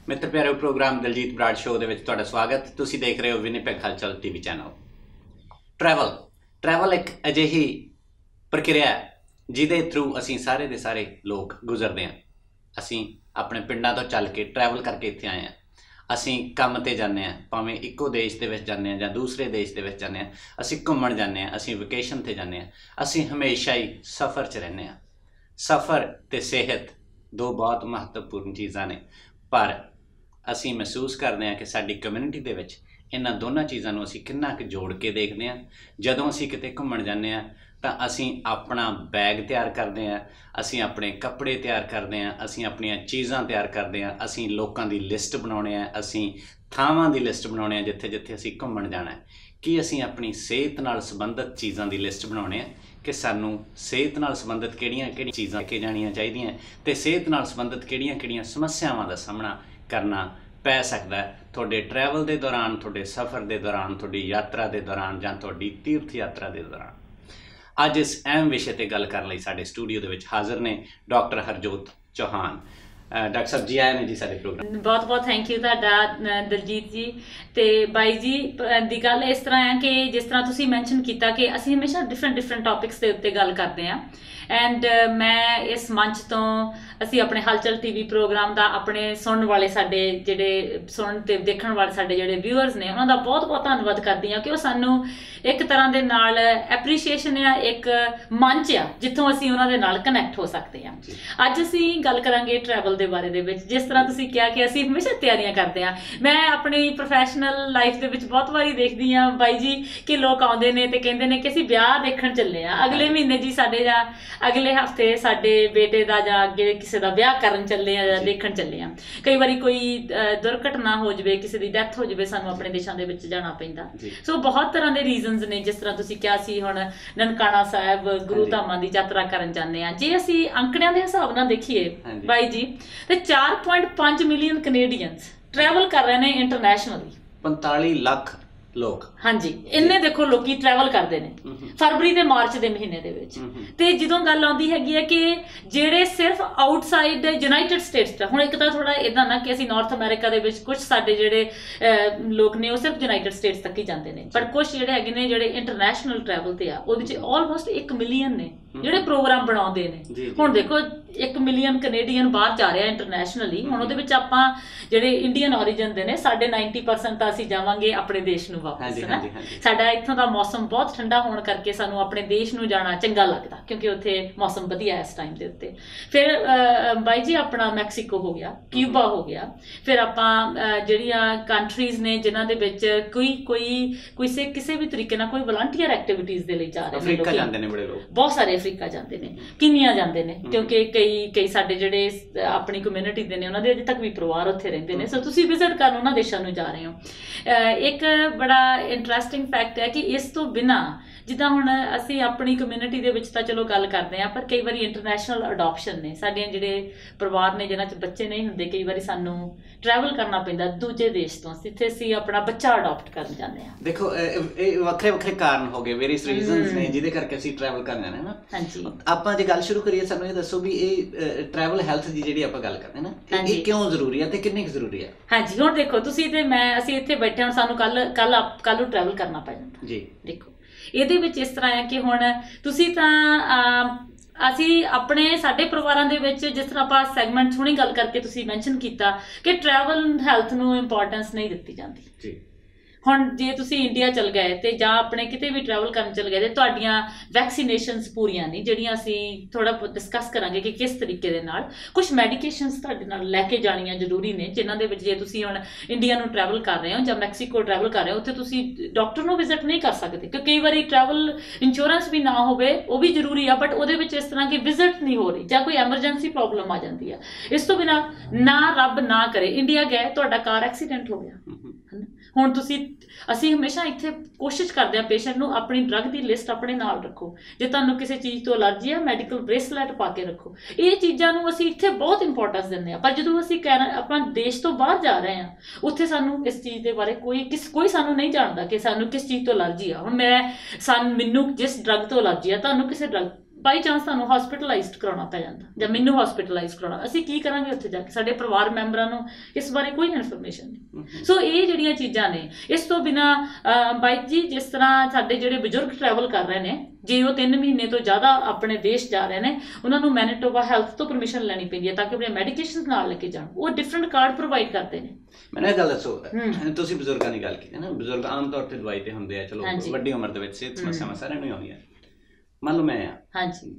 मित्र प्यारे प्रोग्राम दिलजीत ब्राड शो दे विच तुहाडा स्वागत। तुसीं देख रहे हो विनिपेग हलचल टीवी चैनल। ट्रैवल एक अजिही प्रक्रिया है जिहदे थ्रू असीं सारे दे सारे लोग गुजरते हैं। असीं अपने पिंडां तो चल के ट्रैवल करके इत्थे आए हैं। असीं काम ते जाने हैं, भावें इक्को देश दे विच जाने हैं जां दूसरे देश दे विच जाने हैं। असीं घुम्मण जाने हैं, असीं वेकेशन ते जाने हैं। असीं हमेशा ही सफ़र च रहिंदे हैं। सफ़र ते सेहत दो बहुत महत्वपूर्ण चीज़ां ने, पर असीं महसूस करते हैं कि साडी कम्यूनिटी दे विच इन्हां दोनों चीज़ां नूं असीं किन्ना क जोड़ के देखते हैं। जदों असीं किते घुम्मण जाने हैं तां असीं अपना बैग तैयार करते हैं, असीं अपने कपड़े तैयार करते हैं, असीं अपनियां चीज़ां तैयार करते हैं, असीं लोकां दी लिस्ट बनाउने हैं, असीं थावां दी लिस्ट बनाउने हैं जिथे जिथे असीं घुम्मण जाना है। कि असीं अपनी सेहत नाल संबंधित चीज़ां दी लिस्ट बनाउने हैं कि सानू सेहत नाल संबंधित किहड़ियां चीज़ां लेके जाणियां चाहीदियां ते सेहत नाल संबंधित किहड़ियां समस्यावां दा सामना करना पै सकदा है तुहाडे ट्रैवल के दौरान, तुहाडे सफ़र के दौरान, तुहाडी यात्रा के दौरान जां तुहाडी तीर्थ यात्रा के दौरान। अज इस अहम विषय पर गल करने साडे स्टूडियो दे विच हाज़र ने डॉक्टर हरजोत चौहान। डॉक्टर साहब जी आए ने जी साडे प्रोग्राम। बहुत बहुत थैंक यू तुहाडा दिलजीत जी। तो बाई जी दी गल इस तरह है कि जिस तरह तुसीं मैंशन किया कि असीं हमेशा डिफरेंट टॉपिक्स के उत्ते गल करते हैं एंड मैं इस मंच तो असी अपने हलचल टीवी प्रोग्राम का अपने सुनने वाले साडे जिहड़े सुन ते देखण वाले साडे जिहड़े व्यूअर्स ने उन्हां दा बहुत बहुत धन्नवाद करदी हां कि वो सानू एक तरह दे नाल एप्रीशिएशन या एक मंच आ जिथों असी उन्हां दे नाल कनैक्ट हो सकते हैं। अज असी गल करांगे ट्रैवल दे बारे दे विच। जिस तरह तुसीं कहा कि असी हमेशा तैयारियां करते हैं, मैं अपनी प्रोफैशनल लाइफ दे विच बहुत वारी देखदी हां बाई जी कि लोग आउंदे ने ते कहंदे ने कि असी ब्याह देखण चले आ अगले महीने जी साडे जा अगले हफ्ते साडे बेटे दा जां अगे किसी दा ब्याह करन चले आ जां देखण चले आ। कई बारी कोई दुर्घटना हो जाए, किसी दी डेथ हो जाए, सानू अपने देशां दे विच जाना पैंदा। सो बहुत तरह दे रीजनस ने। जिस तरह तुसीं कहा सी हुण ननकाना साहिब गुरु धामां दी यात्रा करन जाने आ। जे असीं अंकड़ियां दे हिसाब नाल देखीए बाई जी ते 4.5 मिलियन कनेडियंस ट्रैवल कर रहे हैं इंटरनेशनली। 45 लाख लोग, हाँ जी, इन्ने देखो लोकी ट्रैवल करते हैं फरवरी ते मार्च के महीने दे विच। ते जदों गल आउंदी हैगी है कि जेड़े सिर्फ आउटसाइड यूनाइटेड स्टेट्स हुण एक तां थोड़ा इदां ना कि असीं नॉर्थ अमेरिका दे विच कुछ साडे जेड़े लोग ने वो सिर्फ यूनाइटेड स्टेट्स तक ही जाते हैं, पर कुछ जेड़े हैगे ने जेड़े इंटरनेशनल ट्रैवल ते आ ओहदे च ऑलमोस्ट 1 मिलियन ने जेड़े प्रोग्राम बनाउंदे ने। हुण देखो 1 मिलियन कनेडियन बाहर जा रहा इंटरनेशनली। हुण ओहदे विच आपां जेड़े इंडियन ओरिजिन दे ने साडे 90% तां असीं जावांगे अपने देश नूं वापस है ना। साडा इत्थों दा मौसम बहुत ठंडा होने करके सानू अपने देश नूं जाना चंगा लगदा क्योंकि उत्थे मौसम वधिया है इस टाइम दे उत्ते। फिर बाई जी अपना मैक्सीको हो गया, क्यूबा हो गया, फिर आपां ਜਿਹੜੀਆਂ कंट्रीज ने जिन्हां दे विच कोई से किसी भी तरीके नाल कोई वॉलंटियर एक्टिविटीज़ दे लई जा रहे ने। अफ्रीका जांदे ने बड़े लोग, बहुत सारे अफ्रीका जाते हैं, कीनिया जाते हैं क्योंकि कई साडे जिहड़े अपनी कम्यूनिटी दे ने उन्हां दे अजे तक भी परिवार उत्थे रहिंदे ने। सो तुसीं विजिट करन उन्हां देशां नूं जा रहे हो। एक बड़ा इंटरस्टिंग फैक्ट है कि इस तो बिना जिद्दां हुण असीं अपनी कम्यूनिटी दे विच तां चलो गल करदे हां, पर कई बारी इंटरनेशनल अडॉप्शन ने साडे जिहड़े परिवार ने जिन्हां च बच्चे नहीं हुंदे, कई बारी सानू ट्रैवल करना पैंदा दूजे देश तो जिथे असीं अपना बच्चा अडॉप्ट करन जांदे हां। देखो वखरे वखरे कारण हो गए, वेरियस रीजनस ने जिहदे करके असीं ट्रैवल करन जाना है ना। हां जी, आपां जे गल शुरू करिए सानू ये दसो भी ये ट्रैवल हैल्थ दी जिहड़ी आपां गल करदे ना ये क्यों जरूरी है ते किन्नी जरूरी है? हां जी, हुण देखो तुसीं ते मैं असीं इत्थे बैठे हुण सानू कल ट्रैवल करना पै जांदा जी। देखो ਇਹਦੇ ਵਿੱਚ ਇਸ ਤਰ੍ਹਾਂ ਹੈ ਕਿ ਹੁਣ ਤੁਸੀਂ ਤਾਂ ਅਸੀਂ ਆਪਣੇ ਸਾਡੇ ਪਰਿਵਾਰਾਂ ਦੇ ਵਿੱਚ ਜਿਸ ਤਰ੍ਹਾਂ ਆਪਾਂ ਸੈਗਮੈਂਟ ਹੁਣੀ ਗੱਲ ਕਰਕੇ ਤੁਸੀਂ ਮੈਂਸ਼ਨ ਕੀਤਾ ਕਿ ਟਰੈਵਲ ਹੈਲਥ ਨੂੰ ਇੰਪੋਰਟੈਂਸ ਨਹੀਂ ਦਿੱਤੀ ਜਾਂਦੀ ਜੀ। ਹੁਣ ਜੇ ਤੁਸੀਂ ਇੰਡੀਆ ਚਲ ਗਏ ਤੇ ਜਾਂ ਆਪਣੇ ਕਿਤੇ ਵੀ ਟਰੈਵਲ ਕਰਨ ਚਲ ਗਏ ਤੇ ਤੁਹਾਡੀਆਂ ਵੈਕਸੀਨੇਸ਼ਨਸ ਪੂਰੀਆਂ ਨਹੀਂ, ਜਿਹੜੀਆਂ ਅਸੀਂ ਥੋੜਾ ਡਿਸਕਸ ਕਰਾਂਗੇ ਕਿ ਕਿਸ ਤਰੀਕੇ ਦੇ ਨਾਲ ਕੁਝ ਮੈਡੀਕੇਸ਼ਨਸ ਤੁਹਾਡੇ ਨਾਲ ਲੈ ਕੇ ਜਾਣੀਆਂ ਜ਼ਰੂਰੀ ਨੇ, ਜਿਨ੍ਹਾਂ ਦੇ ਵਿੱਚ ਜੇ ਤੁਸੀਂ ਹੁਣ ਇੰਡੀਆ ਨੂੰ ਟਰੈਵਲ ਕਰ ਰਹੇ ਹੋ ਜਾਂ ਮੈਕਸੀਕੋ ਟਰੈਵਲ ਕਰ ਰਹੇ ਹੋ ਉੱਥੇ ਤੁਸੀਂ ਡਾਕਟਰ ਨੂੰ ਵਿਜ਼ਿਟ ਨਹੀਂ ਕਰ ਸਕਦੇ ਕਿਉਂਕਿ ਕਈ ਵਾਰੀ ਟਰੈਵਲ ਇੰਸ਼ੋਰੈਂਸ ਵੀ ਨਾ ਹੋਵੇ, ਉਹ ਵੀ ਜ਼ਰੂਰੀ ਆ, ਬਟ ਉਹਦੇ ਵਿੱਚ ਇਸ ਤਰ੍ਹਾਂ ਕਿ ਵਿਜ਼ਿਟ ਨਹੀਂ ਹੋ ਰਹੀ ਜਾਂ ਕੋਈ ਐਮਰਜੈਂਸੀ ਪ੍ਰੋਬਲਮ ਆ ਜਾਂਦੀ ਆ। ਇਸ ਤੋਂ ਬਿਨਾਂ ਨਾ ਰੱਬ ਨਾ ਕਰੇ ਇੰਡੀਆ ਗਏ ਤੁਹਾਡਾ ਕਾਰ ਐਕਸੀਡੈਂਟ ਹੋ ਗਿਆ, ਹੁਣ ਤੁਸੀਂ ਅਸੀਂ ਹਮੇਸ਼ਾ ਇੱਥੇ ਕੋਸ਼ਿਸ਼ ਕਰਦੇ ਹਾਂ ਪੇਸ਼ੈਂਟ ਨੂੰ ਆਪਣੀ ਡਰੱਗ ਦੀ ਲਿਸਟ ਆਪਣੇ ਨਾਲ ਰੱਖੋ। ਜੇ ਤੁਹਾਨੂੰ ਕਿਸੇ ਚੀਜ਼ ਤੋਂ ਅਲਰਜੀ ਆ ਮੈਡੀਕਲ ਬ੍ਰੇਸਲੈਟ ਪਾ ਕੇ ਰੱਖੋ। ਇਹ ਚੀਜ਼ਾਂ ਨੂੰ ਅਸੀਂ ਇੱਥੇ ਬਹੁਤ ਇੰਪੋਰਟੈਂਸ ਦਿੰਦੇ ਹਾਂ, ਪਰ ਜਦੋਂ ਅਸੀਂ ਆਪਾਂ ਦੇਸ਼ ਤੋਂ ਬਾਹਰ ਜਾ ਰਹੇ ਹਾਂ ਉੱਥੇ ਸਾਨੂੰ ਇਸ ਚੀਜ਼ ਦੇ ਬਾਰੇ ਕੋਈ ਸਾਨੂੰ ਨਹੀਂ ਜਾਣਦਾ ਕਿ ਸਾਨੂੰ ਕਿਸ ਚੀਜ਼ ਤੋਂ ਅਲਰਜੀ ਆ। ਹੁਣ ਮੈਨੂੰ ਜਿਸ ਡਰੱਗ ਤੋਂ ਅਲਰਜੀ ਆ ਤੁਹਾਨੂੰ ਕਿਸੇ ਡਰੱਗ ਬਾਈ ਚਾਂਸ ਤੁਹਾਨੂੰ ਹਸਪੀਟਲਾਈਜ਼ਡ ਕਰਾਉਣਾ ਪੈ ਜਾਂਦਾ ਜਾਂ ਮੈਨੂੰ ਹਸਪੀਟਲਾਈਜ਼ ਕਰਾਉਣਾ, ਅਸੀਂ ਕੀ ਕਰਾਂਗੇ ਉੱਥੇ ਜਾ ਕੇ? ਸਾਡੇ ਪਰਿਵਾਰ ਮੈਂਬਰਾਂ ਨੂੰ ਇਸ ਬਾਰੇ ਕੋਈ ਇਨਫੋਰਮੇਸ਼ਨ ਨਹੀਂ। ਸੋ ਇਹ ਜਿਹੜੀਆਂ ਚੀਜ਼ਾਂ ਨੇ, ਇਸ ਤੋਂ ਬਿਨਾਂ ਬਾਈ ਜੀ ਜਿਸ ਤਰ੍ਹਾਂ ਸਾਡੇ ਜਿਹੜੇ ਬਜ਼ੁਰਗ ਟਰੈਵਲ ਕਰ ਰਹੇ ਨੇ, ਜੇ ਉਹ 3 ਮਹੀਨੇ ਤੋਂ ਜ਼ਿਆਦਾ ਆਪਣੇ ਦੇਸ਼ ਜਾ ਰਹੇ ਨੇ, ਉਹਨਾਂ ਨੂੰ ਮੈਨੀਟੋਬਾ ਹੈਲਥ ਤੋਂ ਪਰਮਿਸ਼ਨ ਲੈਣੀ ਪੈਂਦੀ ਹੈ ਤਾਂ ਕਿ ਆਪਣੀਆਂ ਮੈਡੀਕੇਸ਼ਨ ਨਾਲ ਲੈ ਕੇ ਜਾਣ। ਉਹ ਡਿਫਰੈਂਟ ਕਾਰਡ ਪ੍ਰੋਵਾਈਡ ਕਰਦੇ ਨੇ। ਮੈਨੂੰ ਇਹ ਗੱਲ ਦੱਸੋ, ਤੁਸੀਂ ਬਜ਼ੁਰਗਾਂ ਦੀ ਗੱਲ ਕੀਤੀ ਨਾ, ਬਜ਼ੁਰਗ ਆਮ ਤੌਰ ਤੇ ਦਵਾਈ ਤੇ ਹੁੰਦੇ ਆ, ਚਲੋ ਵੱਡੀ ਉਮਰ ਦੇ ਵਿੱਚ ਸਿਹਤ ਸਮੱਸਿਆਵਾਂ ਸਾਰਿਆਂ ਨੂੰ ਹੀ ਆਉਂਦੀਆਂ। ਮੰਨ ਲਓ ਮੈਂ ਹਾਂਜੀ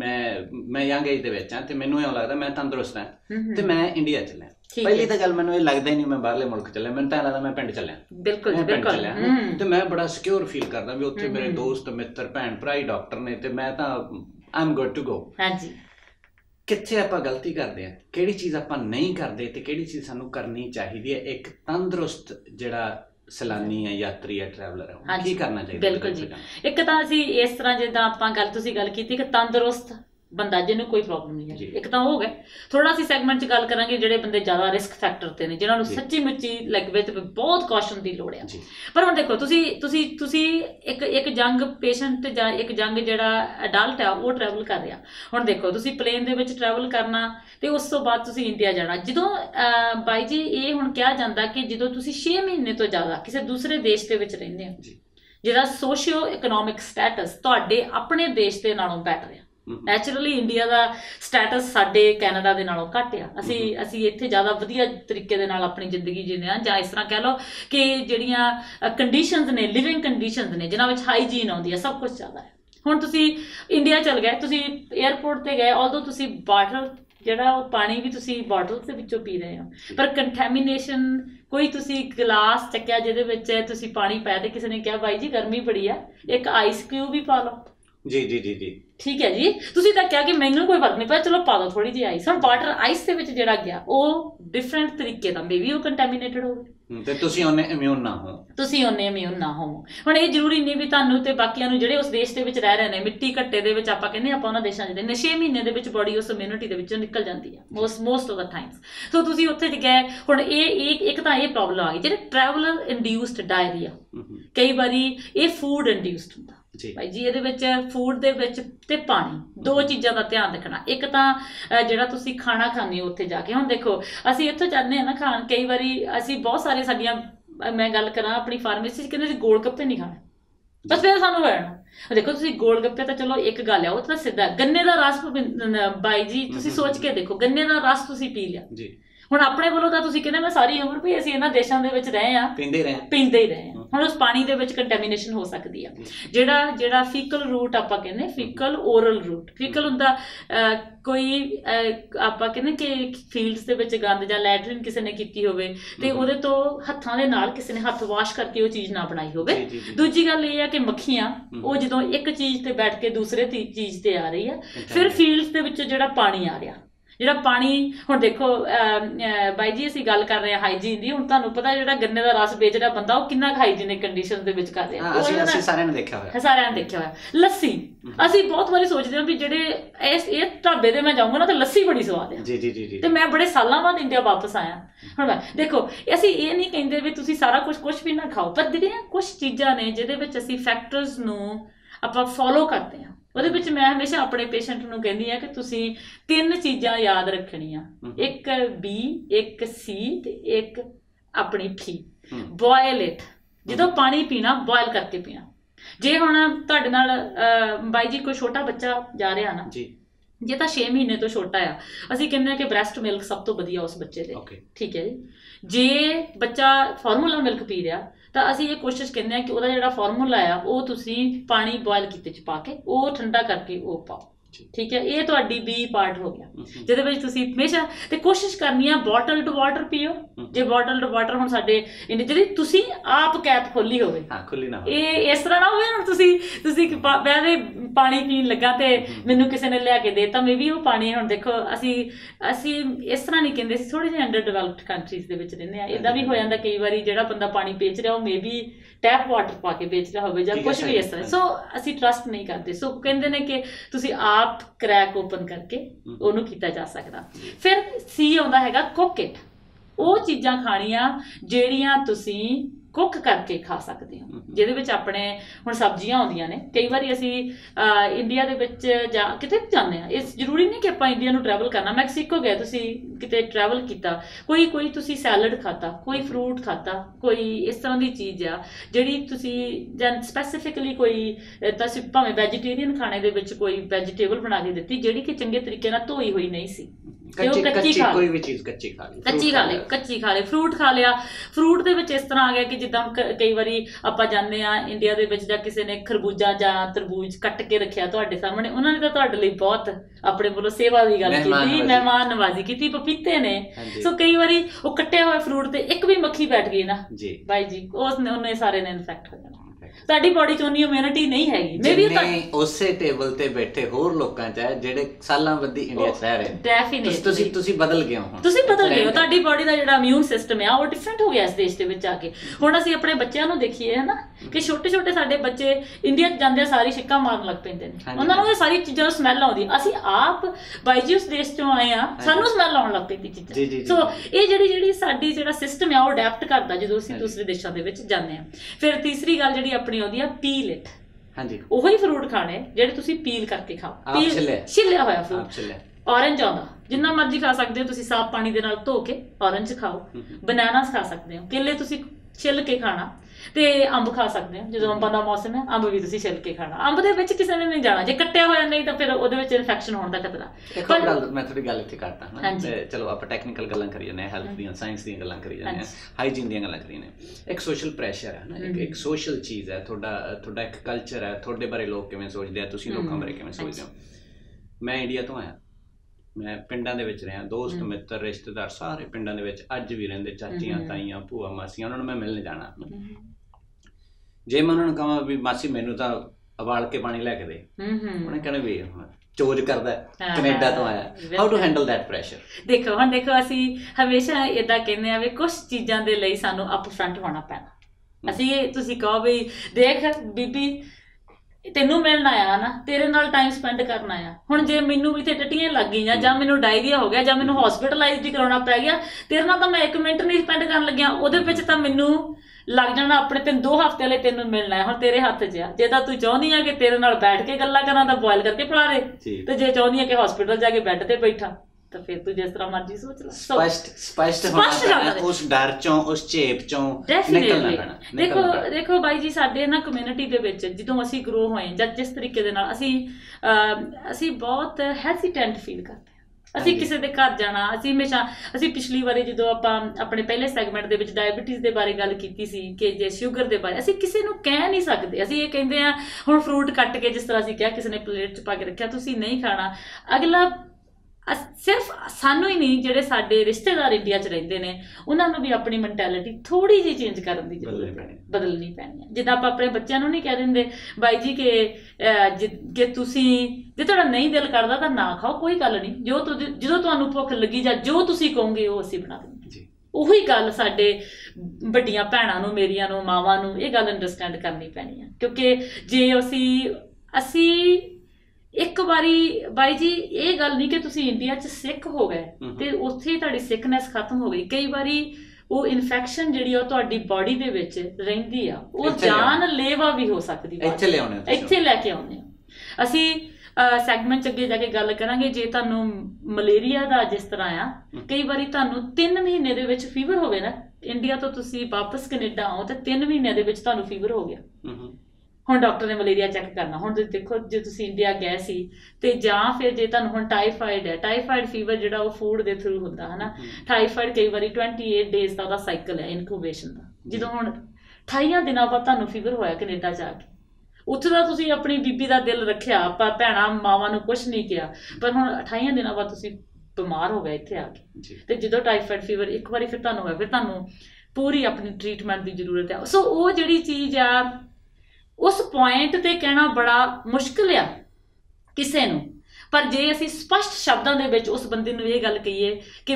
ਮੈਂ ਯੰਗ ਏਜ ਦੇ ਵਿੱਚ ਹਾਂ ਤੇ ਮੈਨੂੰ ਇਉਂ ਲੱਗਦਾ ਮੈਂ ਤੰਦਰੁਸਤ ਹਾਂ ਤੇ ਮੈਂ ਇੰਡੀਆ ਚੱਲਿਆ। ਪਹਿਲੀ ਤਾਂ ਗੱਲ ਮੈਨੂੰ ਇਹ ਲੱਗਦਾ ਹੀ ਨਹੀਂ ਮੈਂ ਬਾਹਰਲੇ ਮੁਲਕ ਚੱਲਿਆ, ਮੈਨੂੰ ਤਾਂ ਲੱਗਦਾ ਮੈਂ ਪਿੰਡ ਚੱਲਿਆ। ਬਿਲਕੁਲ ਬਿਲਕੁਲ। ਤੇ ਮੈਂ ਬੜਾ ਸਿਕਿਉਰ ਫੀਲ ਕਰਦਾ ਵੀ ਉੱਥੇ ਮੇਰੇ ਦੋਸਤ ਮਿੱਤਰ ਭੈਣ ਭਰਾ ਹੀ ਡਾਕਟਰ ਨੇ ਤੇ ਮੈਂ ਤਾਂ I am good to go. ਹਾਂਜੀ। ਕਿੱਥੇ ਆਪਾਂ ਗਲਤੀ ਕਰਦੇ ਹਾਂ, ਕਿਹੜੀ ਚੀਜ਼ ਆਪਾਂ ਨਹੀਂ ਕਰਦੇ ਤੇ ਕਿਹੜੀ ਚੀਜ਼ ਸਾਨੂੰ ਕਰਨੀ ਚਾਹੀਦੀ ਹੈ ਇੱਕ ਤੰਦਰੁਸਤ ਜਿਹੜਾ ਸੈਲਾਨੀ ਹੈ, ਯਾਤਰੀ ਹੈ, ਟਰੈਵਲਰ ਹੈ, ਕੀ ਕਰਨਾ ਚਾਹੀਦਾ? ਬਿਲਕੁਲ ਜੀ। ਇੱਕ ਤਾਂ ਅਸੀਂ ਇਸ ਤਰ੍ਹਾਂ ਜਿੱਦਾਂ ਆਪਾਂ ਤੁਸੀਂ ਗੱਲ ਕੀਤੀ ਕਿ ਤੰਦਰੁਸਤ ਬੰਦਾ ਜਿਹਨੂੰ ਕੋਈ ਪ੍ਰੋਬਲਮ ਨਹੀਂ ਹੈ, ਇੱਕ ਤਾਂ ਹੋ ਗਿਆ। ਥੋੜਾ ਅਸੀਂ ਸੈਗਮੈਂਟ 'ਚ ਗੱਲ ਕਰਾਂਗੇ ਜਿਹੜੇ ਬੰਦੇ ਜ਼ਿਆਦਾ ਰਿਸਕ ਫੈਕਟਰ ਤੇ ਨੇ, ਜਿਹਨਾਂ ਨੂੰ ਸੱਚੀ ਮੁੱਚੀ ਲਾਈਕ ਵਿੱਚ ਬਹੁਤ ਕੌਸ਼ਨ ਦੀ ਲੋੜ ਹੈ। ਪਰ ਹੁਣ ਦੇਖੋ ਤੁਸੀਂ ਇੱਕ ਯੰਗ ਪੇਸ਼ੈਂਟ ਜਾਂ ਇੱਕ ਯੰਗ ਜਿਹੜਾ ਅਡਲਟ ਆ ਉਹ ਟਰੈਵਲ ਕਰ ਰਿਹਾ। ਹੁਣ ਦੇਖੋ ਤੁਸੀਂ ਪਲੇਨ ਦੇ ਵਿੱਚ ਟਰੈਵਲ ਕਰਨਾ ਤੇ ਉਸ ਤੋਂ ਬਾਅਦ ਤੁਸੀਂ ਇੰਡੀਆ ਜਾਣਾ। ਜਦੋਂ ਬਾਈ ਜੀ ਇਹ ਹੁਣ ਕਿਹਾ ਜਾਂਦਾ ਕਿ ਜਦੋਂ ਤੁਸੀਂ 6 ਮਹੀਨੇ ਤੋਂ ਜ਼ਿਆਦਾ ਕਿਸੇ ਦੂਸਰੇ ਦੇਸ਼ ਦੇ ਵਿੱਚ ਰਹਿੰਦੇ ਹੋ, ਜਿਹਦਾ ਸੋਸ਼ੀਓ ਇਕਨੋਮਿਕ ਸਟੇਟਸ ਤੁਹਾਡੇ ਆਪਣੇ ਦੇਸ਼ ਦੇ ਨਾਲੋਂ ਬੈਟਰ ਆ। ਨੈਚੁਰਲੀ ਇੰਡੀਆ ਦਾ ਸਟੇਟਸ ਸਾਡੇ ਕੈਨੇਡਾ ਦੇ ਨਾਲੋਂ ਘੱਟ ਆ। ਅਸੀਂ ਇੱਥੇ ਜ਼ਿਆਦਾ ਵਧੀਆ ਤਰੀਕੇ ਦੇ ਨਾਲ ਆਪਣੀ ਜ਼ਿੰਦਗੀ ਜੀਂਦੇ ਹਾਂ, ਜਾਂ ਇਸ ਤਰ੍ਹਾਂ ਕਹਿ ਲਓ ਕਿ ਜਿਹੜੀਆਂ ਕੰਡੀਸ਼ਨਸ ਨੇ, ਲਿਵਿੰਗ ਕੰਡੀਸ਼ਨਸ ਨੇ, ਜਿਨ੍ਹਾਂ ਵਿੱਚ ਹਾਈਜੀਨ ਆਉਂਦੀ ਹੈ, ਸਭ ਕੁਛ ਜ਼ਿਆਦਾ ਹੈ। ਹੁਣ ਤੁਸੀਂ ਇੰਡੀਆ ਚਲ ਗਏ, ਤੁਸੀਂ ਏਅਰਪੋਰਟ ਤੇ ਗਏ, ਉਦੋਂ ਤੁਸੀਂ ਵਾਟਰ ਜਿਹੜਾ ਉਹ ਪਾਣੀ ਵੀ ਤੁਸੀਂ ਬੋਟਲ ਦੇ ਵਿੱਚੋਂ ਪੀ ਰਹੇ ਹੋ, ਪਰ ਕੰਟੈਮੀਨੇਸ਼ਨ ਕੋਈ ਤੁਸੀਂ ਗਲਾਸ ਚੱਕਿਆ ਜਿਹਦੇ ਵਿੱਚ ਤੁਸੀਂ ਪਾਣੀ ਪਾਇਆ ਤੇ ਕਿਸੇ ਨੇ ਕਿਹਾ ਬਾਈ ਜੀ ਗਰਮੀ ਬੜੀ ਆ, ਇੱਕ ਆਈਸ ਕਿਊਬ ਵੀ ਪਾ ਲਓ। ਜੀ ਜੀ ਜੀ ਜੀ ਠੀਕ ਹੈ ਜੀ। ਤੁਸੀਂ ਤਾਂ ਕਿਹਾ ਕਿ ਮੈਨੂੰ ਕੋਈ ਫਰਕ ਨਹੀਂ ਪਿਆ, ਚਲੋ ਪਾ ਦਿਓ ਥੋੜੀ ਜਿਹੀ ਆਈਸ। ਹੁਣ ਵਾਟਰ ਆਈਸ ਦੇ ਵਿੱਚ ਜਿਹੜਾ ਗਿਆ ਉਹ ਡਿਫਰੈਂਟ ਤਰੀਕੇ ਦਾ, ਮੇਬੀ ਉਹ ਕੰਟੈਮੀਨੇਟਡ ਹੋਵੇ ਤੇ ਤੁਸੀਂ ਉਹਨੇ ਇਮਿਊਨ ਨਾ ਹੋ। ਹੁਣ ਇਹ ਜ਼ਰੂਰੀ ਨਹੀਂ ਵੀ ਤੁਹਾਨੂੰ ਤੇ ਬਾਕੀਆਂ ਨੂੰ ਜਿਹੜੇ ਉਸ ਦੇਸ਼ ਦੇ ਵਿੱਚ ਰਹਿ ਰਹੇ ਨੇ, ਮਿੱਟੀ ਘੱਟੇ ਦੇ ਵਿੱਚ ਆਪਾਂ ਕਹਿੰਦੇ ਆਪਾਂ ਉਹਨਾਂ ਦੇਸ਼ਾਂ 'ਚ ਨੇ 6 ਮਹੀਨੇ ਦੇ ਵਿੱਚ ਬੋਡੀ ਉਸ ਇਮਿਊਨਿਟੀ ਦੇ ਵਿੱਚੋਂ ਨਿਕਲ ਜਾਂਦੀ ਹੈ most of the times. So ਤੁਸੀਂ ਉੱਥੇ ਗਏ, ਹੁਣ ਇਹ ਇੱਕ ਤਾਂ ਇਹ ਪ੍ਰੋਬਲਮ ਆ ਗਈ ਜਿਹੜੇ ਟਰੈਵਲਰ ਇੰਡਿਊਸਡ ਡਾਇਰੀਆ, ਕਈ ਵਾਰੀ ਇਹ ਫੂਡ ਇੰਡਿਊਸਡ ਹੁੰਦਾ ਭਾਈ ਜੀ। ਇਹਦੇ ਵਿੱਚ ਫੂਡ ਦੇ ਵਿੱਚ ਤੇ ਪਾਣੀ, ਦੋ ਚੀਜ਼ਾਂ ਦਾ ਧਿਆਨ ਰੱਖਣਾ। ਇੱਕ ਤਾਂ ਜਿਹੜਾ ਤੁਸੀਂ ਖਾਣਾ ਖਾਂਦੇ ਹੋ ਉੱਥੇ ਜਾ ਕੇ, ਹੁਣ ਦੇਖੋ ਅਸੀਂ ਇੱਥੋਂ ਜਾਂਦੇ ਹਾਂ ਨਾ ਖਾਣ, ਕਈ ਵਾਰੀ ਅਸੀਂ ਬਹੁਤ ਸਾਰੇ ਸਾਡੀਆਂ, ਮੈਂ ਗੱਲ ਕਰਾਂ ਆਪਣੀ ਫਾਰਮੇਸੀ 'ਚ ਕਹਿੰਦੇ ਅਸੀਂ ਗੋਲ ਗੱਪੇ ਨਹੀਂ ਖਾਣੇ, ਬਸ ਫਿਰ ਸਾਨੂੰ ਹੋ ਜਾਣਾ। ਦੇਖੋ ਤੁਸੀਂ ਗੋਲ ਗੱਪੇ ਤਾਂ ਚਲੋ ਇੱਕ ਗੱਲ ਆ, ਉਹ ਤਾਂ ਸਿੱਧਾ ਗੰਨੇ ਦਾ ਰਸ ਬਾਈ ਜੀ ਤੁਸੀਂ ਸੋਚ ਕੇ ਦੇਖੋ, ਗੰਨੇ ਦਾ ਰਸ ਤੁਸੀਂ ਪੀ ਲਿਆ। ਹੁਣ ਆਪਣੇ ਵੱਲੋਂ ਤਾਂ ਤੁਸੀਂ ਕਹਿੰਦੇ ਮੈਂ ਸਾਰੀ ਉਮਰ ਵੀ ਅਸੀਂ ਇਹਨਾਂ ਦੇਸ਼ਾਂ ਦੇ ਵਿੱਚ ਰਹੇ ਹਾਂ, ਪੀਂਦੇ ਹੀ ਰਹੇ ਹਾਂ। ਹੁਣ ਉਸ ਪਾਣੀ ਦੇ ਵਿੱਚ ਕੰਟੈਮੀਨੇਸ਼ਨ ਹੋ ਸਕਦੀ ਆ। ਜਿਹੜਾ ਫੀਕਲ ਰੂਟ ਆਪਾਂ ਕਹਿੰਦੇ, ਫੀਕਲ ਓਰਲ ਰੂਟ, ਫੀਕਲ ਹੁੰਦਾ ਕੋਈ ਆਪਾਂ ਕਹਿੰਦੇ ਕਿ ਫੀਲਡਸ ਦੇ ਵਿੱਚ ਗੰਦ ਜਾਂ ਲੈਟਰਿਨ ਕਿਸੇ ਨੇ ਕੀਤੀ ਹੋਵੇ ਤੇ ਉਹਦੇ ਤੋਂ ਹੱਥਾਂ ਦੇ ਨਾਲ ਕਿਸੇ ਨੇ ਹੱਥ ਵਾਸ਼ ਕਰਕੇ ਉਹ ਚੀਜ਼ ਨਾ ਬਣਾਈ ਹੋਵੇ। ਦੂਜੀ ਗੱਲ ਇਹ ਆ ਕਿ ਮੱਖੀਆਂ ਉਹ ਜਦੋਂ ਇੱਕ ਚੀਜ਼ ਤੇ ਬੈਠ ਕੇ ਦੂਸਰੇ ਚੀਜ਼ ਤੇ ਆ ਰਹੀ ਆ, ਫਿਰ ਫੀਲਡਸ ਦੇ ਵਿੱਚੋਂ ਜਿਹੜਾ ਪਾਣੀ ਆ ਰਿਹਾ, ਜਿਹੜਾ ਪਾਣੀ, ਹੁਣ ਦੇਖੋ ਬਾਈ ਜੀ ਅਸੀਂ ਗੱਲ ਕਰ ਰਹੇ ਹਾਂ ਹਾਈਜੀਨ ਦੀ। ਹੁਣ ਤੁਹਾਨੂੰ ਪਤਾ ਜਿਹੜਾ ਗੰਨੇ ਦਾ ਰਸ ਵੇਚ ਰਿਹਾ ਬੰਦਾ ਉਹ ਕਿੰਨਾ ਹਾਈਜੀਨਿਕ ਕੰਡੀਸ਼ਨ ਦੇ ਵਿੱਚ ਕਰ ਰਿਹਾ, ਅਸੀਂ ਸਾਰਿਆਂ ਨੇ ਦੇਖਿਆ ਹੋਇਆ। ਲੱਸੀ ਅਸੀਂ ਬਹੁਤ ਵਾਰੀ ਸੋਚਦੇ ਹਾਂ ਵੀ ਜਿਹੜੇ ਇਹ ਢਾਬੇ ਤੇ ਮੈਂ ਜਾਊਂਗਾ ਨਾ ਤਾਂ ਲੱਸੀ ਬੜੀ ਸਵਾਦ ਹੈ ਤੇ ਮੈਂ ਬੜੇ ਸਾਲਾਂ ਬਾਅਦ ਇੰਡੀਆ ਵਾਪਸ ਆਇਆ। ਹੁਣ ਦੇਖੋ ਅਸੀਂ ਇਹ ਨਹੀਂ ਕਹਿੰਦੇ ਵੀ ਤੁਸੀਂ ਸਾਰਾ ਕੁਛ ਵੀ ਨਾ ਖਾਓ, ਪਰ ਜਿਹੜੀਆਂ ਕੁਛ ਚੀਜ਼ਾਂ ਨੇ ਜਿਹਦੇ ਵਿੱਚ ਅਸੀਂ ਫੈਕਟਰਸ ਨੂੰ ਆਪਾਂ ਫੋਲੋ ਕਰਦੇ ਹਾਂ, ਉਹਦੇ ਵਿੱਚ ਮੈਂ ਹਮੇਸ਼ਾ ਆਪਣੇ ਪੇਸ਼ੈਂਟ ਨੂੰ ਕਹਿੰਦੀ ਹਾਂ ਕਿ ਤੁਸੀਂ 3 ਚੀਜ਼ਾਂ ਯਾਦ ਰੱਖਣੀਆਂ, ਇੱਕ B, ਇੱਕ C ਤੇ ਇੱਕ ਆਪਣੀ T। ਬੋਇਲ ਇਟ, ਜਦੋਂ ਪਾਣੀ ਪੀਣਾ ਬੋਇਲ ਕਰਕੇ ਪੀਣਾ। ਜੇ ਹੁਣ ਤੁਹਾਡੇ ਨਾਲ ਬਾਈ ਜੀ ਕੋਈ ਛੋਟਾ ਬੱਚਾ ਜਾ ਰਿਹਾ ਨਾ, ਜੇ ਤਾਂ 6 ਮਹੀਨੇ ਤੋਂ ਛੋਟਾ ਆ, ਅਸੀਂ ਕਹਿੰਦੇ ਹਾਂ ਕਿ ਬ੍ਰੈਸਟ ਮਿਲਕ ਸਭ ਤੋਂ ਵਧੀਆ ਉਸ ਬੱਚੇ ਲਈ, ਠੀਕ ਹੈ ਜੀ। ਜੇ ਬੱਚਾ ਫਾਰਮੂਲਾ ਮਿਲਕ ਪੀ ਰਿਹਾ ਤਾਂ ਅਸੀਂ ਇਹ ਕੋਸ਼ਿਸ਼ ਕਹਿੰਦੇ ਹਾਂ ਕਿ ਉਹਦਾ ਜਿਹੜਾ ਫਾਰਮੂਲਾ ਆ ਉਹ ਤੁਸੀਂ ਪਾਣੀ ਬੋਇਲ ਕੀਤੇ 'ਚ ਪਾ ਕੇ ਉਹ ਠੰਡਾ ਕਰਕੇ ਉਹ ਪਾਓ, ਠੀਕ ਹੈ। ਇਹ ਤੁਹਾਡੀ B ਪਾਰਟ ਹੋ ਗਿਆ, ਜਿਹਦੇ ਵਿੱਚ ਤੁਸੀਂ ਹਮੇਸ਼ਾ ਤੇ ਕੋਸ਼ਿਸ਼ ਕਰਨੀ ਆ ਬੋਟਲਡ ਵਾਟਰ ਪੀਓ। ਜੇ ਬੋਟਲਡ ਵਾਟਰ ਹੁਣ ਸਾਡੇ ਜਿਹੜੀ ਤੁਸੀਂ ਆਪ ਕੈਪ ਖੋਲੀ ਹੋਵੇ, ਇਹ ਇਸ ਤਰ੍ਹਾਂ ਨਾ ਹੋਵੇ ਹੁਣ ਤੁਸੀਂ ਵੈਸੇ ਪਾਣੀ ਪੀਣ ਲੱਗਾ ਤੇ ਮੈਨੂੰ ਕਿਸੇ ਨੇ ਲਿਆ ਕੇ ਦੇ ਤਾਂ ਮੇਬੀ ਉਹ ਪਾਣੀ, ਹੁਣ ਦੇਖੋ ਅਸੀਂ ਇਸ ਤਰ੍ਹਾਂ ਨਹੀਂ ਕਹਿੰਦੇ, ਅਸੀਂ ਥੋੜੇ ਜਿਹੇ ਅੰਡਰ ਡਿਵੈਲਪਡ ਕੰਟਰੀਜ਼ ਦੇ ਵਿੱਚ ਰਹਿੰਦੇ ਹਾਂ। ਇੱਦਾਂ ਵੀ ਹੋ ਜਾਂਦਾ ਕਈ ਵਾਰੀ ਜਿਹੜਾ ਬੰਦਾ ਪਾਣੀ ਵੇਚ ਰਿਹਾ ਉਹ ਮੇਬੀ ਟੈਪ ਵਾਟਰ ਪਾ ਕੇ ਵੇਚ ਰਿਹਾ ਹੋਵੇ ਜਾਂ ਕੁਛ ਵੀ ਇਸ ਤਰ੍ਹਾਂ। ਸੋ ਅਸੀਂ ਟਰਸਟ ਨਹੀਂ ਕਰਦੇ। ਸੋ ਕਹਿੰਦੇ ਨੇ ਕਿ ਤੁਸੀਂ ਆਪ ਕਰੈਕ ਓਪਨ ਕਰਕੇ ਉਹਨੂੰ ਕੀਤਾ ਜਾ ਸਕਦਾ। ਫਿਰ C ਆਉਂਦਾ ਹੈਗਾ ਕੁੱਕ ਇਟ, ਉਹ ਚੀਜ਼ਾਂ ਖਾਣੀਆਂ ਜਿਹੜੀਆਂ ਤੁਸੀਂ ਕੁੱਕ ਕਰਕੇ ਖਾ ਸਕਦੇ ਹੋ। ਜਿਹਦੇ ਵਿੱਚ ਆਪਣੇ ਹੁਣ ਸਬਜ਼ੀਆਂ ਆਉਂਦੀਆਂ ਨੇ। ਕਈ ਵਾਰੀ ਅਸੀਂ ਇੰਡੀਆ ਦੇ ਵਿੱਚ ਜਾਂ ਕਿਤੇ ਵੀ ਜਾਂਦੇ ਹਾਂ, ਇਹ ਜ਼ਰੂਰੀ ਨਹੀਂ ਕਿ ਆਪਾਂ ਇੰਡੀਆ ਨੂੰ ਟਰੈਵਲ ਕਰਨਾ। ਮੈਕਸੀਕੋ ਗਏ ਤੁਸੀਂ, ਕਿਤੇ ਟਰੈਵਲ ਕੀਤਾ, ਕੋਈ ਤੁਸੀਂ ਸੈਲਡ ਖਾਤਾ, ਕੋਈ ਫਰੂਟ ਖਾਤਾ, ਕੋਈ ਇਸ ਤਰ੍ਹਾਂ ਦੀ ਚੀਜ਼ ਆ ਜਿਹੜੀ ਤੁਸੀਂ ਜਾਂ ਸਪੈਸੀਫਿਕਲੀ ਕੋਈ ਤੁਸੀਂ ਭਾਵੇਂ ਵੈਜੀਟੇਰੀਅਨ ਖਾਣੇ ਦੇ ਵਿੱਚ ਕੋਈ ਵੈਜੀਟੇਬਲ ਬਣਾ ਕੇ ਦਿੱਤੀ ਜਿਹੜੀ ਕਿ ਚੰਗੇ ਤਰੀਕੇ ਨਾਲ ਧੋਈ ਹੋਈ ਨਹੀਂ ਸੀ, ਕੋਈ ਵੀ ਚੀਜ਼ ਕੱਚੀ ਖਾ ਲਈ, ਫਰੂਟ ਖਾ ਲਿਆ। ਫਰੂਟ ਦੇ ਵਿੱਚ ਇਸ ਤਰ੍ਹਾਂ ਆ ਗਿਆ ਕਿ ਜਿੱਦਾਂ ਕਈ ਵਾਰੀ ਆਪਾਂ ਜਾਂਦੇ ਹਾਂ ਇੰਡੀਆ ਦੇ ਵਿੱਚ, ਜਾਂ ਕਿਸੇ ਨੇ ਖਰਬੂਜਾ ਜਾਂ ਤਰਬੂਜ ਕੱਟ ਕੇ ਰੱਖਿਆ ਤੁਹਾਡੇ ਸਾਹਮਣੇ, ਉਹਨਾਂ ਨੇ ਤਾਂ ਤੁਹਾਡੇ ਲਈ ਬਹੁਤ ਆਪਣੇ ਵੱਲੋਂ ਸੇਵਾ ਦੀ ਗੱਲ ਕੀਤੀ, ਮਹਿਮਾਨ ਨਵਾਜ਼ੀ ਕੀਤੀ, ਪਪੀਤੇ ਨੇ। ਸੋ ਕਈ ਵਾਰੀ ਉਹ ਕੱਟਿਆ ਹੋਇਆ ਫਰੂਟ ਤੇ ਇੱਕ ਵੀ ਮੱਖੀ ਬੈਠ ਗਈ ਨਾ ਬਾਈ ਜੀ, ਉਹਨੇ ਸਾਰੇ ਨੇ ਇਨਫੈਕਟ ਹੋ ਜਾਣਾ। ਸਾਡੀ ਬੋਡੀ ਚ ਉਨੀ ਇਮਿਊਨਿਟੀ ਨਹੀਂ ਹੈਗੀ। ਮੇਬੀ ਉਸੇ ਟੇਬਲ ਤੇ ਬੈਠੇ ਹੋਰ ਲੋਕਾਂ ਚ ਹੈ ਜਿਹੜੇ ਸਾਲਾਂ ਬੱਧੀ ਇੰਡੀਆ ਚ ਰਹਿ ਰਹੇ। ਡੈਫੀਨੇਟਲੀ ਤੁਸੀਂ ਬਦਲ ਗਏ ਹੋ, ਤੁਹਾਡੀ ਬੋਡੀ ਦਾ ਜਿਹੜਾ ਇਮਿਊਨ ਸਿਸਟਮ ਆ ਉਹ ਡਿਫਰੈਂਟ ਹੋ ਗਿਆ ਇਸ ਦੇਸ਼ ਦੇ ਵਿੱਚ ਆ ਕੇ। ਹੁਣ ਅਸੀਂ ਆਪਣੇ ਬੱਚਿਆਂ ਨੂੰ ਦੇਖੀਏ ਹੈ ਨਾ ਕਿ ਛੋਟੇ ਛੋਟੇ ਸਾਡੇ ਬੱਚੇ ਇੰਡੀਆ ਚ ਜਾਂਦੇ ਸਾਰੀ ਛਿੱਕਾਂ ਮਾਰਨ ਲੱਗ ਪੈਂਦੇ ਨੇ, ਉਹਨਾਂ ਨੂੰ ਇਹ ਸਾਰੀ ਚੀਜ਼ਾਂ ਨੂੰ ਸਮੈਲ ਆਉਂਦੀ। ਅਸੀਂ ਆਪ ਬਾਈ ਜੀ ਉਸ ਦੇਸ਼ ਚੋਂ ਆਏ ਆ, ਸਾਨੂੰ ਸਮੈਲ ਆਉਣ ਲੱਗ ਪੈਂਦੀ ਚੀਜ਼ਾਂ। ਸੋ ਇਹ ਜਿਹੜੀ ਸਾਡੀ ਜਿਹੜਾ ਸਿਸਟਮ ਆ ਉਹ ਅਡੈਪਟ ਕਰਦਾ ਜਦੋਂ ਅਸੀਂ ਦੂਸਰੇ ਦੇਸ਼ਾਂ ਦੇ ਵਿੱਚ ਜਾਂਦੇ ਹਾਂ। ਫਿਰ ਤੀਸਰੀ ਗੱਲ ਜਿਹੜੀ ਆਪਣੀ ਆਉਂਦੀ ਆ ਪੀਲ ਇਟ। ਉਹੀ ਫਰੂਟ ਖਾਣੇ ਜਿਹੜੇ ਤੁਸੀਂ ਪੀਲ ਕਰਕੇ ਖਾਓ, ਛਿੱਲਿਆ ਹੋਇਆ ਫਰੂਟ। ਔਰੰਜ ਆਉਂਦਾ, ਜਿੰਨਾ ਮਰਜ਼ੀ ਖਾ ਸਕਦੇ ਹੋ ਤੁਸੀਂ, ਸਾਫ਼ ਪਾਣੀ ਦੇ ਨਾਲ ਧੋ ਕੇ ਔਰੰਜ ਖਾਓ। ਬਨਾਨਾਸ ਖਾ ਸਕਦੇ ਹੋ, ਕੇਲੇ ਤੁਸੀਂ ਛਿੱਲ ਕੇ ਖਾਣਾ, ਤੇ ਅੰਬ ਖਾ ਸਕਦੇ ਹੋ, ਜਦੋਂ ਅੰਬਾਂ ਦਾ ਮੌਸਮ ਹੈ ਅੰਬ ਵੀ ਤੁਸੀਂ ਛਿੱਲ ਕੇ ਖਾਣਾ। ਅੰਬ ਦੇ ਵਿੱਚ ਕਿਸੇ ਨੇ ਨਹੀਂ ਜਾਣਾ, ਜੇ ਕੱਟਿਆ ਹੋਇਆ ਨਹੀਂ ਤਾਂ ਫਿਰ ਉਹਦੇ ਵਿੱਚ ਇਨਫੈਕਸ਼ਨ ਹੋਣ ਦਾ ਖਤਰਾ। ਮੈਂ ਥੋੜੀ ਗੱਲ ਇੱਥੇ ਕਰਦਾ ਹਾਂ, ਚਲੋ ਆਪਾਂ ਟੈਕਨੀਕਲ ਗੱਲਾਂ ਕਰੀ ਜਾਂਦੇ ਹਾਂ, ਹੈਲਥ ਦੀਆਂ, ਸਾਇੰਸ ਦੀਆਂ ਗੱਲਾਂ ਕਰੀ ਜਾਂਦੇ ਹਾਂ, ਹਾਈਜੀਨ ਦੀਆਂ ਗੱਲਾਂ ਕਰੀ ਜਾਂਦੇ ਹਾਂ। ਇੱਕ ਸੋਸ਼ਲ ਪ੍ਰੈਸ਼ਰ ਹੈ ਨਾ, ਇੱਕ ਸੋਸ਼ਲ ਚੀਜ਼ ਹੈ, ਤੁਹਾਡਾ ਇੱਕ ਕਲਚਰ ਹੈ, ਤੁਹਾਡੇ ਬਾਰੇ ਲੋਕ ਕਿਵੇਂ ਸੋਚਦੇ ਆ, ਤੁਸੀਂ ਲੋਕਾਂ ਬਾਰੇ ਕਿਵੇਂ ਸੋਚਦੇ ਹੋ। ਮੈਂ ਇੰਡੀਆ ਤੋਂ ਆਇਆ, ਮੈਂ ਪਿੰਡਾਂ ਦੇ ਵਿੱਚ ਰਿਹਾ, ਦੋਸਤ ਮਿੱਤਰ ਰਿਸ਼ਤੇਦਾਰ ਸਾਰੇ ਪਿੰਡਾਂ ਦੇ ਵਿੱਚ ਅੱਜ ਵੀ ਰਹਿੰਦੇ, ਚਾਚੀਆਂ ਤਾਈਆਂ ਭੂਆ ਮਾਸੀਆਂ, ਉਹਨਾਂ ਨੂੰ ਮੈਂ ਮਿਲਣ ਜਾਣਾ। ਜੇ ਮੈਂ ਉਹਨਾਂ ਨੂੰ ਕਹਾਂ ਵੀ ਮਾਸੀ ਮੈਨੂੰ ਤਾਂ ਉਬਾਲ ਕੇ ਪਾਣੀ ਲੈ ਕੇ ਦੇ, ਉਹਨੇ ਕਹਿਣਾ ਵੀ ਹੁਣ ਚੋਜ ਕਰਦਾ, ਕੈਨੇਡਾ ਤੋਂ ਆਇਆ। How to handle that pressure? ਦੇਖੋ ਅਸੀਂ ਹਮੇਸ਼ਾ ਏਦਾਂ ਕਹਿੰਦੇ ਆ ਵੀ ਕੁਛ ਚੀਜ਼ਾਂ ਦੇ ਲਈ ਸਾਨੂੰ ਅਪ ਫਰੰਟ ਹੋਣਾ ਪੈਣਾ। ਅਸੀਂ ਤੁਸੀਂ ਕਹੋ ਵੀ ਦੇਖ ਬੀਬੀ ਤੈਨੂੰ ਮਿਲਣ ਆਇਆ ਨਾ, ਤੇਰੇ ਨਾਲ ਟਾਈਮ ਸਪੈਂਡ ਕਰਨਾ ਆ। ਹੁਣ ਜੇ ਮੈਨੂੰ ਇੱਥੇ ਟੱਟੀਆਂ ਲੱਗ ਗਈਆਂ, ਜਾਂ ਮੈਨੂੰ ਡਾਇਰੀਆ ਹੋ ਗਿਆ, ਜਾਂ ਮੈਨੂੰ ਹਸਪੀਟਲਾਈਜ਼ਡ ਹੀ ਕਰਾਉਣਾ ਪੈ ਗਿਆ, ਤੇਰੇ ਨਾਲ ਤਾਂ ਮੈਂ 1 ਮਿੰਟ ਨਹੀਂ ਸਪੈਂਡ ਕਰਨ ਲੱਗਿਆ, ਉਹਦੇ ਵਿੱਚ ਤਾਂ ਮੈਨੂੰ ਲੱਗ ਜਾਣਾ ਆਪਣੇ 2 ਹਫ਼ਤੇ ਲਈ ਤੈਨੂੰ ਮਿਲਣਾ ਹੈ। ਹੁਣ ਤੇਰੇ ਹੱਥ 'ਚ ਆ, ਜੇ ਤਾਂ ਤੂੰ ਚਾਹੁੰਦੀ ਆ ਕਿ ਤੇਰੇ ਨਾਲ ਬੈਠ ਕੇ ਗੱਲਾਂ ਕਰਾਂ ਤਾਂ ਬੋਇਲ ਕਰਕੇ ਪਿਲਾ ਦੇ, ਤੇ ਜੇ ਚਾਹੁੰਦੀ ਆ ਕਿ ਹਸਪੀਟਲ ਜਾ ਕੇ ਬੈੱਡ ਤੇ ਬੈਠਾ ਤਾਂ ਫਿਰ ਤੂੰ ਜਿਸ ਤਰ੍ਹਾਂ ਮਰਜ਼ੀ ਸੋਚ ਲੈ। ਸਪਸ਼ਟ ਹੋਣਾ, ਉਸ ਡਰ ਚੋਂ, ਉਸ ਝੇਪ ਚੋਂ ਨਿਕਲਣਾ ਪੈਣਾ। ਦੇਖੋ ਬਾਈ ਜੀ, ਸਾਡੇ ਨਾ ਕਮਿਊਨਿਟੀ ਦੇ ਵਿੱਚ ਜਦੋਂ ਅਸੀਂ ਗਰੋ ਹੋਏ, ਜਾਂ ਜਿਸ ਤਰੀਕੇ ਦੇ ਨਾਲ ਅਸੀਂ ਬਹੁਤ ਹੈਸੀਟੈਂਟ ਫੀਲ ਕਰਦੇ ਹਾਂ। ਅਸੀਂ ਕਿਸੇ ਦੇ ਘਰ ਜਾਣਾ, ਅਸੀਂ ਪਿਛਲੀ ਵਾਰੀ ਜਦੋਂ ਆਪਾਂ ਆਪਣੇ ਪਹਿਲੇ ਸੈਗਮੈਂਟ ਦੇ ਵਿੱਚ ਡਾਇਬਟੀਜ਼ ਦੇ ਬਾਰੇ ਗੱਲ ਕੀਤੀ ਸੀ ਕਿ ਜੇ ਸ਼ੂਗਰ ਦੇ ਬਾਰੇ, ਅਸੀਂ ਕਿਸੇ ਨੂੰ ਕਹਿ ਨਹੀਂ ਸਕਦੇ। ਅਸੀਂ ਇਹ ਕਹਿੰਦੇ ਹਾਂ ਹੁਣ ਫਰੂਟ ਕੱਟ ਕੇ, ਜਿਸ ਤਰ੍ਹਾਂ ਅਸੀਂ ਕਿਹਾ ਕਿਸੇ ਨੇ ਪਲੇਟ 'ਚ ਪਾ ਕੇ ਰੱਖਿਆ, ਤੁਸੀਂ ਨਹੀਂ ਖਾਣਾ। ਅਗਲਾ ਸਿਰਫ ਸਾਨੂੰ ਹੀ ਨਹੀਂ, ਜਿਹੜੇ ਸਾਡੇ ਰਿਸ਼ਤੇਦਾਰ ਇੰਡੀਆ 'ਚ ਰਹਿੰਦੇ ਨੇ ਉਹਨਾਂ ਨੂੰ ਵੀ ਆਪਣੀ ਮੈਂਟੈਲਿਟੀ ਥੋੜ੍ਹੀ ਜਿਹੀ ਚੇਂਜ ਕਰਨ ਦੀ ਜ਼ਰੂਰਤ ਹੈ, ਬਦਲਣੀ ਪੈਣੀ ਹੈ। ਜਿੱਦਾਂ ਆਪਾਂ ਆਪਣੇ ਬੱਚਿਆਂ ਨੂੰ ਨਹੀਂ ਕਹਿ ਦਿੰਦੇ ਬਾਈ ਜੀ ਕਿ ਤੁਸੀਂ ਜੇ ਤੁਹਾਡਾ ਨਹੀਂ ਦਿਲ ਕਰਦਾ ਤਾਂ ਨਾ ਖਾਓ, ਕੋਈ ਗੱਲ ਨਹੀਂ, ਜਦੋਂ ਤੁਹਾਨੂੰ ਭੁੱਖ ਲੱਗੀ ਜਾਂ ਜੋ ਤੁਸੀਂ ਕਹੋਗੇ ਉਹ ਅਸੀਂ ਬਣਾ ਦਿੰਦੇ। ਉਹੀ ਗੱਲ ਸਾਡੇ ਵੱਡੀਆਂ ਭੈਣਾਂ ਨੂੰ, ਮੇਰੀਆਂ ਨੂੰ, ਮਾਵਾਂ ਨੂੰ ਇਹ ਗੱਲ ਅੰਡਰਸਟੈਂਡ ਕਰਨੀ ਪੈਣੀ ਹੈ। ਕਿਉਂਕਿ ਜੇ ਅਸੀਂ ਇੱਕ ਵਾਰੀ ਬਾਈ ਜੀ, ਇਹ ਗੱਲ ਨਹੀਂ ਕਿ ਤੁਸੀਂ ਇੰਡੀਆ 'ਚ ਸਿੱਖ ਹੋ ਗਏ ਤੇ ਉੱਥੇ ਤੁਹਾਡੀ ਸਿਕਨੈਸ ਖਤਮ ਹੋ ਗਈ। ਕਈ ਵਾਰੀ ਉਹ ਇਨਫੈਕਸ਼ਨ ਜਿਹੜੀ ਉਹ ਤੁਹਾਡੀ ਬਾਡੀ ਦੇ ਵਿੱਚ ਰਹਿੰਦੀ ਆ, ਉਹ ਜਾਨਲੇਵਾ ਵੀ ਹੋ ਸਕਦੀ, ਇੱਥੇ ਲੈ ਕੇ ਆਉਂਦੇ ਆ। ਅਸੀਂ ਸੈਗਮੈਂਟ 'ਚ ਅੱਗੇ ਜਾ ਕੇ ਗੱਲ ਕਰਾਂਗੇ। ਜੇ ਤੁਹਾਨੂੰ ਮਲੇਰੀਆ ਦਾ ਜਿਸ ਤਰ੍ਹਾਂ ਆ, ਕਈ ਵਾਰੀ ਤੁਹਾਨੂੰ 3 ਮਹੀਨੇ ਦੇ ਵਿੱਚ ਫੀਵਰ ਹੋਵੇ ਨਾ, ਇੰਡੀਆ ਤੋਂ ਤੁਸੀਂ ਵਾਪਸ ਕੈਨੇਡਾ ਆਓ ਤੇ 3 ਮਹੀਨਿਆਂ ਦੇ ਵਿੱਚ ਤੁਹਾਨੂੰ ਫੀਵਰ ਹੋ ਗਿਆ। ਹੁਣ ਡਾਕਟਰ ਨੇ ਮਲੇਰੀਆ ਚੈੱਕ ਕਰਨਾ। ਹੁਣ ਦੇਖੋ ਜੇ ਤੁਸੀਂ ਇੰਡੀਆ ਗਏ ਸੀ ਤੇ ਜਾਂ ਫਿਰ ਜੇ ਤੁਹਾਨੂੰ ਹੁਣ ਟਾਈਫਾਈਡ ਹੈ, ਟਾਈਫਾਈਡ ਫੀਵਰ ਜਿਹੜਾ ਉਹ ਫੂਡ ਦੇ ਥਰੂ ਹੁੰਦਾ ਹੈ ਨਾ। ਟਾਈਫਾਈਡ ਕਈ ਵਾਰੀ 28 ਡੇਜ਼ ਦਾ ਉਹਦਾ ਸਾਈਕਲ ਹੈ ਇਨਕੂਬੇਸ਼ਨ ਦਾ। ਜਦੋਂ ਹੁਣ 28 ਦਿਨਾਂ ਬਾਅਦ ਤੁਹਾਨੂੰ ਫੀਵਰ ਹੋਇਆ ਕੈਨੇਡਾ ਜਾ ਕੇ, ਉੱਥੇ ਦਾ ਤੁਸੀਂ ਆਪਣੀ ਬੀਬੀ ਦਾ ਦਿਲ ਰੱਖਿਆ, ਆਪਾਂ ਭੈਣਾਂ ਮਾਵਾਂ ਨੂੰ ਕੁਛ ਨਹੀਂ ਕਿਹਾ, ਪਰ ਹੁਣ 28 ਦਿਨਾਂ ਬਾਅਦ ਤੁਸੀਂ ਬਿਮਾਰ ਹੋ ਗਏ ਇੱਥੇ ਆ ਕੇ। ਤੇ ਜਦੋਂ ਟਾਈਫਾਈਡ ਫੀਵਰ ਇੱਕ ਵਾਰੀ ਫਿਰ ਤੁਹਾਨੂੰ ਹੋਇਆ, ਫਿਰ ਤੁਹਾਨੂੰ ਪੂਰੀ ਆਪਣੀ ਟਰੀਟਮੈਂਟ ਦੀ ਜ਼ਰੂਰਤ ਹੈ। ਸੋ ਉਹ ਜਿਹੜੀ ਚੀਜ਼ ਆ ਉਸ ਪੁਆਇੰਟ ਤੇ ਕਹਿਣਾ ਬੜਾ ਮੁਸ਼ਕਿਲ ਆ ਕਿਸੇ ਨੂੰ, ਪਰ ਜੇ ਅਸੀਂ ਸਪਸ਼ਟ ਸ਼ਬਦਾਂ ਦੇ ਵਿੱਚ ਉਸ ਬੰਦੇ ਨੂੰ ਇਹ ਗੱਲ ਕਹੀਏ ਕਿ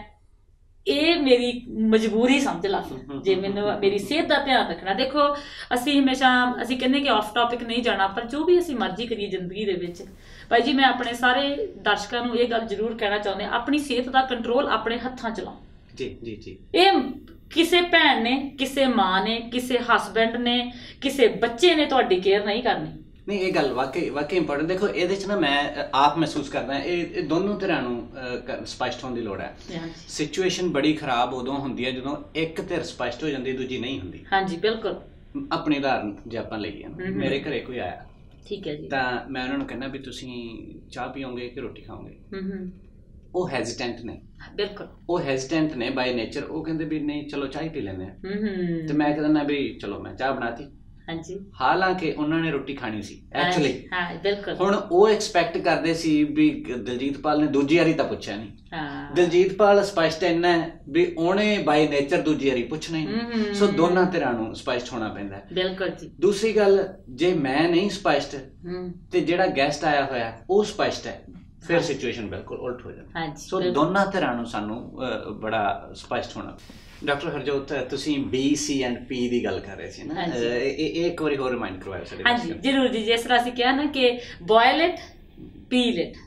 ਇਹ ਮੇਰੀ ਮਜਬੂਰੀ ਸਮਝ ਲਾ, ਜੇ ਮੈਨੂੰ ਮੇਰੀ ਸਿਹਤ ਦਾ ਧਿਆਨ ਰੱਖਣਾ। ਦੇਖੋ ਅਸੀਂ ਹਮੇਸ਼ਾ ਅਸੀਂ ਕਹਿੰਦੇ ਕਿ ਆਫ ਟੌਪਿਕ ਨਹੀਂ ਜਾਣਾ, ਪਰ ਜੋ ਵੀ ਅਸੀਂ ਮਰਜ਼ੀ ਕਰੀਏ ਜ਼ਿੰਦਗੀ ਦੇ ਵਿੱਚ ਭਾਈ ਜੀ, ਮੈਂ ਆਪਣੇ ਸਾਰੇ ਦਰਸ਼ਕਾਂ ਨੂੰ ਇਹ ਗੱਲ ਜ਼ਰੂਰ ਕਹਿਣਾ ਚਾਹੁੰਦੇ, ਆਪਣੀ ਸਿਹਤ ਦਾ ਕੰਟਰੋਲ ਆਪਣੇ ਹੱਥਾਂ 'ਚ ਲਾਓ। ਇਹ ਕਿਸੇ ਭੈਣ ਨੇ, ਕਿਸੇ ਮਾਂ ਨੇ, ਕਿਸੇ ਹਸਬੈਂਡ ਨੇ, ਕਿਸੇ ਬੱਚੇ ਨੇ ਤੁਹਾਡੀ ਕੇਅਰ ਨਹੀਂ ਕਰਨੀ। ਨਹੀਂ, ਇਹ ਗੱਲ ਵਾਕਈ ਇੰਪੋਰਟੈਂਟ। ਦੇਖੋ ਇਹਦੇ 'ਚ ਨਾ ਮੈਂ ਆਪ ਮਹਿਸੂਸ ਕਰਦਾ ਇਹ ਦੋਨੋਂ ਧਿਰਾਂ ਨੂੰ ਸਪਸ਼ਟ ਹੋਣ ਦੀ ਲੋੜ ਹੈ। ਸਿਚੁਏਸ਼ਨ ਬੜੀ ਖਰਾਬ ਉਦੋਂ ਹੁੰਦੀ ਹੈ ਜਦੋਂ ਇੱਕ ਧਿਰ ਸਪਸ਼ਟ ਹੋ ਜਾਂਦੀ, ਦੂਜੀ ਨਹੀਂ ਹੁੰਦੀ। ਹਾਂਜੀ, ਬਿਲਕੁਲ। ਆਪਣੀ ਉਦਾਹਰਨ ਜੇ ਆਪਾਂ ਲਈਏ, ਮੇਰੇ ਘਰੇ ਕੋਈ ਆਇਆ, ਠੀਕ ਹੈ ਜੀ, ਤਾਂ ਮੈਂ ਉਹਨਾਂ ਨੂੰ ਕਹਿੰਦਾ ਵੀ ਤੁਸੀਂ ਚਾਹ ਪੀਓਗੇ ਕਿ ਰੋਟੀ ਖਾਓਗੇ? ਉਹ ਹੈਜ਼ੀਟੈਂਟ ਨੇ, ਬਿਲਕੁਲ ਉਹ ਹੈਜ਼ੀਟੈਂਟ ਨੇ ਬਾਈ ਨੇਚਰ। ਉਹ ਕਹਿੰਦੇ ਵੀ ਨਹੀਂ ਚਲੋ ਚਾਹ ਹੀ ਪੀ ਲੈਂਦੇ ਆ, ਤੇ ਮੈਂ ਕਹਿੰਦਾ ਵੀ ਚਲੋ ਮੈਂ ਚਾਹ ਬਣਾਤੀ। ਹਾਂਜੀ, ਹਾਲਾਂਕਿ ਉਹਨਾਂ ਨੇ ਰੋਟੀ ਖਾਣੀ ਸੀ ਐਕਚੁਅਲੀ। ਹਾਂ, ਬਿਲਕੁਲ। ਹੁਣ ਉਹ ਐਕਸਪੈਕਟ ਕਰਦੇ ਸੀ ਵੀ ਦਿਲਜੀਤ ਪਾਲ ਨੇ ਦੂਜੀ ਵਾਰੀ ਤਾਂ ਪੁੱਛਿਆ ਨਹੀਂ। ਦਿਲਜੀਤ ਪਾਲ ਸਪਸ਼ਟ ਇੰਨਾ ਵੀ ਉਹਨੇ ਬਾਈ ਨੇਚਰ ਦੂਜੀ ਵਾਰੀ ਪੁੱਛਣਾ ਹੀ। ਸੋ ਦੋਨਾਂ ਧਿਰਾਂ ਨੂੰ ਸਪਸ਼ਟ ਹੋਣਾ ਪੈਂਦਾ। ਬਿਲਕੁਲ ਜੀ। ਦੂਸਰੀ ਗੱਲ, ਜੇ ਮੈਂ ਨਹੀਂ ਸਪਸ਼ਟ ਤੇ ਜਿਹੜਾ ਗੈਸਟ ਆਇਆ ਹੋਇਆ ਉਹ ਸਪਸ਼ਟ ਹੈ, ਫਿਰ ਸਿਚੁਏਸ਼ਨ ਬਿਲਕੁਲ ਉਲਟ ਹੋ ਜਾਂਦੀ। ਸੋ ਦੋਨਾਂ ਧਿਰਾਂ ਨੂੰ ਸਾਨੂੰ ਬੜਾ ਸਪਸ਼ਟ ਹੋਣਾ। ਡਾਕਟਰ ਹਰਜੋਤ, ਤੁਸੀਂ ਬੀ, ਸੀ ਐਂਡ ਪੀ ਦੀ ਗੱਲ ਕਰ ਰਹੇ ਸੀ ਨਾ, ਇਹ ਇੱਕ ਵਾਰੀ ਹੋਰ ਰਿਮਾਈਂਡ ਕਰਵਾਇਆ ਸਾਡੇ। ਹਾਂਜੀ, ਜ਼ਰੂਰ ਜੀ। ਜਿਸ ਤਰ੍ਹਾਂ ਅਸੀਂ ਕਿਹਾ ਨਾ ਕਿ boil it, peel it,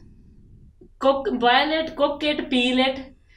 boil it, cook it, peel it,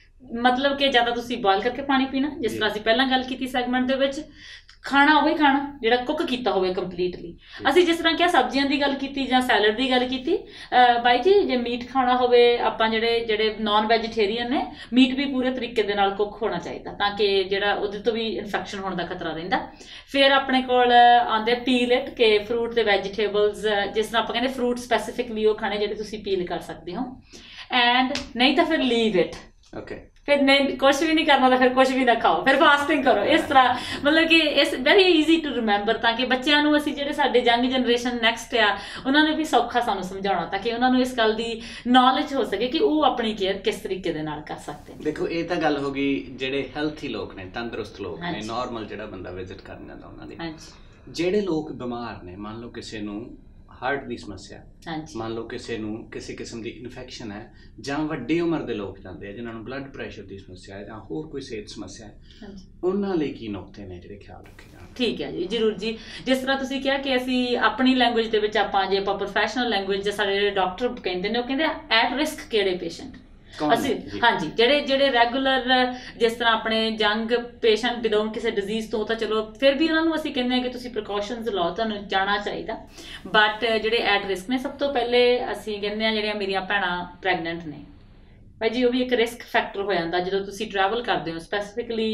ਮਤਲਬ ਕਿ ਜ਼ਿਆਦਾ ਤੁਸੀਂ ਬੋਇਲ ਕਰਕੇ ਪਾਣੀ ਪੀਣਾ, ਜਿਸ ਤਰ੍ਹਾਂ ਅਸੀਂ ਪਹਿਲਾਂ ਗੱਲ ਕੀਤੀ ਸੈਗਮੈਂਟ ਦੇ ਵਿੱਚ। ਖਾਣਾ ਉਹੀ ਖਾਣਾ ਜਿਹੜਾ ਕੁੱਕ ਕੀਤਾ ਹੋਵੇ ਕੰਪਲੀਟਲੀ। ਅਸੀਂ ਜਿਸ ਤਰ੍ਹਾਂ ਕਿਹਾ ਸਬਜ਼ੀਆਂ ਦੀ ਗੱਲ ਕੀਤੀ ਜਾਂ ਸੈਲਡ ਦੀ ਗੱਲ ਕੀਤੀ, ਬਾਈ ਜੀ ਜੇ ਮੀਟ ਖਾਣਾ ਹੋਵੇ, ਆਪਾਂ ਜਿਹੜੇ ਨੋਨ ਵੈਜੀਟੇਰੀਅਨ ਨੇ, ਮੀਟ ਵੀ ਪੂਰੇ ਤਰੀਕੇ ਦੇ ਨਾਲ ਕੁੱਕ ਹੋਣਾ ਚਾਹੀਦਾ ਤਾਂ ਕਿ ਜਿਹੜਾ ਉਹਦੇ ਤੋਂ ਵੀ ਇਨਫੈਕਸ਼ਨ ਹੋਣ ਦਾ ਖਤਰਾ ਰਹਿੰਦਾ। ਫਿਰ ਆਪਣੇ ਕੋਲ ਆਉਂਦੇ ਪੀਲ ਇਟ, ਕਿ ਫਰੂਟ ਤੇ ਵੈਜੀਟੇਬਲਸ, ਜਿਸ ਤਰ੍ਹਾਂ ਆਪਾਂ ਕਹਿੰਦੇ ਫਰੂਟ ਸਪੈਸੀਫਿਕਲੀ ਉਹ ਖਾਣੇ ਜਿਹੜੇ ਤੁਸੀਂ ਪੀਲ ਕਰ ਸਕਦੇ ਹੋ। ਐਂਡ ਨਹੀਂ ਤਾਂ ਫਿਰ ਲੀਵ ਇਟ। ਓਕੇ, ਫਿਰ ਨਹੀਂ ਕੁਛ ਵੀ ਨਹੀਂ ਕਰਨਾ ਤਾਂ ਫਿਰ ਕੁਛ ਵੀ ਨਾ ਖਾਓ, ਫਿਰ ਫਾਸਟਿੰਗ ਕਰੋ। ਇਸ ਤਰ੍ਹਾਂ ਮਤਲਬ ਕਿ ਇਸ ਵੈਰੀ ਈਜ਼ੀ ਟੂ ਰਿਮੈਂਬਰ, ਤਾਂ ਕਿ ਬੱਚਿਆਂ ਨੂੰ ਅਸੀਂ ਜਿਹੜੇ ਸਾਡੇ ਯੰਗ ਜਨਰੇਸ਼ਨ ਨੈਕਸਟ ਆ ਉਹਨਾਂ ਨੂੰ ਵੀ ਸੌਖਾ ਸਾਨੂੰ ਸਮਝਾਉਣਾ, ਤਾਂ ਕਿ ਉਹਨਾਂ ਨੂੰ ਇਸ ਗੱਲ ਦੀ ਨੌਲੇਜ ਹੋ ਸਕੇ ਕਿ ਉਹ ਆਪਣੀ ਕੇਅਰ ਕਿਸ ਤਰੀਕੇ ਦੇ ਨਾਲ ਕਰ ਸਕਦੇ ਨੇ। ਦੇਖੋ ਇਹ ਤਾਂ ਗੱਲ ਹੋ ਗਈ ਜਿਹੜੇ ਹੈਲਥੀ ਲੋਕ ਨੇ, ਤੰਦਰੁਸਤ ਲੋਕ ਨੇ, ਨੋਰਮਲ ਜਿਹੜਾ ਬੰਦਾ ਵਿਜ਼ਿਟ ਕਰਨ ਜਾਂਦਾ ਉਹਨਾਂ ਦੀ। ਜਿਹੜੇ ਲੋਕ ਬਿਮਾਰ ਨੇ, ਮੰਨ ਲਓ ਕਿਸੇ ਨੂੰ ਹਾਰਟ ਦੀ ਸਮੱਸਿਆ, ਮੰਨ ਲਓ ਕਿਸੇ ਨੂੰ ਕਿਸੇ ਕਿਸਮ ਦੀ ਇਨਫੈਕਸ਼ਨ ਹੈ, ਜਾਂ ਵੱਡੀ ਉਮਰ ਦੇ ਲੋਕ ਜਾਂਦੇ ਆ ਜਿਨ੍ਹਾਂ ਨੂੰ ਬਲੱਡ ਪ੍ਰੈਸ਼ਰ ਦੀ ਸਮੱਸਿਆ ਹੈ ਜਾਂ ਹੋਰ ਕੋਈ ਸਿਹਤ ਸਮੱਸਿਆ ਹੈ, ਉਹਨਾਂ ਲਈ ਕੀ ਨੁਕਤੇ ਨੇ ਜਿਹੜੇ ਖਿਆਲ ਰੱਖੇ ਜਾਣ? ਠੀਕ ਹੈ ਜੀ, ਜ਼ਰੂਰ ਜੀ। ਜਿਸ ਤਰ੍ਹਾਂ ਤੁਸੀਂ ਕਿਹਾ ਕਿ ਅਸੀਂ ਆਪਣੀ ਲੈਂਗੁਏਜ ਦੇ ਵਿੱਚ, ਆਪਾਂ ਜੇ ਆਪਾਂ ਪ੍ਰੋਫੈਸ਼ਨਲ ਲੈਂਗੁਏਜ, ਸਾਡੇ ਜਿਹੜੇ ਡਾਕਟਰ ਕਹਿੰਦੇ ਨੇ, ਉਹ ਕਹਿੰਦੇ ਐਟ ਰਿਸਕ ਕਿਹੜੇ ਪੇਸ਼ੈਂਟ ਅਸੀਂ। ਹਾਂਜੀ, ਜਿਹੜੇ ਰੈਗੂਲਰ, ਜਿਸ ਤਰ੍ਹਾਂ ਆਪਣੇ ਯੰਗ ਪੇਸ਼ੈਂਟ ਬਿਲੋਂਗ ਕਿਸੇ ਡਿਜ਼ੀਜ਼ ਤੋਂ, ਤਾਂ ਚਲੋ ਫਿਰ ਵੀ ਉਹਨਾਂ ਨੂੰ ਅਸੀਂ ਕਹਿੰਦੇ ਹਾਂ ਕਿ ਤੁਸੀਂ ਪ੍ਰੀਕਾਸ਼ਨਸ ਲਓ, ਤੁਹਾਨੂੰ ਜਾਣਾ ਚਾਹੀਦਾ। ਬਟ ਜਿਹੜੇ ਐਟ ਰਿਸਕ ਨੇ, ਸਭ ਤੋਂ ਪਹਿਲੇ ਅਸੀਂ ਕਹਿੰਦੇ ਹਾਂ ਜਿਹੜੀਆਂ ਮੇਰੀਆਂ ਭੈਣਾਂ ਪ੍ਰੈਗਨੈਂਟ ਨੇ, ਭਾਈ ਜੀ ਉਹ ਵੀ ਇੱਕ ਰਿਸਕ ਫੈਕਟਰ ਹੋ ਜਾਂਦਾ ਜਦੋਂ ਤੁਸੀਂ ਟਰੈਵਲ ਕਰਦੇ ਹੋ। ਸਪੈਸੀਫਿਕਲੀ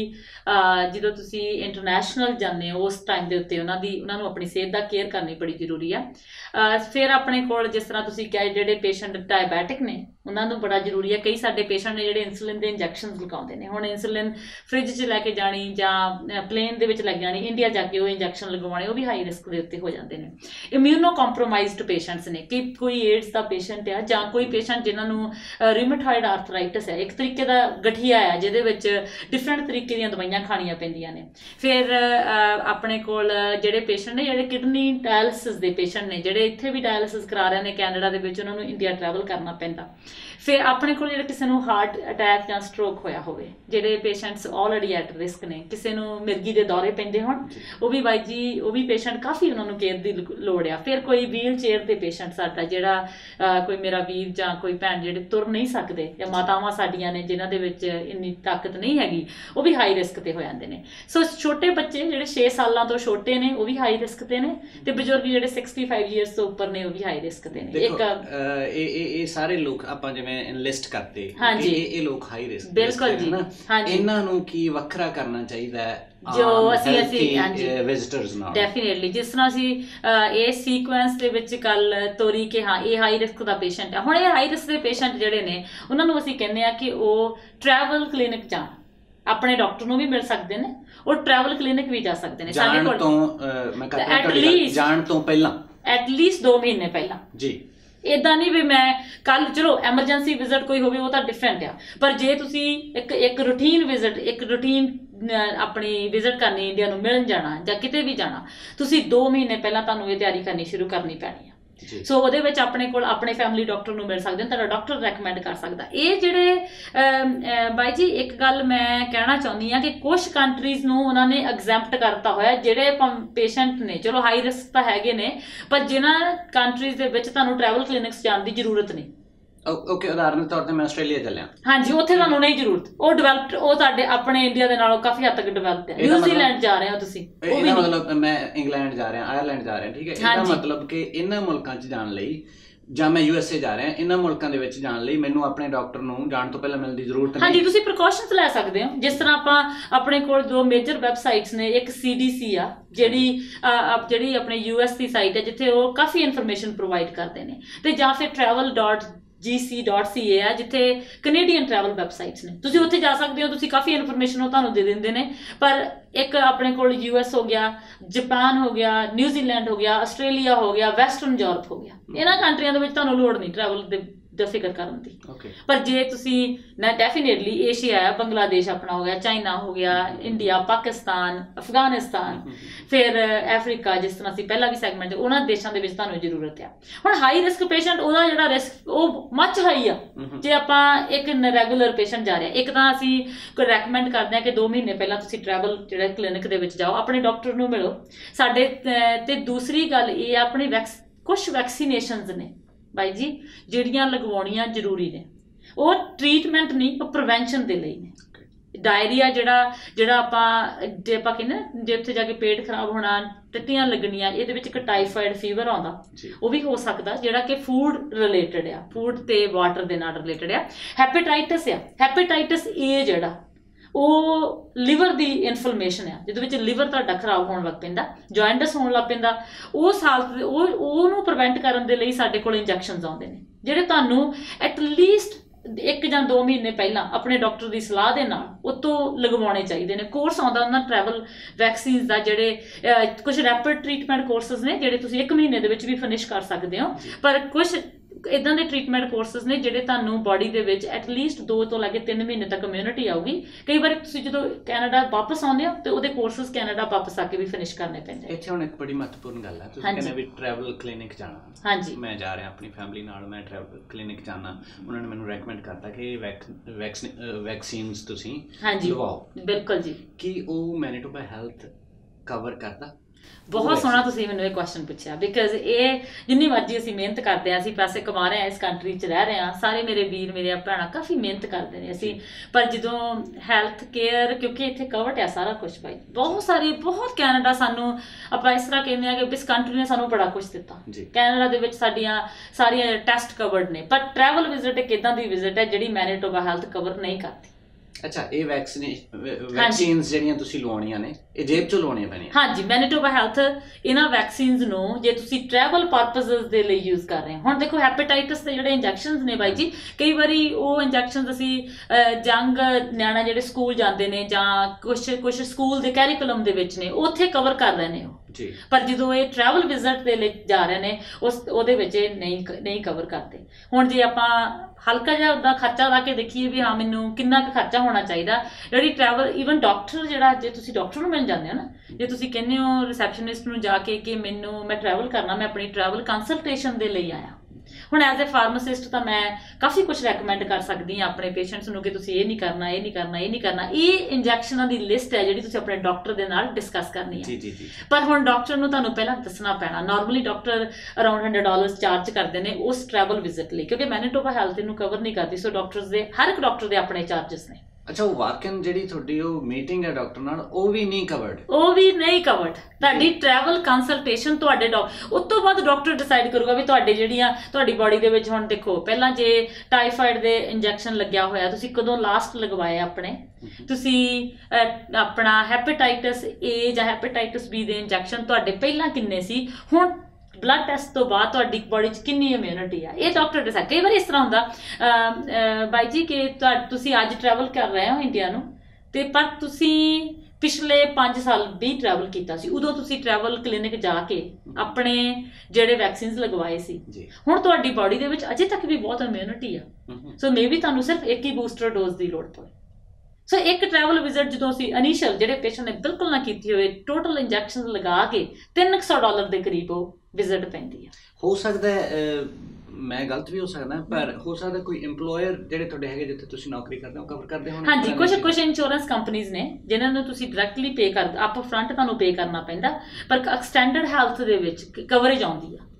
ਜਦੋਂ ਤੁਸੀਂ ਇੰਟਰਨੈਸ਼ਨਲ ਜਾਂਦੇ ਹੋ, ਉਸ ਟਾਈਮ ਦੇ ਉੱਤੇ ਉਹਨਾਂ ਨੂੰ ਆਪਣੀ ਸਿਹਤ ਦਾ ਕੇਅਰ ਕਰਨੀ ਬੜੀ ਜ਼ਰੂਰੀ ਆ। ਫਿਰ ਆਪਣੇ ਕੋਲ ਜਿਸ ਤਰ੍ਹਾਂ ਤੁਸੀਂ ਕਿਹਾ ਜਿਹੜੇ ਪੇਸ਼ੈਂਟ ਡਾਇਬੈਟਿਕ ਨੇ, ਉਹਨਾਂ ਨੂੰ ਬੜਾ ਜ਼ਰੂਰੀ ਹੈ। ਕਈ ਸਾਡੇ ਪੇਸ਼ੈਂਟ ਨੇ ਜਿਹੜੇ ਇਨਸੂਲਿਨ ਦੇ ਇੰਜੈਕਸ਼ਨਸ ਲਗਾਉਂਦੇ ਨੇ। ਹੁਣ ਇਨਸੂਲਿਨ ਫ੍ਰਿਜ 'ਚ ਲੈ ਕੇ ਜਾਣੀ ਜਾਂ ਪਲੇਨ ਦੇ ਵਿੱਚ ਲੈ ਜਾਣੀ, ਇੰਡੀਆ ਜਾ ਕੇ ਉਹ ਇੰਜੈਕਸ਼ਨ ਲਗਵਾਉਣੇ, ਉਹ ਵੀ ਹਾਈ ਰਿਸਕ ਦੇ ਉੱਤੇ ਹੋ ਜਾਂਦੇ ਨੇ। ਇਮਿਊਨੋ ਕੰਪਰੋਮਾਈਜ਼ਡ ਪੇਸ਼ੈਂਟਸ ਨੇ, ਕਿ ਕੋਈ ਏਡਸ ਦਾ ਪੇਸ਼ੈਂਟ ਆ ਜਾਂ ਕੋਈ ਪੇਸ਼ੈਂਟ ਜਿਨ੍ਹਾਂ ਨੂੰ ਰਿਊਮੇਟਾਇਡ ਆਰਥਰਾਈਟਿਸ ਹੈ, ਇੱਕ ਤਰੀਕੇ ਦਾ ਗਠੀਆ ਆ ਜਿਹਦੇ ਵਿੱਚ ਡਿਫਰੈਂਟ ਤਰੀਕੇ ਦੀਆਂ ਦਵਾਈਆਂ ਖਾਣੀਆਂ ਪੈਂਦੀਆਂ ਨੇ। ਫਿਰ ਆਪਣੇ ਕੋਲ ਜਿਹੜੇ ਪੇਸ਼ੈਂਟ ਨੇ ਜਿਹੜੇ ਕਿਡਨੀ ਡਾਇਲਿਸਿਸ ਦੇ ਪੇਸ਼ੈਂਟ ਨੇ, ਜਿਹੜੇ ਇੱਥੇ ਵੀ ਡਾਇਲਿਸਿਸ ਕਰਾ ਰਹੇ ਨੇ ਕੈਨੇਡਾ ਦੇ ਵਿੱਚ, ਉਹਨਾਂ ਨੂੰ ਇੰਡੀਆ ਟਰੈਵਲ ਕਰਨਾ ਪੈਂਦਾ। ਫਿਰ ਆਪਣੇ ਕੋਲ ਜਿਹੜੇ ਕਿਸੇ ਨੂੰ ਹਾਰਟ ਅਟੈਕ ਜਾਂ ਸਟ੍ਰੋਕ ਹੋਇਆ ਹੋਵੇ, ਜਿਹੜੇ ਪੇਸ਼ੈਂਟਸ ਆਲਰੇਡੀ ਐਟ ਰਿਸਕ ਨੇ, ਕਿਸੇ ਨੂੰ ਮਿਰਗੀ ਦੇ ਦੌਰੇ ਪੈਂਦੇ ਹੋਣ, ਉਹ ਵੀ ਬਾਈ ਜੀ ਉਹ ਵੀ ਪੇਸ਼ੈਂਟ ਕਾਫੀ ਉਹਨਾਂ ਨੂੰ ਕੇਅਰ ਦੀ ਲੋੜ ਆ। ਫਿਰ ਕੋਈ ਵੀਲ ਚੇਅਰ ਤੇ ਪੇਸ਼ੈਂਟ ਸਾਡਾ, ਜਿਹੜਾ ਕੋਈ ਮੇਰਾ ਵੀਰ ਜਾਂ ਕੋਈ ਭੈਣ ਜਿਹੜੇ ਤੁਰ ਨਹੀਂ ਸਕਦੇ, ਜਾਂ ਮਾਤਾਵਾਂ ਸਾਡੀਆਂ ਨੇ ਜਿਨ੍ਹਾਂ ਦੇ ਵਿੱਚ ਇੰਨੀ ਤਾਕਤ ਨਹੀਂ ਹੈਗੀ, ਉਹ ਵੀ ਹਾਈ ਰਿਸਕ ਤੇ ਹੋ ਜਾਂਦੇ ਨੇ। ਸੋ ਛੋਟੇ ਬੱਚੇ ਜਿਹੜੇ 6 ਸਾਲਾਂ ਤੋਂ ਛੋਟੇ ਨੇ, ਉਹ ਵੀ ਹਾਈ ਰਿਸਕ ਤੇ ਨੇ, ਤੇ ਬਜ਼ੁਰਗ ਜਿਹੜੇ 65 ਈਅਰਸ ਤੋਂ ਉੱਪਰ ਨੇ, ਉਹ ਵੀ ਹਾਈ ਰਿਸਕ ਤੇ ਨੇ। ਇਹ ਸਾਰੇ ਲੋਕ ਆਪਾਂ ਜਿਵੇਂ ਲਿਸਟ ਕਰਤੇ, ਇਹ ਲੋਕ ਹਾਈ ਰਿਸਕ। ਬਿਲਕੁਲ ਜੀ, ਇਹਨਾਂ ਨੂੰ ਕੀ ਵੱਖਰਾ ਕਰਨਾ ਚਾਹੀਦਾ ਹੈ ਜੋ ਅਸੀਂ ਵਿਜ਼ਿਟਰਸ ਨਾਲ? ਡੈਫੀਨੇਟਲੀ, ਜਿਸ ਤਰ੍ਹਾਂ ਅਸੀਂ ਇਹ ਸੀਕੁਐਂਸ ਦੇ ਵਿੱਚ ਗੱਲ ਤੋਰੀ ਕਿ ਹਾਂ ਇਹ ਹਾਈ ਰਿਸਕ ਦਾ ਪੇਸ਼ੈਂਟ ਹੈ। ਹੁਣ ਇਹ ਹਾਈ ਰਿਸਕ ਦੇ ਪੇਸ਼ੈਂਟ ਜਿਹੜੇ ਨੇ, ਉਹਨਾਂ ਨੂੰ ਅਸੀਂ ਕਹਿੰਦੇ ਆ ਕਿ ਉਹ ਟਰੈਵਲ ਕਲੀਨਿਕ ਜਾਣ, ਆਪਣੇ ਡਾਕਟਰ ਨੂੰ ਵੀ ਮਿਲ ਸਕਦੇ ਨੇ, ਉਹ ਟਰੈਵਲ ਕਲੀਨਿਕ ਵੀ ਜਾ ਸਕਦੇ ਨੇ। ਸਾਡੇ ਕੋਲ ਜਾਣ ਤੋਂ ਪਹਿਲਾਂ ਐਟਲੀਸਟ 2 ਮਹੀਨੇ ਪਹਿਲਾਂ ਜੀ। ਇੱਦਾਂ ਨਹੀਂ ਵੀ ਮੈਂ ਕੱਲ, ਚਲੋ ਐਮਰਜੈਂਸੀ ਵਿਜ਼ਿਟ ਕੋਈ ਹੋਵੇ ਉਹ ਤਾਂ ਡਿਫਰੈਂਟ ਆ, ਪਰ ਜੇ ਤੁਸੀਂ ਇੱਕ ਰੂਟੀਨ ਵਿਜ਼ਿਟ, ਇੱਕ ਰੂਟੀਨ ਆਪਣੀ ਵਿਜ਼ਿਟ ਕਰਨੀ, ਇੰਡੀਆ ਨੂੰ ਮਿਲਣ ਜਾਣਾ ਜਾਂ ਕਿਤੇ ਵੀ ਜਾਣਾ, ਤੁਸੀਂ 2 ਮਹੀਨੇ ਪਹਿਲਾਂ ਤੁਹਾਨੂੰ ਇਹ ਤਿਆਰੀ ਕਰਨੀ ਸ਼ੁਰੂ ਕਰਨੀ ਪੈਣੀ ਆ। ਸੋ ਉਹਦੇ ਵਿੱਚ ਆਪਣੇ ਕੋਲ ਆਪਣੇ ਫੈਮਿਲੀ ਡਾਕਟਰ ਨੂੰ ਮਿਲ ਸਕਦੇ ਹੋ, ਤੁਹਾਡਾ ਡਾਕਟਰ ਰეკਮੈਂਡ ਕਰ ਸਕਦਾ। ਇਹ ਜਿਹੜੇ ਬਾਈ ਜੀ ਇੱਕ ਗੱਲ ਮੈਂ ਕਹਿਣਾ ਚਾਹੁੰਦੀ ਹਾਂ ਕਿ ਕੁਝ ਕੰਟਰੀਜ਼ ਨੂੰ ਉਹਨਾਂ ਨੇ ਐਗਜ਼ੈਂਪਟ ਕਰਤਾ ਹੋਇਆ, ਜਿਹੜੇ ਪੇਸ਼ੈਂਟ ਨੇ ਚਲੋ ਹਾਈ ਰਿਸਕ ਤਾਂ ਹੈਗੇ ਨੇ, ਪਰ ਜਿਨ੍ਹਾਂ ਕੰਟਰੀਜ਼ ਦੇ ਵਿੱਚ ਤੁਹਾਨੂੰ ਟਰੈਵਲ ਕਲੀਨਿਕਸ ਜਾਣ ਦੀ ਜ਼ਰੂਰਤ ਨਹੀਂ। ਓਕੇ, ਉਦਾਹਰਨ ਦੇ ਤੌਰ ਤੇ ਮੈਂ ਆਸਟ੍ਰੇਲੀਆ ਚੱਲਿਆ, ਹਾਂਜੀ, ਉੱਥੇ ਤੁਹਾਨੂੰ ਨਹੀਂ ਜ਼ਰੂਰਤ, ਉਹ ਡਿਵੈਲਪਡ, ਉਹ ਤੁਹਾਡੇ ਆਪਣੇ ਇੰਡੀਆ ਦੇ ਨਾਲੋਂ ਕਾਫੀ ਹੱਦ ਤੱਕ ਡਿਵੈਲਪਡ ਹੈ। ਨਿਊਜ਼ੀਲੈਂਡ ਜਾ ਰਹੇ ਹੋ ਤੁਸੀਂ, ਇਹਦਾ ਮਤਲਬ ਮੈਂ ਇੰਗਲੈਂਡ ਜਾ ਰਿਹਾ, ਆਇਰਲੈਂਡ ਜਾ ਰਿਹਾ, ਠੀਕ ਹੈ, ਇਹਦਾ ਮਤਲਬ ਕਿ ਇਹਨਾਂ ਮੁਲਕਾਂ 'ਚ ਜਾਣ ਲਈ ਜਾਂ ਮੈਂ USA ਜਾ ਰਿਹਾ, ਇਹਨਾਂ ਮੁਲਕਾਂ ਦੇ ਵਿੱਚ ਜਾਣ ਲਈ ਮੈਨੂੰ ਆਪਣੇ ਡਾਕਟਰ ਨੂੰ ਜਾਣ ਤੋਂ ਪਹਿਲਾਂ ਮਿਲਣ ਦੀ ਜ਼ਰੂਰਤ ਨਹੀਂ। ਹਾਂਜੀ, ਤੁਸੀਂ ਪ੍ਰੀਕਾਸ਼ਨਸ ਲੈ ਸਕਦੇ ਹੋ। ਜਿਸ ਤਰ੍ਹਾਂ ਆਪਾਂ ਆਪਣੇ ਕੋਲ 2 ਮੇਜਰ ਵੈਬਸਾਈਟਸ ਨੇ, ਇੱਕ CDC ਆ ਜਿਹੜੀ ਆਪਣੇ US ਦੀ ਸਾਈਟ ਹੈ ਜਿੱਥੇ ਉਹ ਕਾਫੀ ਇਨਫੋਰਮੇਸ਼ਨ ਪ੍ਰੋਵਾਈਡ ਕਰਦੇ ਨੇ, ਤੇ ਜਾਂ ਫਿਰ travel.gc.ca ਆ ਜਿੱਥੇ ਕੈਨੇਡੀਅਨ ਟਰੈਵਲ ਵੈਬਸਾਈਟਸ ਨੇ, ਤੁਸੀਂ ਉੱਥੇ ਜਾ ਸਕਦੇ ਹੋ। ਤੁਸੀਂ ਕਾਫੀ ਇਨਫੋਰਮੇਸ਼ਨ ਉਹ ਤੁਹਾਨੂੰ ਦੇ ਦਿੰਦੇ ਨੇ। ਪਰ ਇੱਕ ਆਪਣੇ ਕੋਲ US ਹੋ ਗਿਆ, ਜਾਪਾਨ ਹੋ ਗਿਆ, ਨਿਊਜ਼ੀਲੈਂਡ ਹੋ ਗਿਆ, ਆਸਟ੍ਰੇਲੀਆ ਹੋ ਗਿਆ, ਵੈਸਟਰਨ ਯੂਰਪ ਹੋ ਗਿਆ, ਇਹਨਾਂ ਕੰਟਰੀਆਂ ਦੇ ਵਿੱਚ ਤੁਹਾਨੂੰ ਲੋੜ ਨਹੀਂ ਟਰੈਵਲ ਦਾ ਫਿਕਰ ਕਰਨ ਦੀ। ਪਰ ਜੇ ਤੁਸੀਂ ਨਾ ਡੈਫੀਨੇਟਲੀ ਏਸ਼ੀਆ ਆ, ਬੰਗਲਾਦੇਸ਼ ਆਪਣਾ ਹੋ ਗਿਆ, ਚਾਈਨਾ ਹੋ ਗਿਆ, ਇੰਡੀਆ, ਪਾਕਿਸਤਾਨ, ਅਫਗਾਨਿਸਤਾਨ, ਫਿਰ ਅਫਰੀਕਾ, ਜਿਸ ਤਰ੍ਹਾਂ ਅਸੀਂ ਪਹਿਲਾਂ ਵੀ ਸੈਗਮੈਂਟ, ਉਹਨਾਂ ਦੇਸ਼ਾਂ ਦੇ ਵਿੱਚ ਤੁਹਾਨੂੰ ਜ਼ਰੂਰਤ ਆ। ਹੁਣ ਹਾਈ ਰਿਸਕ ਪੇਸ਼ੈਂਟ, ਉਹਦਾ ਜਿਹੜਾ ਰਿਸਕ ਉਹ ਮੱਚ ਹਾਈ ਆ। ਜੇ ਆਪਾਂ ਇੱਕ ਰੈਗੂਲਰ ਪੇਸ਼ੈਂਟ ਜਾ ਰਿਹਾ, ਇੱਕ ਤਾਂ ਅਸੀਂ ਕੋਈ ਰੈਕਮੈਂਡ ਕਰਦੇ ਹਾਂ ਕਿ 2 ਮਹੀਨੇ ਪਹਿਲਾਂ ਤੁਸੀਂ ਟਰੈਵਲ ਜਿਹੜਾ ਕਲੀਨਿਕ ਦੇ ਵਿੱਚ ਜਾਓ, ਆਪਣੇ ਡਾਕਟਰ ਨੂੰ ਮਿਲੋ ਸਾਡੇ। ਤੇ ਦੂਸਰੀ ਗੱਲ ਇਹ ਆ, ਆਪਣੀ ਕੁਛ ਵੈਕਸੀਨੇਸ਼ਨਸ ਨੇ ਬਾਈ ਜੀ ਜਿਹੜੀਆਂ ਲਗਵਾਉਣੀਆਂ ਜ਼ਰੂਰੀ ਨੇ। ਉਹ ਟ੍ਰੀਟਮੈਂਟ ਨਹੀਂ, ਉਹ ਪ੍ਰੀਵੈਂਸ਼ਨ ਦੇ ਲਈ ਨੇ। ਡਾਇਰੀਆ ਜਿਹੜਾ ਆਪਾਂ ਜੇ ਆਪਾਂ ਕਹਿੰਦੇ ਨਾ, ਜੇ ਉੱਥੇ ਜਾ ਕੇ ਪੇਟ ਖਰਾਬ ਹੋਣਾ, ਟੱਟੀਆਂ ਲੱਗਣੀਆਂ, ਇਹਦੇ ਵਿੱਚ ਇੱਕ ਟਾਈਫਾਇਡ ਫੀਵਰ ਆਉਂਦਾ, ਉਹ ਵੀ ਹੋ ਸਕਦਾ ਜਿਹੜਾ ਕਿ ਫੂਡ ਰਿਲੇਟਡ ਆ, ਫੂਡ ਤੇ ਵਾਟਰ ਦੇ ਨਾਲ ਰਿਲੇਟਡ ਆ। ਹੈਪੇਟਾਈਟਸ ਆ, ਹੈਪੇਟਾਈਟਸ A ਜਿਹੜਾ ਉਹ ਲਿਵਰ ਦੀ ਇਨਫਲੇਮੇਸ਼ਨ ਆ, ਜਿਹਦੇ ਵਿੱਚ ਲਿਵਰ ਤੁਹਾਡਾ ਖਰਾਬ ਹੋਣ ਲੱਗ ਪੈਂਦਾ, ਜੌਇੰਟਸ ਹੋਣ ਲੱਗ ਪੈਂਦਾ। ਉਸ ਹਾਲਤ ਉਹਨੂੰ ਪ੍ਰੀਵੈਂਟ ਕਰਨ ਦੇ ਲਈ ਸਾਡੇ ਕੋਲ ਇੰਜੈਕਸ਼ਨਸ ਆਉਂਦੇ ਨੇ, ਜਿਹੜੇ ਤੁਹਾਨੂੰ ਐਟਲੀਸਟ 1 ਜਾਂ 2 ਮਹੀਨੇ ਪਹਿਲਾਂ ਆਪਣੇ ਡਾਕਟਰ ਦੀ ਸਲਾਹ ਦੇ ਨਾਲ ਉਤੋਂ ਲਗਵਾਉਣੇ ਚਾਹੀਦੇ ਨੇ। ਕੋਰਸ ਆਉਂਦਾ ਉਹਨਾਂ ਟਰੈਵਲ ਵੈਕਸੀਨਸ ਦਾ, ਜਿਹੜੇ ਕੁਝ ਰੈਪਿਡ ਟ੍ਰੀਟਮੈਂਟ ਕੋਰਸਿਸ ਨੇ ਜਿਹੜੇ ਤੁਸੀਂ 1 ਮਹੀਨੇ ਦੇ ਵਿੱਚ ਵੀ ਫਿਨਿਸ਼ ਕਰ ਸਕਦੇ ਹੋ। ਪਰ ਕੁਝ ਇੱਦਾਂ ਦੇ ਟ੍ਰੀਟਮੈਂਟ ਕੋਰਸਿਸ ਨੇ ਜਿਹੜੇ ਤੁਹਾਨੂੰ ਬਾਡੀ ਦੇ ਵਿੱਚ ਐਟਲੀਸਟ 2 ਤੋਂ ਲੈ ਕੇ 3 ਮਹੀਨੇ ਤੱਕ ਇਮਿਊਨਿਟੀ ਆਊਗੀ। ਕਈ ਵਾਰ ਤੁਸੀਂ ਜਦੋਂ ਕੈਨੇਡਾ ਵਾਪਸ ਆਉਂਦੇ ਹੋ ਤੇ ਉਹਦੇ ਕੋਰਸਿਸ ਕੈਨੇਡਾ ਵਾਪਸ ਆ ਕੇ ਵੀ ਫਿਨਿਸ਼ ਕਰਨੇ ਪੈਂਦੇ। ਇੱਥੇ ਹੁਣ ਇੱਕ ਬੜੀ ਮਹੱਤਵਪੂਰਨ ਗੱਲ ਹੈ, ਤੁਸੀਂ ਕਹਿੰਦੇ ਵੀ ਟਰੈਵਲ ਕਲੀਨਿਕ ਜਾਣਾ। ਹਾਂਜੀ, ਮੈਂ ਜਾ ਰਿਹਾ ਆਪਣੀ ਫੈਮਿਲੀ ਨਾਲ, ਮੈਂ ਟਰੈਵਲ ਕਲੀਨਿਕ ਜਾਣਾ, ਉਹਨਾਂ ਨੇ ਮੈਨੂੰ ਰეკਮੈਂਡ ਕਰਤਾ ਕਿ ਵੈਕਸੀਨਸ ਤੁਸੀਂ ਲਵਾਓ। ਬਿਲਕੁਲ ਜੀ। ਕੀ ਉਹ ਮੈਨੀਟੋਬਾ ਹੈਲਥ ਕਵਰ ਕਰਦਾ? ਬਹੁਤ ਸੋਹਣਾ ਤੁਸੀਂ ਮੈਨੂੰ ਇਹ ਕੁਐਸਚਨ ਪੁੱਛਿਆ, ਬਿਕਾਜ਼ ਇਹ ਜਿੰਨੀ ਮਰਜ਼ੀ ਅਸੀਂ ਮਿਹਨਤ ਕਰਦੇ ਹਾਂ, ਅਸੀਂ ਪੈਸੇ ਕਮਾ ਰਹੇ ਹਾਂ, ਇਸ ਕੰਟਰੀ 'ਚ ਰਹਿ ਰਹੇ ਹਾਂ, ਸਾਰੇ ਮੇਰੇ ਵੀਰ ਮੇਰੀਆਂ ਭੈਣਾਂ ਕਾਫੀ ਮਿਹਨਤ ਕਰਦੇ ਨੇ ਅਸੀਂ, ਪਰ ਜਦੋਂ ਹੈਲਥ ਕੇਅਰ, ਕਿਉਂਕਿ ਇੱਥੇ ਕਵਰਡ ਹੈ ਸਾਰਾ ਕੁਛ ਭਾਈ, ਬਹੁਤ ਕੈਨੇਡਾ ਸਾਨੂੰ, ਆਪਾਂ ਇਸ ਤਰ੍ਹਾਂ ਕਹਿੰਦੇ ਹਾਂ ਕਿ ਇਸ ਕੰਟਰੀ ਨੇ ਸਾਨੂੰ ਬੜਾ ਕੁਛ ਦਿੱਤਾ। ਕੈਨੇਡਾ ਦੇ ਵਿੱਚ ਸਾਡੀਆਂ ਸਾਰੀਆਂ ਟੈਸਟ ਕਵਰਡ ਨੇ, ਪਰ ਟਰੈਵਲ ਵਿਜ਼ਿਟ ਇੱਕ ਇੱਦਾਂ ਦੀ ਵਿਜ਼ਿਟ ਹੈ ਜਿਹੜੀ ਮੈਨੀਟੋਬਾ ਹੈਲਥ ਕਵਰ ਨਹੀਂ ਕਰਦੀ। ਅੱਛਾ, ਇਹ ਵੈਕਸੀਨਸ ਜਿਹੜੀਆਂ ਤੁਸੀਂ ਲਵਾਉਣੀਆਂ ਨੇ, ਇਹ ਜੇਬ ਚੋਂ ਲਵਾਉਣੀਆਂ ਪੈਣੀਆਂ? ਹਾਂਜੀ, ਮੈਨੀਟੋਬਾ ਹੈਲਥ ਇਹਨਾਂ ਵੈਕਸੀਨਸ ਨੂੰ ਜੇ ਤੁਸੀਂ ਟਰੈਵਲ ਪਰਪਸਸ ਦੇ ਲਈ ਯੂਜ਼ ਕਰ ਰਹੇ ਹੋ। ਹੁਣ ਦੇਖੋ, ਹੈਪੇਟਾਈਟਸ ਦੇ ਜਿਹੜੇ ਇੰਜੈਕਸ਼ਨਸ ਨੇ ਬਾਈ ਜੀ, ਕਈ ਵਾਰੀ ਉਹ ਇੰਜੈਕਸ਼ਨਸ ਅਸੀਂ ਯੰਗ ਨਿਆਣਾ ਜਿਹੜੇ ਸਕੂਲ ਜਾਂਦੇ ਨੇ ਜਾਂ ਕੁਛ ਸਕੂਲ ਦੇ ਕੈਰੀਕੂਲਮ ਦੇ ਵਿੱਚ ਨੇ, ਉੱਥੇ ਕਵਰ ਕਰ ਰਹੇ ਨੇ ਉਹ। ਪਰ ਜਦੋਂ ਇਹ ਟਰੈਵਲ ਵਿਜ਼ਿਟ ਦੇ ਲਈ ਜਾ ਰਹੇ ਨੇ, ਉਹਦੇ ਵਿੱਚ ਇਹ ਨਹੀਂ ਕਵਰ ਕਰਦੇ। ਹੁਣ ਜੇ ਆਪਾਂ ਹਲਕਾ ਜਿਹਾ ਉਹਦਾ ਖਰਚਾ ਲਾ ਕੇ ਦੇਖੀਏ ਵੀ ਹਾਂ ਮੈਨੂੰ ਕਿੰਨਾ ਕੁ ਖਰਚਾ ਹੋਣਾ ਚਾਹੀਦਾ, ਜਿਹੜੀ ਟਰੈਵਲ ਈਵਨ ਡਾਕਟਰ ਜਿਹੜਾ, ਜੇ ਤੁਸੀਂ ਡਾਕਟਰ ਨੂੰ ਮਿਲ ਜਾਂਦੇ ਹੋ ਨਾ, ਜੇ ਤੁਸੀਂ ਕਹਿੰਦੇ ਹੋ ਰਿਸੈਪਸ਼ਨਿਸਟ ਨੂੰ ਜਾ ਕੇ ਕਿ ਮੈਂ ਟਰੈਵਲ ਕਰਨਾ, ਮੈਂ ਆਪਣੀ ਟਰੈਵਲ ਕੰਸਲਟੇਸ਼ਨ ਦੇ ਲਈ ਆਇਆ। ਹੁਣ ਐਜ਼ ਏ ਫਾਰਮਾਸਿਸਟ ਤਾਂ ਮੈਂ ਕਾਫੀ ਕੁਛ ਰეკਮੈਂਡ ਕਰ ਸਕਦੀ ਹਾਂ ਆਪਣੇ ਪੇਸ਼ੈਂਟਸ ਨੂੰ ਕਿ ਤੁਸੀਂ ਇਹ ਨਹੀਂ ਕਰਨਾ, ਇਹ ਨਹੀਂ ਕਰਨਾ, ਇਹ ਨਹੀਂ ਕਰਨਾ। ਇਹ ਇੰਜੈਕਸ਼ਨਾਂ ਦੀ ਲਿਸਟ ਹੈ ਜਿਹੜੀ ਤੁਸੀਂ ਆਪਣੇ ਡਾਕਟਰ ਦੇ ਨਾਲ ਡਿਸਕਸ ਕਰਨੀ ਹੈ। ਪਰ ਹੁਣ ਡਾਕਟਰ ਨੂੰ ਤੁਹਾਨੂੰ ਪਹਿਲਾਂ ਦੱਸਣਾ ਪੈਣਾ। ਨਾਰਮਲੀ ਡਾਕਟਰ ਅਰਾਊਂਡ $100 ਚਾਰਜ ਕਰਦੇ ਨੇ ਉਸ ਟਰੈਵਲ ਵਿਜ਼ਿਟ ਲਈ, ਕਿਉਂਕਿ ਮੈਨੀਟੋਬਾ ਹੈਲਥ ਇਹਨੂੰ ਕਵਰ ਨਹੀਂ ਕਰਦੀ। ਸੋ ਡਾਕਟਰਸ ਦੇ, ਹਰ ਇੱਕ ਡਾਕਟਰ ਦੇ ਆਪਣੇ ਚਾਰਜਸ ਨੇ। ਅੱਛਾ, ਉਹ ਵਾਕਨ ਜਿਹੜੀ ਤੁਹਾਡੀ ਉਹ ਮੀਟਿੰਗ ਹੈ ਡਾਕਟਰ ਨਾਲ, ਉਹ ਵੀ ਨਹੀਂ ਕਵਰਡ? ਉਹ ਵੀ ਨਹੀਂ ਕਵਰਡ। ਤੁਹਾਡੀ ਟਰੈਵਲ ਕੰਸਲਟੇਸ਼ਨ ਤੁਹਾਡੇ ਉਸ ਤੋਂ ਬਾਅਦ ਡਾਕਟਰ ਡਿਸਾਈਡ ਕਰੂਗਾ ਵੀ ਤੁਹਾਡੀ ਬਾਡੀ ਦੇ ਵਿੱਚ, ਹੁਣ ਦੇਖੋ, ਪਹਿਲਾਂ ਜੇ ਟਾਈਫਾਇਡ ਦੇ ਇੰਜੈਕਸ਼ਨ ਲੱਗਿਆ ਹੋਇਆ, ਤੁਸੀਂ ਕਦੋਂ ਲਾਸਟ ਲਗਵਾਏ ਆਪਣੇ, ਤੁਸੀਂ ਆਪਣਾ ਹੈਪੇਟਾਈਟਸ A ਜਾਂ ਹੈਪੇਟਾਈਟਸ B ਦੇ ਇੰਜੈਕਸ਼ਨ ਤੁਹਾਡੇ ਪਹਿਲਾਂ ਕਿੰਨੇ ਸੀ, ਹੁਣ ਬਲੱਡ ਟੈਸਟ ਤੋਂ ਬਾਅਦ ਤੁਹਾਡੀ ਬਾਡੀ 'ਚ ਕਿੰਨੀ ਇਮਿਊਨਿਟੀ ਆ, ਇਹ ਡਾਕਟਰ ਡਿਸਾਈਡ। ਕਈ ਵਾਰ ਇਸ ਤਰ੍ਹਾਂ ਹੁੰਦਾ ਬਾਈ ਜੀ ਕਿ ਤੁਸੀਂ ਅੱਜ ਟਰੈਵਲ ਕਰ ਰਹੇ ਹੋ ਇੰਡੀਆ ਨੂੰ, ਤੇ ਪਰ ਤੁਸੀਂ ਪਿਛਲੇ 5 ਸਾਲ ਵੀ ਟਰੈਵਲ ਕੀਤਾ ਸੀ, ਉਦੋਂ ਤੁਸੀਂ ਟਰੈਵਲ ਕਲੀਨਿਕ ਜਾ ਕੇ ਆਪਣੇ ਜਿਹੜੇ ਵੈਕਸੀਨਸ ਲਗਵਾਏ ਸੀ। ਹੁਣ ਤੁਹਾਡੀ ਬਾਡੀ ਦੇ ਵਿੱਚ ਅਜੇ ਤੱਕ ਵੀ ਬਹੁਤ ਇਮਿਊਨਿਟੀ ਆ, ਸੋ ਮੇ ਵੀ ਤੁਹਾਨੂੰ ਸਿਰਫ ਇੱਕ ਹੀ ਬੂਸਟਰ ਡੋਜ਼ ਦੀ ਲੋੜ ਪਵੇ। ਸੋ ਇੱਕ ਟਰੈਵਲ ਵਿਜ਼ਿਟ ਜਦੋਂ ਅਸੀਂ ਇਨੀਸ਼ੀਅਲ, ਜਿਹੜੇ ਪੇਸ਼ੈਂਟ ਨੇ ਬਿਲਕੁਲ ਨਾ ਕੀਤੀ ਹੋਵੇ, ਟੋਟਲ ਇੰਜੈਕਸ਼ਨ ਲਗਾ ਕੇ $300 ਦੇ ਕਰੀਬ ਉਹ ਵਿਜ਼ਿਟ ਪੈਂਦੀ ਆ। ਹੋ ਸਕਦਾ ਮੈਂ ਗਲਤ ਵੀ ਹੋ ਸਕਦਾ, ਪਰ ਹੋ ਸਕਦਾ ਕੋਈ EMPLOYER ਜਿਹੜੇ ਤੁਹਾਡੇ ਹੈਗੇ ਜਿੱਥੇ ਤੁਸੀਂ ਨੌਕਰੀ ਕਰਦੇ ਹੋ ਕਵਰ ਕਰਦੇ ਹੋਣ? ਹਾਂਜੀ, ਕੁਝ ਇੰਸ਼ੋਰੈਂਸ ਕੰਪਨੀਜ਼ ਨੇ ਜਿਨ੍ਹਾਂ ਨੂੰ ਤੁਸੀਂ ਡਾਇਰੈਕਟਲੀ ਪੇ ਅਪ ਫਰੰਟ ਤੁਹਾਨੂੰ ਪੇ ਕਰਨਾ ਪੈਂਦਾ, ਪਰ ਐਕਸਟੈਂਡਡ ਹੈਲਥ ਦੇ ਵਿੱਚ ਕਵਰੇਜ ਆਉਂਦੀ ਆ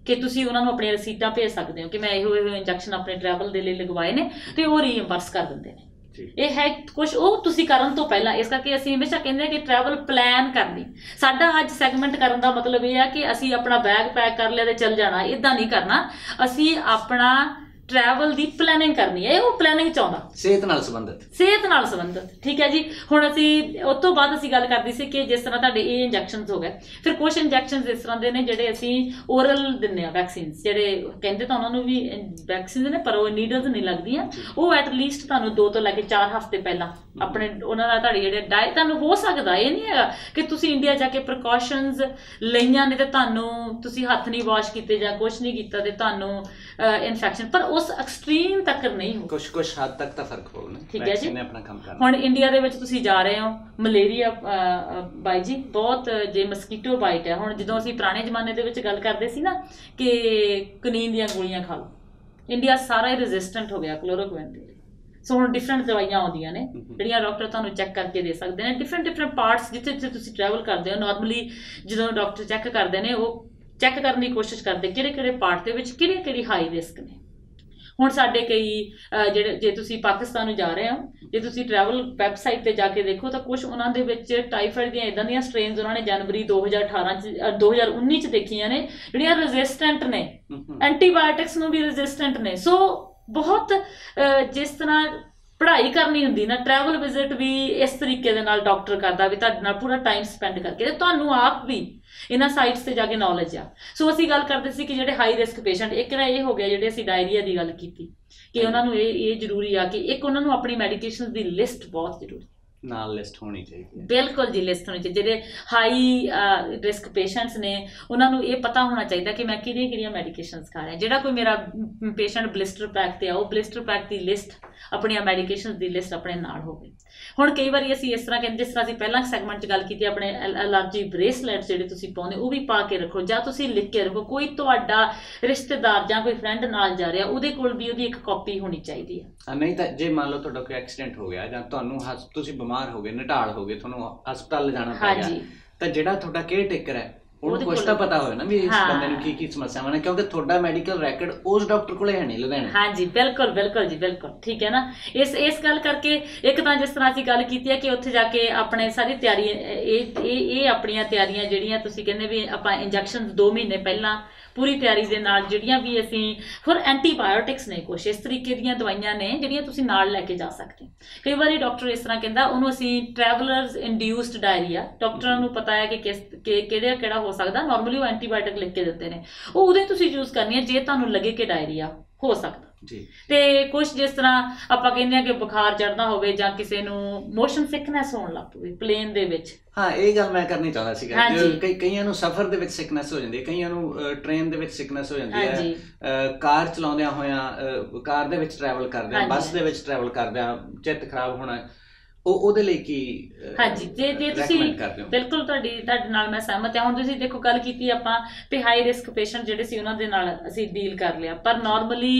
ਕਿ ਤੁਸੀਂ ਉਹਨਾਂ ਨੂੰ ਆਪਣੀਆਂ ਰਸੀਦਾਂ ਭੇਜ ਸਕਦੇ ਹੋ ਕਿ ਮੈਂ ਇਹੋ ਇੰਜੈਕਸ਼ਨ ਆਪਣੇ ਟਰੈਵਲ ਦੇ ਲਈ ਲਗਵਾਏ ਨੇ ਤੇ ਉਹ ਰੀਇੰਬਰਸ ਕਰ ਦਿੰਦੇ ਨੇ। ਇਹ ਹੈ ਕੁਝ ਉਹ ਤੁਸੀਂ ਕਰਨ ਤੋਂ ਪਹਿਲਾਂ। ਇਸ ਕਰਕੇ ਅਸੀਂ ਹਮੇਸ਼ਾ ਕਹਿੰਦੇ ਹਾਂ ਕਿ ਟਰੈਵਲ ਪਲਾਨ ਕਰਨੀ। ਸਾਡਾ ਅੱਜ ਸੈਗਮੈਂਟ ਕਰਨ ਦਾ ਮਤਲਬ ਇਹ ਹੈ ਕਿ ਅਸੀਂ ਆਪਣਾ ਬੈਗ ਪੈਕ ਕਰ ਲਿਆ ਤੇ ਚੱਲ ਜਾਣਾ, ਇੱਦਾਂ ਨਹੀਂ ਕਰਨਾ। ਅਸੀਂ ਆਪਣਾ ट्रैवल की प्लैनिंग करनी है, वो प्लैनिंग चाहता सेहत नाल संबंधित ठीक है जी। हुण असी उस तो बाद असी गल करदी सी कि जिस तरह तुहाडे ये इंजैक्शनस हो गए, फिर कुछ इंजैक्शनस इस तरह के ने जिहड़े असी ओरल दिंदे आ वैक्सीनस, जिहड़े कहंदे तां उन्हां नूं भी वैक्सीन ने पर वो नीडल्स नहीं लगदियां, वो एटलीस्ट तुहानूं 2 तो लैके 4 हफ्ते पहला अपने उन्हां दा तुहाडी जिहड़े डाइट तुहानूं हो सकदा ये नहीं हैगा कि तुसीं इंडिया जाके प्रिकॉशनस लईआं ने ते तुहानूं तुसीं हत्थ नहीं वॉश कीते जां कुछ नहीं कीता ते तुहानूं इन्फेक्शन, पर उस एक्सट्रीम तक नहीं हो, कुछ हद तक तो फर्क होगा। ठीक है जी। अपना काम करना हुण इंडिया दे विच तुसीं जा रहे हो, मलेरिया बाई जी बहुत जे मस्कीटो बाइट है। हुण जदों असीं पुराने जमाने दे विच गल करदे सी ना कि कनीन दीयां गोलियां खा लो, इंडिया सारा ही रेजिस्टेंट हो गया क्लोरोक्विन दे। सो हुण डिफरेंट दवाइयां आउंदियां ने जिहड़ियां डॉक्टर तुहानूं चैक करके दे सकदे ने, डिफरेंट पार्ट्स जिथे जिथे तुसीं ट्रैवल करदे हो। नॉर्मली जदों डॉक्टर चैक करदे ने वो चैक करने की कोशिश करते किहड़े पार्ट दे विच किहड़ी हाई रिस्क ने। हुण साडे कई जिहड़े जे तुसीं पाकिस्तान जा रहे हो, जे तुसीं ट्रैवल वैबसाइट ते जाके देखो तो कुछ उन्हां दे विच टाइफाइड दियां इदां दियां स्ट्रेन्स उन्हां ने जनवरी 2018 2019 च देखियां ने जिहड़ियां रेजिस्टेंट ने, एंटीबायोटिक्स नूं भी रेजिस्टेंट ने। सो बहुत जिस तरह पढ़ाई करनी हुंदी ना, ट्रैवल विजिट भी इस तरीके दे नाल डॉक्टर करदा भी तुहाडे नाल पूरा टाइम स्पेंड करके, तुहानूं आप भी इन्हां साइट्स ते जाके नॉलेज आ। सो असीं गल करदे सी कि जिहड़े हाई रिस्क पेशेंट, एक ना ये हो गया जिहड़े असीं डायरिया दी गल कीती कि उन्हां नूं ये जरूरी आ कि एक उन्हां नूं अपनी मैडिकेशन दी लिस्ट बहुत जरूरी नाल लिस्ट होनी चाहिए। बिल्कुल जी, लिस्ट होनी चाहिए। जिहड़े हाई रिस्क पेशेंट्स ने उन्हां नूं ये पता होना चाहिए कि मैं किहड़ियां मैडिकेशनस खा रहा। जिहड़ा कोई मेरा पेशेंट ब्लिस्टर पैक ते आ, वो ब्लिस्टर पैक की लिस्ट अपनी मैडिकेशन की लिस्ट अपने नाल होवे। हुण कई बार असीं इस तरह कहंदे, जिस तरह असीं पहलां सैगमेंट च गल कीती अपने एलर्जी ब्रेसलैट जिहड़े तुसीं पाउंदे वो भी पा के रखो, जां तुसीं लिख के रखो। कोई तुहाडा रिश्तेदार जां कोई फ्रेंड नाल जा रहा, उहदे कोल भी उहदी एक कॉपी होनी चाहिए है। नहीं तो जे मान लो तुहाडा कोई एक्सीडेंट हो गया जां तुहानूं तुसीं बीमार हो गए, नटाल हो गए, तुहानूं हस्पताल जाना पै गया, तो जिहड़ा तुहाडा केयर टेकर है ਉਹਨੂੰ ਕੁਝ ਤਾਂ ਪਤਾ ਹੋਵੇ ਨਾ ਵੀ ਇਸ ਬੰਦੇ ਨੂੰ ਕੀ ਸਮੱਸਿਆਵਾਂ ਨੇ, ਕਿਉਂਕਿ ਤੁਹਾਡਾ ਮੈਡੀਕਲ ਰੈਕੋਰਡ ਉਸ ਡਾਕਟਰ ਕੋਲੇ ਹੈ ਨਹੀਂ ਲੁਧਿਆਣੇ। ਹਾਂਜੀ ਬਿਲਕੁਲ ਜੀ, ਬਿਲਕੁਲ ਠੀਕ ਹੈ ਨਾ। ਇਸ ਗੱਲ ਕਰਕੇ ਇੱਕ ਤਾਂ ਜਿਸ ਤਰ੍ਹਾਂ ਅਸੀਂ ਗੱਲ ਕੀਤੀ ਹੈ ਕਿ ਉੱਥੇ ਜਾ ਕੇ ਆਪਣੇ ਸਾਰੀ ਤਿਆਰੀ ਇਹ ਆਪਣੀਆਂ ਤਿਆਰੀਆਂ ਜਿਹੜੀਆਂ ਤੁਸੀਂ ਕਹਿੰਦੇ ਵੀ ਆਪਾਂ ਇੰਜੈਕਸ਼ਨ 2 ਮਹੀਨੇ ਪਹਿਲਾਂ पूरी तैयारी के नाल जिहड़ियां भी असीं फिर एंटीबायोटिक्स ने कुछ इस तरीके दीयां दवाइयां ने जिहड़ियां तुसीं नाल लैके जा सकते। कई बार डॉक्टर इस तरह कहता उन्होंने असीं ट्रैवलर्स इंड्यूस्ड डायरिया, डॉक्टरां नूं पता है कि किहड़ा हो सकदा, नॉर्मली वो एंटीबायोटिक लिख के दिंदे ने, वो उहदे तुसीं यूज़ करनी है जे तुहानूं लगे कि डायरिया हो सकता जी। ते कुछ जिस तरह आपां कहंदे आ कि बुखार चढ़ना होवे जां किसी नूं मोशन सिकनेस होण लग पवे प्लेन दे विच। हाँ, ये गल मैं करनी चाहता सीगा। कईयां नूं सफर दे विच सिकनेस हो जांदी है, कईयां नूं ट्रेन दे विच सिकनेस हो जांदी है, कार चलाउंदियां होइयां कार दे विच ट्रैवल करदे बस दे विच ट्रैवल करदे चित्त खराब होना, ਉਹਦੇ ਲਈ ਕੀ ਹਾਂਜੀ ਜੇ ਤੁਸੀਂ ਬਿਲਕੁਲ ਤੁਹਾਡੇ ਨਾਲ ਮੈਂ ਸਹਿਮਤ ਹਾਂ। ਹੁਣ ਤੁਸੀਂ ਦੇਖੋ ਗੱਲ ਕੀਤੀ ਆਪਾਂ ਵੀ ਹਾਈ ਰਿਸਕ ਪੇਸ਼ੈਂਟ ਜਿਹੜੇ ਸੀ ਉਹਨਾਂ ਦੇ ਨਾਲ ਅਸੀਂ ਡੀਲ ਕਰ ਲਿਆ, ਪਰ ਨਾਰਮਲੀ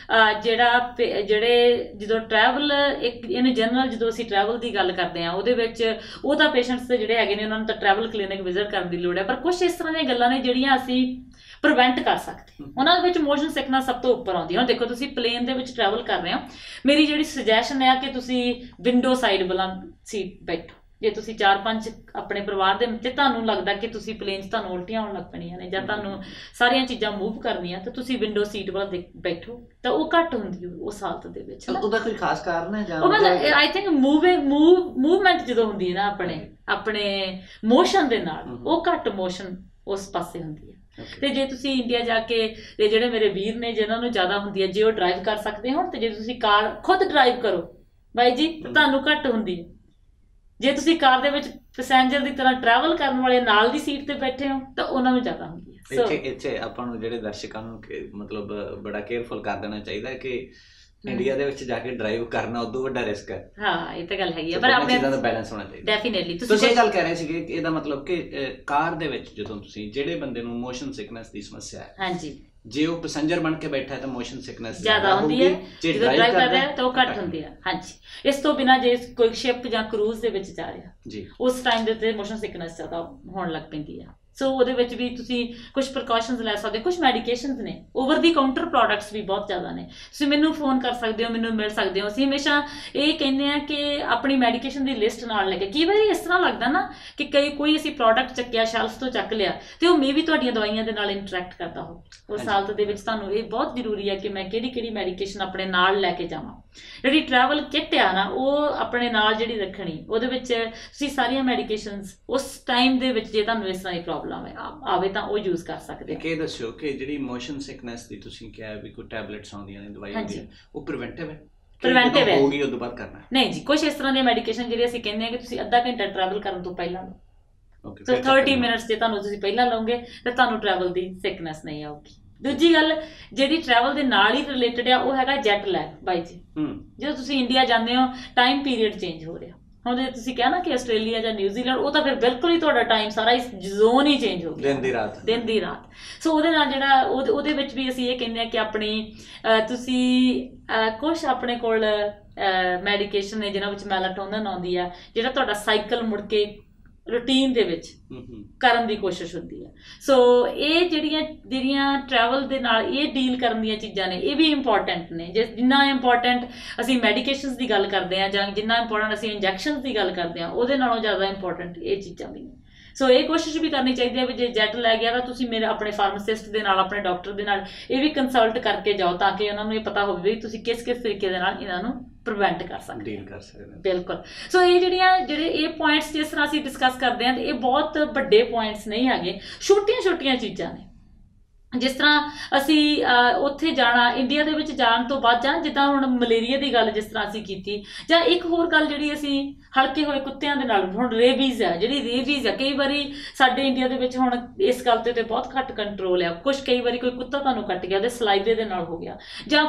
ਜਿਹੜੇ ਜਦੋਂ ਟਰੈਵਲ ਇੱਕ ਇਨ ਜਨਰਲ ਜਦੋਂ ਅਸੀਂ ਟਰੈਵਲ ਦੀ ਗੱਲ ਕਰਦੇ ਹਾਂ ਉਹਦੇ ਵਿੱਚ ਉਹ ਤਾਂ ਪੇਸ਼ੈਂਟਸ ਤੇ ਜਿਹੜੇ ਹੈਗੇ ਨੇ ਉਹਨਾਂ ਨੂੰ ਤਾਂ ਟਰੈਵਲ ਕਲੀਨਿਕ ਵਿਜ਼ਿਟ ਕਰਨ ਦੀ ਲੋੜ ਹੈ, ਪਰ ਕੁਛ ਇਸ ਤਰ੍ਹਾਂ ਦੀਆਂ ਗੱਲਾਂ ਨੇ ਜਿਹੜੀਆਂ ਅਸੀਂ ਪ੍ਰੀਵੈਂਟ ਕਰ ਸਕਦੇ। ਉਹਨਾਂ ਦੇ ਵਿੱਚ ਮੋਸ਼ਨ ਸਿਕਨੈਸ ਸਭ ਤੋਂ ਉੱਪਰ ਆਉਂਦੀ ਹੈ। ਹੁਣ ਦੇਖੋ ਤੁਸੀਂ ਪਲੇਨ ਦੇ ਵਿੱਚ ਟਰੈਵਲ ਕਰ ਰਹੇ ਹੋ, ਮੇਰੀ ਜਿਹੜੀ ਸੁਜੈਸ਼ਨ ਹੈ ਕਿ ਤੁਸੀਂ ਵਿੰਡੋ ਸਾਈਡ ਵਾਲਾ ਸੀਟ ਬੈਠੋ। ਜੇ ਤੁਸੀਂ 4-5 ਆਪਣੇ ਪਰਿਵਾਰ ਦੇ ਤੇ ਤੁਹਾਨੂੰ ਲੱਗਦਾ ਕਿ ਤੁਸੀਂ ਪਲੇਨ 'ਚ ਤੁਹਾਨੂੰ ਉਲਟੀਆਂ ਆਉਣ ਲੱਗ ਪੈਣੀਆਂ ਨੇ ਜਾਂ ਤੁਹਾਨੂੰ ਸਾਰੀਆਂ ਚੀਜ਼ਾਂ ਮੂਵ ਕਰਨੀਆਂ, ਤਾਂ ਤੁਸੀਂ ਵਿੰਡੋ ਸੀਟ ਵਾਲਾ ਬੈਠੋ, ਤਾਂ ਉਹ ਘੱਟ ਹੁੰਦੀ ਉਸ ਹਾਲਤ ਦੇ ਵਿੱਚ। ਉਹਦਾ ਕੋਈ ਖਾਸ ਕਾਰਨ ਹੈ ਜਾਂ ਆਈ ਥਿੰਕ ਮੂਵਮੈਂਟ ਜਦੋਂ ਹੁੰਦੀ ਹੈ ਨਾ ਆਪਣੇ ਮੋਸ਼ਨ ਦੇ ਨਾਲ, ਉਹ ਘੱਟ ਮੋਸ਼ਨ ਉਸ ਪਾਸੇ ਹੁੰਦੀ ਹੈ। ਤੇ ਜੇ ਤੁਸੀਂ ਇੰਡੀਆ ਜਾ ਕੇ ਤੇ ਜਿਹੜੇ ਮੇਰੇ ਵੀਰ ਨੇ ਜਿਨ੍ਹਾਂ ਨੂੰ ਜ਼ਿਆਦਾ ਹੁੰਦੀ ਹੈ, ਜੇ ਉਹ ਡਰਾਈਵ ਕਰ ਸਕਦੇ ਹੋਣ, ਤੇ ਜੇ ਤੁਸੀਂ ਕਾਰ ਖੁਦ ਡਰਾਈਵ ਕਰੋ ਬਾਈ ਜੀ ਤੁਹਾਨੂੰ ਘੱਟ ਹੁੰਦੀ ਹੈ। ਜੇ ਤੁਸੀਂ ਕਾਰ ਦੇ ਵਿੱਚ ਪੈਸੇਂਜਰ ਦੀ ਤਰ੍ਹਾਂ ਟਰੈਵਲ ਕਰਨ ਵਾਲੇ ਨਾਲ ਦੀ ਸੀਟ ਤੇ ਬੈਠੇ ਹੋ ਤਾਂ ਉਹਨਾਂ ਨੂੰ ਜ਼ਿਆਦਾ ਹੁੰਦੀ ਹੈ। ਇੱਥੇ ਆਪਾਂ ਨੂੰ ਜਿਹੜੇ ਦਰਸ਼ਕਾਂ ਨੂੰ ਮਤਲਬ ਬੜਾ ਕੇਅਰਫੁਲ ਕਰ ਦੇਣਾ ਚਾਹੀਦਾ ਕਿ ਇੰਡੀਆ ਦੇ ਵਿੱਚ ਜਾ ਕੇ ਡਰਾਈਵ ਕਰਨਾ ਉਦੋਂ ਵੱਡਾ ਰਿਸਕ ਹੈ। ਹਾਂ, ਇਹ ਤਾਂ ਗੱਲ ਹੈਗੀ ਆ, ਪਰ ਆਪਣੇ ਚੀਜ਼ਾਂ ਦਾ ਬੈਲੈਂਸ ਹੋਣਾ ਚਾਹੀਦਾ। ਡੈਫੀਨਿਟਲੀ ਤੁਸੀਂ ਇਹ ਗੱਲ ਕਹਿ ਰਹੇ ਸੀਗੇ ਕਿ ਇਹਦਾ ਮਤਲਬ ਕਿ ਕਾਰ ਦੇ ਵਿੱਚ ਜਦੋਂ ਤੁਸੀਂ ਜਿਹੜੇ ਬੰਦੇ ਨੂੰ ਮੋਸ਼ਨ ਸਿਕਨੈਸ ਦੀ ਸਮੱਸਿਆ ਹੈ, ਹਾਂਜੀ, ਜੇ ਉਹ ਪੈਸੇਂਜਰ ਬਣ ਕੇ ਬੈਠਾ ਹੈ ਤਾਂ ਮੋਸ਼ਨ ਸਿਕਨੈਸ ਜ਼ਿਆਦਾ ਹੁੰਦੀ ਹੈ, ਜੇ ਡਰਾਈਵ ਕਰ ਰਿਹਾ ਤਾਂ ਉਹ ਘੱਟ ਹੁੰਦੀ ਹੈ। ਹਾਂਜੀ, ਇਸ ਤੋਂ ਬਿਨਾਂ ਜੇ ਕੋਈ ਸ਼ਿਪ ਜਾਂ ਕਰੂਜ਼ ਦੇ ਵਿੱਚ ਜਾ ਰਿਹਾ ਜੀ, ਉਸ ਟਾਈਮ ਦੇ ਉੱਤੇ ਮੋਸ਼ਨ ਸਿਕਨੈਸ ਜ਼ਿਆਦਾ ਹੋਣ ਲੱਗ ਪੈਂਦੀ ਹੈ। ਸੋ ਉਹਦੇ ਵਿੱਚ ਵੀ ਤੁਸੀਂ ਕੁਝ ਪ੍ਰੀਕਾਸ਼ਨਸ ਲੈ ਸਕਦੇ ਹੋ। ਕੁਝ ਮੈਡੀਕੇਸ਼ਨਸ ਨੇ, ਓਵਰ ਦੀ ਕਾਊਂਟਰ ਪ੍ਰੋਡਕਟਸ ਵੀ ਬਹੁਤ ਜ਼ਿਆਦਾ ਨੇ। ਤੁਸੀਂ ਮੈਨੂੰ ਫੋਨ ਕਰ ਸਕਦੇ ਹੋ, ਮੈਨੂੰ ਮਿਲ ਸਕਦੇ ਹੋ। ਅਸੀਂ ਹਮੇਸ਼ਾ ਇਹ ਕਹਿੰਦੇ ਹਾਂ ਕਿ ਆਪਣੀ ਮੈਡੀਕੇਸ਼ਨ ਦੀ ਲਿਸਟ ਨਾਲ ਲੈ ਕੇ, ਕਈ ਵਾਰੀ ਇਸ ਤਰ੍ਹਾਂ ਲੱਗਦਾ ਨਾ ਕਿ ਕੋਈ ਅਸੀਂ ਪ੍ਰੋਡਕਟ ਚੱਕਿਆ, ਸ਼ੈਲਫ ਤੋਂ ਚੱਕ ਲਿਆ, ਤੇ ਉਹ ਮੇਬੀ ਤੁਹਾਡੀਆਂ ਦਵਾਈਆਂ ਦੇ ਨਾਲ ਇੰਟਰੈਕਟ ਕਰਦਾ ਹੋ। ਉਸ ਹਾਲਤ ਦੇ ਵਿੱਚ ਤੁਹਾਨੂੰ ਇਹ ਬਹੁਤ ਜ਼ਰੂਰੀ ਹੈ ਕਿ ਮੈਂ ਕਿਹੜੀ ਮੈਡੀਕੇਸ਼ਨ ਆਪਣੇ ਨਾਲ ਲੈ ਕੇ ਜਾਵਾਂ। ਜਿਹੜੀ ਟਰੈਵਲ ਕਿੱਟ ਆ ਨਾ, ਉਹ ਆਪਣੇ ਨਾਲ ਜਿਹੜੀ ਰੱਖਣੀ, ਉਹਦੇ ਵਿੱਚ ਤੁਸੀਂ ਸਾਰੀਆਂ ਮੈਡੀਕੇਸ਼ਨਸ ਉਸ ਟਾਈਮ ਦੇ ਵਿੱਚ ਜੇ ਤੁਹਾਨੂੰ ਇਸ ਤਰ੍ਹਾਂ ਦੀ ਪ੍ਰੋਬਲਮ ਆਵੇ ਤਾਂ ਉਹ ਯੂਜ਼ ਕਰ ਸਕਦੇ। ਇਹ ਦੱਸੋ ਕਿ ਜਿਹੜੀ ਮੋਸ਼ਨ ਸਿਕਨੈਸ ਦੀ ਤੁਸੀਂ ਕਿਹਾ ਵੀ ਕੋਈ ਟੈਬਲੇਟਸ ਆਉਂਦੀਆਂ ਨੇ, ਦਵਾਈ ਹੁੰਦੀ ਹੈ, ਉਹ ਪ੍ਰੀਵੈਂਟਿਵ ਹੈ? ਪ੍ਰੀਵੈਂਟਿਵ ਹੈ, ਹੋਗੀ ਉਦੋਂ ਬਾਅਦ ਕਰਨਾ ਨਹੀਂ ਜੀ। ਕੁਝ ਇਸ ਤਰ੍ਹਾਂ ਦੀਆਂ ਮੈਡੀਕੇਸ਼ਨ ਜਿਹੜੀ ਅਸੀਂ ਕਹਿੰਦੇ ਹਾਂ ਕਿ ਤੁਸੀਂ ਅੱਧਾ ਘੰਟਾ ਟਰੈਵਲ ਕਰਨ ਤੋਂ ਪਹਿਲਾਂ ਲਓ। ਸੋ 30 ਮਿੰਟਸ ਜੇ ਤੁਹਾਨੂੰ ਤੁਸੀਂ ਪਹਿਲਾਂ ਲਓਗੇ ਤਾਂ ਤੁਹਾਨੂੰ ਟਰੈਵਲ ਦੀ ਸਿਕਨੈਸ ਨਹੀਂ ਆਊਗੀ। ਦੂਜੀ ਗੱਲ ਜਿਹੜੀ ਟਰੈਵਲ ਦੇ ਨਾਲ ਹੀ ਰਿਲੇਟਡ ਆ, ਉਹ ਹੈਗਾ ਜੈਟ ਲੈਗ ਬਾਈ ਜੀ। ਜਦੋਂ ਤੁਸੀਂ ਇੰਡੀਆ ਜਾਂਦੇ ਹੋ, ਟਾਈਮ ਪੀਰੀਅਡ ਚੇਂਜ ਹੋ ਰਿਹਾ। ਹੁਣ ਜੇ ਤੁਸੀਂ ਕਿਹਾ ਨਾ ਕਿ ਆਸਟ੍ਰੇਲੀਆ ਜਾਂ ਨਿਊਜ਼ੀਲੈਂਡ, ਉਹ ਤਾਂ ਫਿਰ ਬਿਲਕੁਲ ਹੀ ਤੁਹਾਡਾ ਟਾਈਮ ਸਾਰਾ ਜ਼ੋਨ ਹੀ ਚੇਂਜ ਹੋ ਗਿਆ, ਦਿਨ ਦੀ ਰਾਤ। ਸੋ ਉਹਦੇ ਨਾਲ ਜਿਹੜਾ ਉਹਦੇ ਵਿੱਚ ਵੀ ਅਸੀਂ ਇਹ ਕਹਿੰਦੇ ਹਾਂ ਕਿ ਆਪਣੀ ਤੁਸੀਂ ਕੁਛ ਆਪਣੇ ਕੋਲ ਮੈਡੀਕੇਸ਼ਨ ਨੇ ਜਿਹਨਾਂ ਵਿੱਚ ਮੈਲਾਟੋਨਿਨ ਆਉਂਦੀ ਆ, ਜਿਹੜਾ ਤੁਹਾਡਾ ਸਾਈਕਲ ਮੁੜ ਕੇ ਰੂਟੀਨ ਦੇ ਵਿੱਚ ਕਰਨ ਦੀ ਕੋਸ਼ਿਸ਼ ਹੁੰਦੀ ਹੈ। ਸੋ ਇਹ ਜਿਹੜੀਆਂ ਟਰੈਵਲ ਦੇ ਨਾਲ ਇਹ ਡੀਲ ਕਰਨ ਦੀਆਂ ਚੀਜ਼ਾਂ ਨੇ, ਇਹ ਵੀ ਇੰਪੋਰਟੈਂਟ ਨੇ। ਜਿੰਨਾ ਇੰਪੋਰਟੈਂਟ ਅਸੀਂ ਮੈਡੀਕੇਸ਼ਨਸ ਦੀ ਗੱਲ ਕਰਦੇ ਹਾਂ ਜਾਂ ਜਿੰਨਾ ਇੰਪੋਰਟੈਂਟ ਅਸੀਂ ਇੰਜੈਕਸ਼ਨਸ ਦੀ ਗੱਲ ਕਰਦੇ ਹਾਂ, ਉਹਦੇ ਨਾਲੋਂ ਜ਼ਿਆਦਾ ਇੰਪੋਰਟੈਂਟ ਇਹ ਚੀਜ਼ਾਂ ਵੀ ਨੇ। ਸੋ ਇਹ ਕੋਸ਼ਿਸ਼ ਵੀ ਕਰਨੀ ਚਾਹੀਦੀ ਹੈ ਵੀ ਜੇ ਜੈਟ ਲੈ ਗਿਆ ਤਾਂ ਤੁਸੀਂ ਮੇਰੇ ਆਪਣੇ ਫਾਰਮਾਸਿਸਟ ਦੇ ਨਾਲ, ਆਪਣੇ ਡਾਕਟਰ ਦੇ ਨਾਲ ਇਹ ਵੀ ਕੰਸਲਟ ਕਰਕੇ ਜਾਓ, ਤਾਂ ਕਿ ਉਹਨਾਂ ਨੂੰ ਇਹ ਪਤਾ ਹੋਵੇ ਵੀ ਤੁਸੀਂ ਕਿਸ ਤਰੀਕੇ ਦੇ ਨਾਲ ਇਹਨਾਂ ਨੂੰ ਪ੍ਰੀਵੈਂਟ ਕਰ ਸਕਦੇ ਹੋ। ਬਿਲਕੁਲ। ਸੋ ਇਹ ਜਿਹੜੇ ਇਹ ਪੁਆਇੰਟਸ ਜਿਸ ਤਰ੍ਹਾਂ ਅਸੀਂ ਡਿਸਕਸ ਕਰਦੇ ਹਾਂ, ਇਹ ਬਹੁਤ ਵੱਡੇ ਪੁਆਇੰਟਸ ਨਹੀਂ ਹੈਗੇ, ਛੋਟੀਆਂ ਚੀਜ਼ਾਂ ਨੇ। ਜਿਸ ਤਰ੍ਹਾਂ ਅਸੀਂ ਉੱਥੇ ਜਾਣਾ, ਇੰਡੀਆ ਦੇ ਵਿੱਚ ਜਾਣ ਤੋਂ ਬਾਅਦ, ਜਾਂ ਜਿੱਦਾਂ ਹੁਣ ਮਲੇਰੀਆ ਦੀ ਗੱਲ ਜਿਸ ਤਰ੍ਹਾਂ ਅਸੀਂ ਕੀਤੀ, ਜਾਂ ਇੱਕ ਹੋਰ ਗੱਲ ਜਿਹੜੀ ਅਸੀਂ ਹਲਕੇ ਹੋਏ ਕੁੱਤਿਆਂ ਦੇ ਨਾਲ, ਹੁਣ ਰੇਬੀਜ਼ ਆ, ਕਈ ਵਾਰੀ ਸਾਡੇ ਇੰਡੀਆ ਦੇ ਵਿੱਚ ਹੁਣ ਇਸ ਗੱਲ ਤੇ ਬਹੁਤ ਘੱਟ ਕੰਟਰੋਲ ਆ। ਕਈ ਵਾਰੀ ਕੋਈ ਕੁੱਤਾ ਤੁਹਾਨੂੰ ਕੱਟ ਗਿਆ, ਉਹਦੇ ਸਲਾਈਵੇ ਦੇ ਨਾਲ ਹੋ ਗਿਆ, ਜਾਂ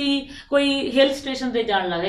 ਕੋਈ ਹਿਲ ਸਟੇਸ਼ਨ ਤੇ ਜਾਣ ਲੱਗਾ,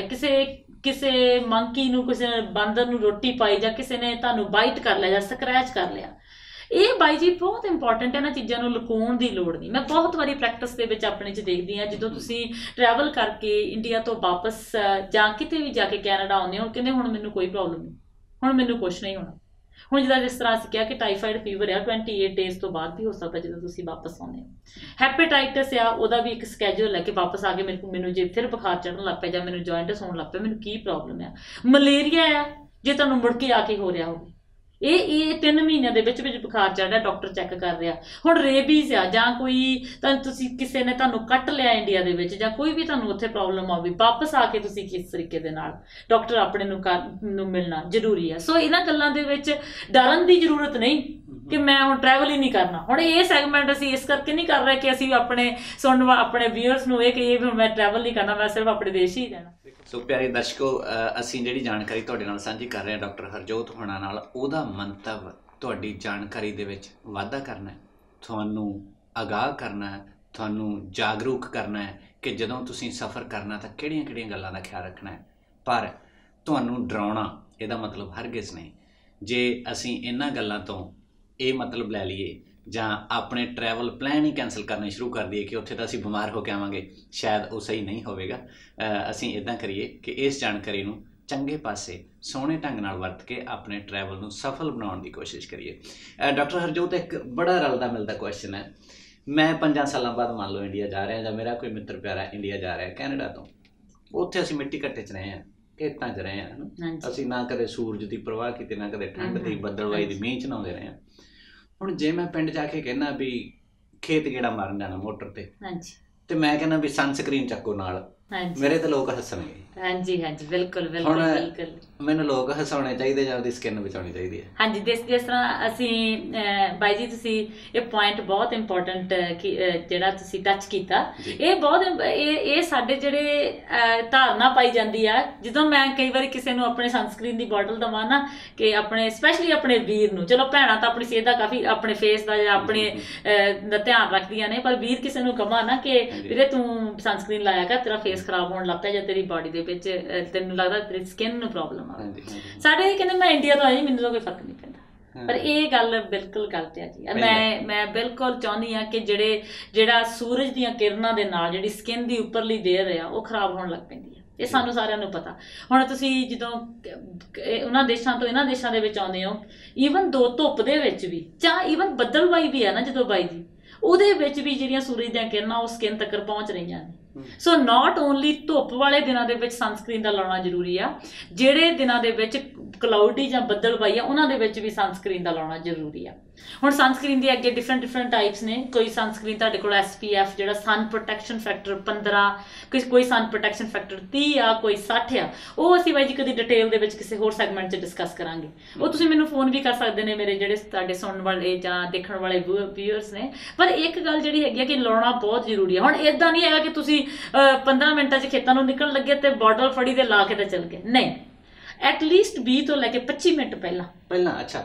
ਕਿਸੇ ਮੰਕੀ ਨੂੰ, ਕਿਸੇ ਬਾਂਦਰ ਨੂੰ ਰੋਟੀ ਪਾਈ, ਜਾਂ ਕਿਸੇ ਨੇ ਤੁਹਾਨੂੰ ਬਾਈਟ ਕਰ ਲਿਆ ਜਾਂ ਸਕ੍ਰੈਚ ਕਰ ਲਿਆ। ਇਹ ਬਾਈ ਜੀ ਬਹੁਤ ਇੰਪੋਰਟੈਂਟ ਹੈ। ਇਹਨਾਂ ਚੀਜ਼ਾਂ ਨੂੰ ਲੁਕਾਉਣ ਦੀ ਲੋੜ ਨਹੀਂ। ਮੈਂ ਬਹੁਤ ਵਾਰੀ ਪ੍ਰੈਕਟਿਸ ਦੇ ਵਿੱਚ ਆਪਣੇ 'ਚ ਦੇਖਦੀ ਹਾਂ, ਜਦੋਂ ਤੁਸੀਂ ਟਰੈਵਲ ਕਰਕੇ ਇੰਡੀਆ ਤੋਂ ਵਾਪਸ ਜਾਂ ਕਿਤੇ ਵੀ ਜਾ ਕੇ ਕੈਨੇਡਾ ਆਉਂਦੇ ਹੋ, ਕਹਿੰਦੇ ਹੁਣ ਮੈਨੂੰ ਕੋਈ ਪ੍ਰੋਬਲਮ ਨਹੀਂ, ਹੁਣ ਮੈਨੂੰ ਕੁਛ ਨਹੀਂ ਹੋਣਾ। ਹੁਣ ਜਿਸ ਤਰ੍ਹਾਂ ਅਸੀਂ ਕਿਹਾ ਕਿ ਟਾਈਫਾਈਡ ਫੀਵਰ ਆ, 28 ਡੇਜ਼ ਤੋਂ ਬਾਅਦ ਵੀ ਹੋ ਸਕਦਾ ਜਦੋਂ ਤੁਸੀਂ ਵਾਪਸ ਆਉਂਦੇ ਹੋ। ਹੈਪੇਟਾਈਟਸ ਆ, ਉਹਦਾ ਵੀ ਇੱਕ ਸਕੈਜੂਲ ਹੈ ਕਿ ਵਾਪਸ ਆ ਕੇ ਮੈਨੂੰ ਜੇ ਫਿਰ ਬੁਖਾਰ ਚੜ੍ਹਨ ਲੱਗ ਪਿਆ ਜਾਂ ਮੈਨੂੰ ਜੁਆਇੰਟਸ ਹੋਣ ਲੱਗ ਪਿਆ, ਮੈਨੂੰ ਕੀ ਪ੍ਰੋਬਲਮ ਆ। ਮਲੇਰੀਆ ਆ, ਜੇ ਤੁਹਾਨੂੰ ਮੁੜ ਕੇ ਆ ਕੇ ਹੋ ਰਿਹਾ ਹੋਵੇ, ਇਹ 3 ਮਹੀਨਿਆਂ ਦੇ ਵਿੱਚ ਬੁਖਾਰ ਚੜ੍ਹਦਾ, ਡਾਕਟਰ ਚੈੱਕ ਕਰ ਰਿਹਾ। ਹੁਣ ਰੇਬੀਜ਼ ਆ, ਜਾਂ ਤੁਸੀਂ ਕਿਸੇ ਨੇ ਤੁਹਾਨੂੰ ਕੱਟ ਲਿਆ ਇੰਡੀਆ ਦੇ ਵਿੱਚ, ਜਾਂ ਕੋਈ ਵੀ ਤੁਹਾਨੂੰ ਉੱਥੇ ਪ੍ਰੋਬਲਮ ਆਵੇ, ਵਾਪਸ ਆ ਕੇ ਤੁਸੀਂ ਕਿਸ ਤਰੀਕੇ ਦੇ ਨਾਲ ਡਾਕਟਰ ਆਪਣੇ ਨੂੰ ਮਿਲਣਾ ਜ਼ਰੂਰੀ ਹੈ। ਸੋ ਇਹਨਾਂ ਗੱਲਾਂ ਦੇ ਵਿੱਚ ਡਰਨ ਦੀ ਜ਼ਰੂਰਤ ਨਹੀਂ ਕਿ ਮੈਂ ਹੁਣ ਟਰੈਵਲ ਹੀ ਨਹੀਂ ਕਰਨਾ। ਹੁਣ ਇਹ ਸੈਗਮੈਂਟ ਅਸੀਂ ਇਸ ਕਰਕੇ ਨਹੀਂ ਕਰ ਰਹੇ ਕਿ ਅਸੀਂ ਆਪਣੇ ਵਿਊਅਰਸ ਨੂੰ ਇਹ ਕਹੀਏ ਵੀ ਮੈਂ ਟਰੈਵਲ ਨਹੀਂ ਕਰਨਾ, ਮੈਂ ਸਿਰਫ ਆਪਣੇ ਦੇਸ਼ ਹੀ ਰਹਿਣਾ। ਸੋ ਪਿਆਰੇ ਦਰਸ਼ਕੋ, ਅਸੀਂ ਜਿਹੜੀ ਜਾਣਕਾਰੀ ਤੁਹਾਡੇ ਨਾਲ ਸਾਂਝੀ ਕਰ ਰਹੇ ਹਾਂ ਡਾਕਟਰ ਹਰਜੋਤ ਹੋਣਾ ਨਾਲ, ਉਹਦਾ ਮੰਤਵ ਤੁਹਾਡੀ ਜਾਣਕਾਰੀ ਦੇ ਵਿੱਚ ਵਾਧਾ ਕਰਨਾ ਹੈ, ਤੁਹਾਨੂੰ ਆਗਾਹ ਕਰਨਾ ਹੈ, ਤੁਹਾਨੂੰ ਜਾਗਰੂਕ ਕਰਨਾ ਹੈ ਕਿ ਜਦੋਂ ਤੁਸੀਂ ਸਫ਼ਰ ਕਰਨਾ ਤਾਂ ਕਿਹੜੀਆਂ ਗੱਲਾਂ ਦਾ ਖਿਆਲ ਰੱਖਣਾ ਹੈ। ਪਰ ਤੁਹਾਨੂੰ ਡਰਾਉਣਾ ਇਹਦਾ ਮਤਲਬ ਹਰਗਿਜ਼ ਨਹੀਂ। ਜੇ ਅਸੀਂ ਇਹਨਾਂ ਗੱਲਾਂ ਤੋਂ ਇਹ ਮਤਲਬ ਲੈ ਲਈਏ ਜਾਂ ਆਪਣੇ ਟਰੈਵਲ ਪਲਾਨ ਹੀ ਕੈਂਸਲ ਕਰਨੇ ਸ਼ੁਰੂ ਕਰ ਦਈਏ ਕਿ ਉੱਥੇ ਤਾਂ ਅਸੀਂ ਬਿਮਾਰ ਹੋ ਕੇ ਆਵਾਂਗੇ, ਸ਼ਾਇਦ ਉਹ ਸਹੀ ਨਹੀਂ ਹੋਵੇਗਾ। ਅਸੀਂ ਇੱਦਾਂ ਕਰੀਏ ਕਿ ਇਸ ਜਾਣਕਾਰੀ ਨੂੰ ਚੰਗੇ ਪਾਸੇ ਸੋਹਣੇ ਢੰਗ ਨਾਲ ਵਰਤ ਕੇ ਆਪਣੇ ਟਰੈਵਲ ਨੂੰ ਸਫਲ ਬਣਾਉਣ ਦੀ ਕੋਸ਼ਿਸ਼ ਕਰੀਏ। ਡਾਕਟਰ ਹਰਜੋਤ, ਇੱਕ ਬੜਾ ਰਲਦਾ ਮਿਲਦਾ ਕੁਐਸਚਨ ਹੈ। ਮੈਂ 5 ਸਾਲਾਂ ਬਾਅਦ ਮੰਨ ਲਓ ਇੰਡੀਆ ਜਾ ਰਿਹਾ, ਜਾਂ ਮੇਰਾ ਕੋਈ ਮਿੱਤਰ ਪਿਆਰਾ ਇੰਡੀਆ ਜਾ ਰਿਹਾ ਕੈਨੇਡਾ ਤੋਂ। ਉੱਥੇ ਅਸੀਂ ਮਿੱਟੀ ਘੱਟੇ 'ਚ ਰਹੇ ਹਾਂ, ਖੇਤਾਂ 'ਚ ਰਹੇ ਹਾਂ, ਅਸੀਂ ਨਾ ਕਦੇ ਸੂਰਜ ਦੀ ਪਰਵਾਹ ਕੀਤੀ, ਨਾ ਕਦੇ ਠੰਡ ਦੀ, ਬੱਦਲਵਾਈ ਦੀ, ਮੀਂਹ 'ਚ ਨਹਾਉਂਦੇ ਰਹੇ ਹਾਂ। ਹੁਣ ਜੇ ਮੈਂ ਪਿੰਡ ਜਾ ਕੇ ਕਹਿੰਦਾ ਵੀ ਖੇਤ ਗੇੜਾ ਮਾਰਨ ਜਾਣਾ ਮੋਟਰ ਤੇ ਮੈਂ ਕਹਿੰਦਾ ਵੀ ਸਨਸਕ੍ਰੀਨ ਚੱਕੋ ਨਾਲ, ਮੇਰੇ ਤੇ ਲੋਕ ਹੱਸਣਗੇ। ਬਿਲਕੁਲ। ਮੈਨੂੰ ਲੋਕ ਹਸਾਉਣੇ ਚਾਹੀਦੇ ਜਾਂ ਉਹਦੀ ਸਕਿਨ ਬਚਾਉਣੀ ਚਾਹੀਦੀ ਹੈ? ਜਿਸ ਤਰ੍ਹਾਂ ਅਸੀਂ ਬਾਈ ਜੀ, ਤੁਸੀਂ ਇਹ ਪੁਆਇੰਟ ਬਹੁਤ ਇੰਪੋਰਟੈਂਟ ਜਿਹੜਾ ਤੁਸੀਂ ਟੱਚ ਕੀਤਾ, ਇਹ ਸਾਡੇ ਜਿਹੜੇ ਧਾਰਨਾ ਪਾਈ ਜਾਂਦੀ ਆ। ਜਦੋਂ ਮੈਂ ਕਈ ਵਾਰੀ ਕਿਸੇ ਨੂੰ ਆਪਣੇ ਸਨਸਕ੍ਰੀਨ ਦੀ ਬੋਟਲ ਦੇਵਾਂ ਨਾ, ਕਿ ਸਪੈਸ਼ਲੀ ਆਪਣੇ ਵੀਰ ਨੂੰ, ਚਲੋ ਭੈਣਾਂ ਤਾਂ ਆਪਣੀ ਸਿਹਤ ਦਾ ਕਾਫੀ, ਆਪਣੇ ਫੇਸ ਦਾ ਜਾਂ ਆਪਣੇ ਦਾ ਧਿਆਨ ਰੱਖਦੀਆਂ ਨੇ, ਪਰ ਵੀਰ ਕਿਸੇ ਨੂੰ ਕਹਾਂ ਨਾ ਕਿ ਵੀਰੇ ਤੂੰ ਸਨਸਕ੍ਰੀਨ ਲਾਇਆ ਕਰ, ਤੇਰਾ ਫੇਸ ਖਰਾਬ ਹੋਣ ਲੱਗ ਪਿਆ, ਜਾਂ ਤੇਰੀ ਬਾਡੀ ਦੇ ਵਿੱਚ ਤੈਨੂੰ ਲੱਗਦਾ ਤੇਰੀ ਸਕਿਨ ਨੂੰ ਪ੍ਰੋਬਲਮ ਆ। ਸਾਡੇ ਕਹਿੰਦੇ ਮੈਂ ਇੰਡੀਆ ਤੋਂ ਆਈ, ਮੈਨੂੰ ਤਾਂ ਕੋਈ ਫਰਕ ਨਹੀਂ ਪੈਂਦਾ। ਪਰ ਇਹ ਗੱਲ ਬਿਲਕੁਲ ਗਲਤ ਹੈ ਜੀ। ਮੈਂ ਬਿਲਕੁਲ ਚਾਹੁੰਦੀ ਹਾਂ ਕਿ ਜਿਹੜਾ ਸੂਰਜ ਦੀਆਂ ਕਿਰਨਾਂ ਦੇ ਨਾਲ ਜਿਹੜੀ ਸਕਿਨ ਦੀ ਉੱਪਰਲੀ ਲੇਅਰ ਆ, ਉਹ ਖਰਾਬ ਹੋਣ ਲੱਗ ਪੈਂਦੀ ਹੈ। ਇਹ ਸਾਨੂੰ ਸਾਰਿਆਂ ਨੂੰ ਪਤਾ। ਹੁਣ ਤੁਸੀਂ ਜਦੋਂ ਉਹਨਾਂ ਦੇਸ਼ਾਂ ਤੋਂ ਇਹਨਾਂ ਦੇਸ਼ਾਂ ਦੇ ਵਿੱਚ ਆਉਂਦੇ ਹੋ, ਈਵਨ ਧੁੱਪ ਦੇ ਵਿੱਚ ਵੀ, ਜਾਂ ਈਵਨ ਬੱਦਲਬਾਈ ਵੀ ਹੈ ਨਾ ਜਦੋਂ ਬਾਈ ਜੀ, ਉਹਦੇ ਵਿੱਚ ਵੀ ਜਿਹੜੀਆਂ ਸੂਰਜ ਦੀਆਂ ਕਿਰਨਾਂ ਉਹ ਸਕਿਨ ਤੱਕ ਪਹੁੰਚ ਰਹੀਆਂ ਨੇ। ਸੋ ਨਾਟ ਓਨਲੀ ਧੁੱਪ ਵਾਲੇ ਦਿਨਾਂ ਦੇ ਵਿੱਚ ਸਨਸਕ੍ਰੀਨ ਦਾ ਲਾਉਣਾ ਜ਼ਰੂਰੀ ਆ, ਜਿਹੜੇ ਦਿਨਾਂ ਦੇ ਵਿੱਚ ਕਲਾਉਡੀ ਜਾਂ ਬੱਦਲਬਾਈ ਆ ਉਹਨਾਂ ਦੇ ਵਿੱਚ ਵੀ ਸਨਸਕ੍ਰੀਨ ਦਾ ਲਾਉਣਾ ਜ਼ਰੂਰੀ ਆ। ਹੁਣ ਸਨਸਕ੍ਰੀਨ ਦੀ ਅੱਗੇ ਡਿਫਰੈਂਟ ਟਾਈਪਸ ਨੇ। ਕੋਈ ਸਨਸਕ੍ਰੀਨ ਤੁਹਾਡੇ ਕੋਲ SPF ਜਿਹੜਾ ਸਨ ਪ੍ਰੋਟੈਕਸ਼ਨ ਫੈਕਟਰ 15, ਕੋਈ ਸਨ ਪ੍ਰੋਟੈਕਸ਼ਨ ਫੈਕਟਰ 30 ਆ, ਕੋਈ 60 ਆ। ਉਹ ਅਸੀਂ ਬਾਈ ਜੀ ਕਦੀ ਡਿਟੇਲ ਦੇ ਵਿੱਚ ਕਿਸੇ ਹੋਰ ਸੈਗਮੈਂਟ 'ਚ ਡਿਸਕਸ ਕਰਾਂਗੇ। ਉਹ ਤੁਸੀਂ ਮੈਨੂੰ ਫੋਨ ਵੀ ਕਰ ਸਕਦੇ ਨੇ, ਮੇਰੇ ਜਿਹੜੇ ਤੁਹਾਡੇ ਸੁਣਨ ਵਾਲੇ ਜਾਂ ਦੇਖਣ ਵਾਲੇ ਵਿਊਅਰਸ ਨੇ। ਪਰ ਇੱਕ ਗੱਲ ਜਿਹੜੀ ਹੈਗੀ ਆ ਕਿ ਲਾਉਣਾ ਬਹੁਤ ਜ਼ਰੂਰੀ ਆ। ਹੁਣ ਇੱਦਾਂ ਨਹੀਂ ਹੈਗਾ ਕਿ ਤੁਸੀਂ 15 ਮਿੰਟਾਂ 'ਚ ਖੇਤਾਂ ਨੂੰ ਨਿਕਲਣ ਲੱਗੇ ਤੇ ਬੋਟਲ ਫੜੀ ਤੇ ਲਾ ਕੇ ਤੇ ਚੱਲ ਗਏ, ਨਹੀਂ। ਐਟਲੀਸਟ 20 ਤੋਂ ਲੈ ਕੇ 25 ਮਿੰਟ ਪਹਿਲਾਂ। ਅੱਛਾ,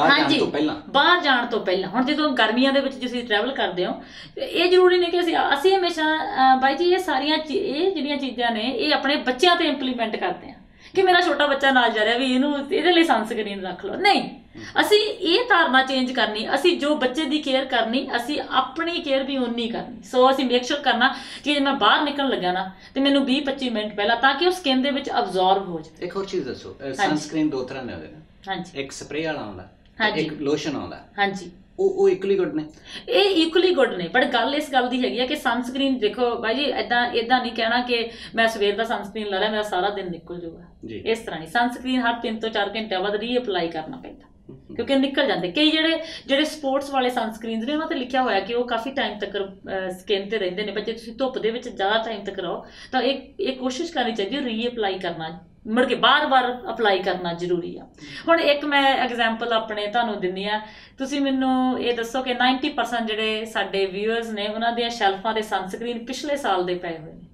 ਬਾਹਰ ਜਾਣ ਤੋਂ ਪਹਿਲਾਂ। ਹੁਣ ਜਦੋਂ ਗਰਮੀਆਂ ਦੇ ਵਿੱਚ ਤੁਸੀਂ ਟਰੈਵਲ ਕਰਦੇ ਹੋ, ਇਹ ਜ਼ਰੂਰੀ ਨਹੀਂ ਕਿ ਅਸੀਂ ਹਮੇਸ਼ਾ ਬਾਈ ਜੀ ਇਹ ਜਿਹੜੀਆਂ ਚੀਜ਼ਾਂ ਨੇ ਇਹ ਆਪਣੇ ਬੱਚਿਆਂ ਤੇ ਇੰਪਲੀਮੈਂਟ ਕਰਦੇ ਹਾਂ ਕਿ ਮੇਰਾ ਛੋਟਾ ਬੱਚਾ ਨਾਲ ਜਾ ਰਿਹਾ ਵੀ ਇਹਦੇ ਲਈ ਸਨਸਕ੍ਰੀਨ ਰੱਖ ਲਓ। ਨਹੀਂ, ਅਸੀਂ ਇਹ ਧਾਰਨਾ ਚੇਂਜ ਕਰਨੀ। ਅਸੀਂ ਜੋ ਬੱਚੇ ਦੀ ਕੇਅਰ ਕਰਨੀ, ਅਸੀਂ ਆਪਣੀ ਕੇਅਰ ਵੀ ਓਨੀ ਕਰਨੀ। ਸੋ ਅਸੀਂ ਮੇਕ ਸ਼ੋਰ ਕਰਨਾ ਕਿ ਜੇ ਮੈਂ ਬਾਹਰ ਨਿਕਲਣ ਲੱਗਾ ਨਾ ਤੇ ਮੈਨੂੰ 20-25 ਮਿੰਟ ਪਹਿਲਾਂ, ਤਾਂ ਕਿ ਉਹ ਸਕਿਨ ਦੇ ਵਿੱਚ ਅਬਜ਼ੌਰਬ ਹੋ ਜਾਵੇ। ਇੱਕ ਹੋਰ ਚੀਜ਼ ਦੱਸੋ, ਸਨਸਕ੍ਰੀਨ 2 ਤਰ੍ਹਾਂ ਦੇ ਹੁੰਦੇ ਨੇ। ਹਾਂਜੀ, ਇੱਕ ਸਪਰੇਅ ਵਾਲਾ ਆਉਂਦਾ, ਇੱਕ ਲੋਸ਼ਨ ਆਉਂਦਾ। ਹਾਂਜੀ, ਉਹ ਇਕੁਅਲੀ ਗੁੱਡ ਨੇ? ਇਹ ਇਕੁਅਲੀ ਗੁੱਡ ਨੇ, ਬਟ ਗੱਲ ਇਸ ਗੱਲ ਦੀ ਹੈਗੀ ਆ ਕਿ ਸਨਸਕ੍ਰੀਨ ਦੇਖੋ ਬਾਈ ਜੀ, ਏਦਾਂ ਨਹੀਂ ਕਹਿਣਾ ਕਿ ਮੈਂ ਸਵੇਰ ਦਾ ਸਨਸਕ੍ਰੀਨ ਲਾ ਲਿਆ ਮੇਰਾ ਸਾਰਾ ਦਿਨ ਨਿਕਲ ਜਾਊਗਾ। ਇਸ ਤਰ੍ਹਾਂ ਨਹੀਂ। ਸਨਸਕ੍ਰੀਨ ਹਰ 3 ਤੋਂ 4 ਘੰਟਿਆਂ ਬਾਅਦ ਰੀਅਪਲਾਈ ਕਰਨਾ ਪੈਂਦਾ, ਕਿਉਂਕਿ ਨਿਕਲ ਜਾਂਦੇ। ਕਈ ਜਿਹੜੇ ਸਪੋਰਟਸ ਵਾਲੇ ਸਨਸਕ੍ਰੀਨਸ ਨੇ ਉਹਨਾਂ ਤੇ ਲਿਖਿਆ ਹੋਇਆ ਕਿ ਉਹ ਕਾਫੀ ਟਾਈਮ ਤੱਕ ਸਕਿਨ ਤੇ ਰਹਿੰਦੇ ਨੇ, ਪਰ ਜੇ ਤੁਸੀਂ ਧੁੱਪ ਦੇ ਵਿੱਚ ਜ਼ਿਆਦਾ ਟਾਈਮ ਤੱਕ ਰਹੋ ਤਾਂ ਇਹ ਕੋਸ਼ਿਸ਼ ਕਰਨੀ ਚਾਹੀਦੀ ਹੈ ਰੀਅਪਲਾਈ ਕਰਨਾ, ਮੁੜ ਕੇ ਬਾਰ-ਬਾਰ ਅਪਲਾਈ ਕਰਨਾ ਜ਼ਰੂਰੀ ਆ। ਹੁਣ ਇੱਕ ਮੈਂ ਐਗਜ਼ਾਮਪਲ ਆਪਣੇ ਤੁਹਾਨੂੰ ਦਿੰਦੀ ਆ। ਤੁਸੀਂ ਮੈਨੂੰ ਇਹ ਦੱਸੋ ਕਿ 90% ਜਿਹੜੇ ਸਾਡੇ ਵਿਊਅਰਸ ਨੇ ਉਹਨਾਂ ਦੀਆਂ ਸ਼ੈਲਫਾਂ ਦੇ ਸਨਸਕ੍ਰੀਨ ਪਿਛਲੇ ਸਾਲ ਦੇ ਪਏ ਹੋਏ ਨੇ।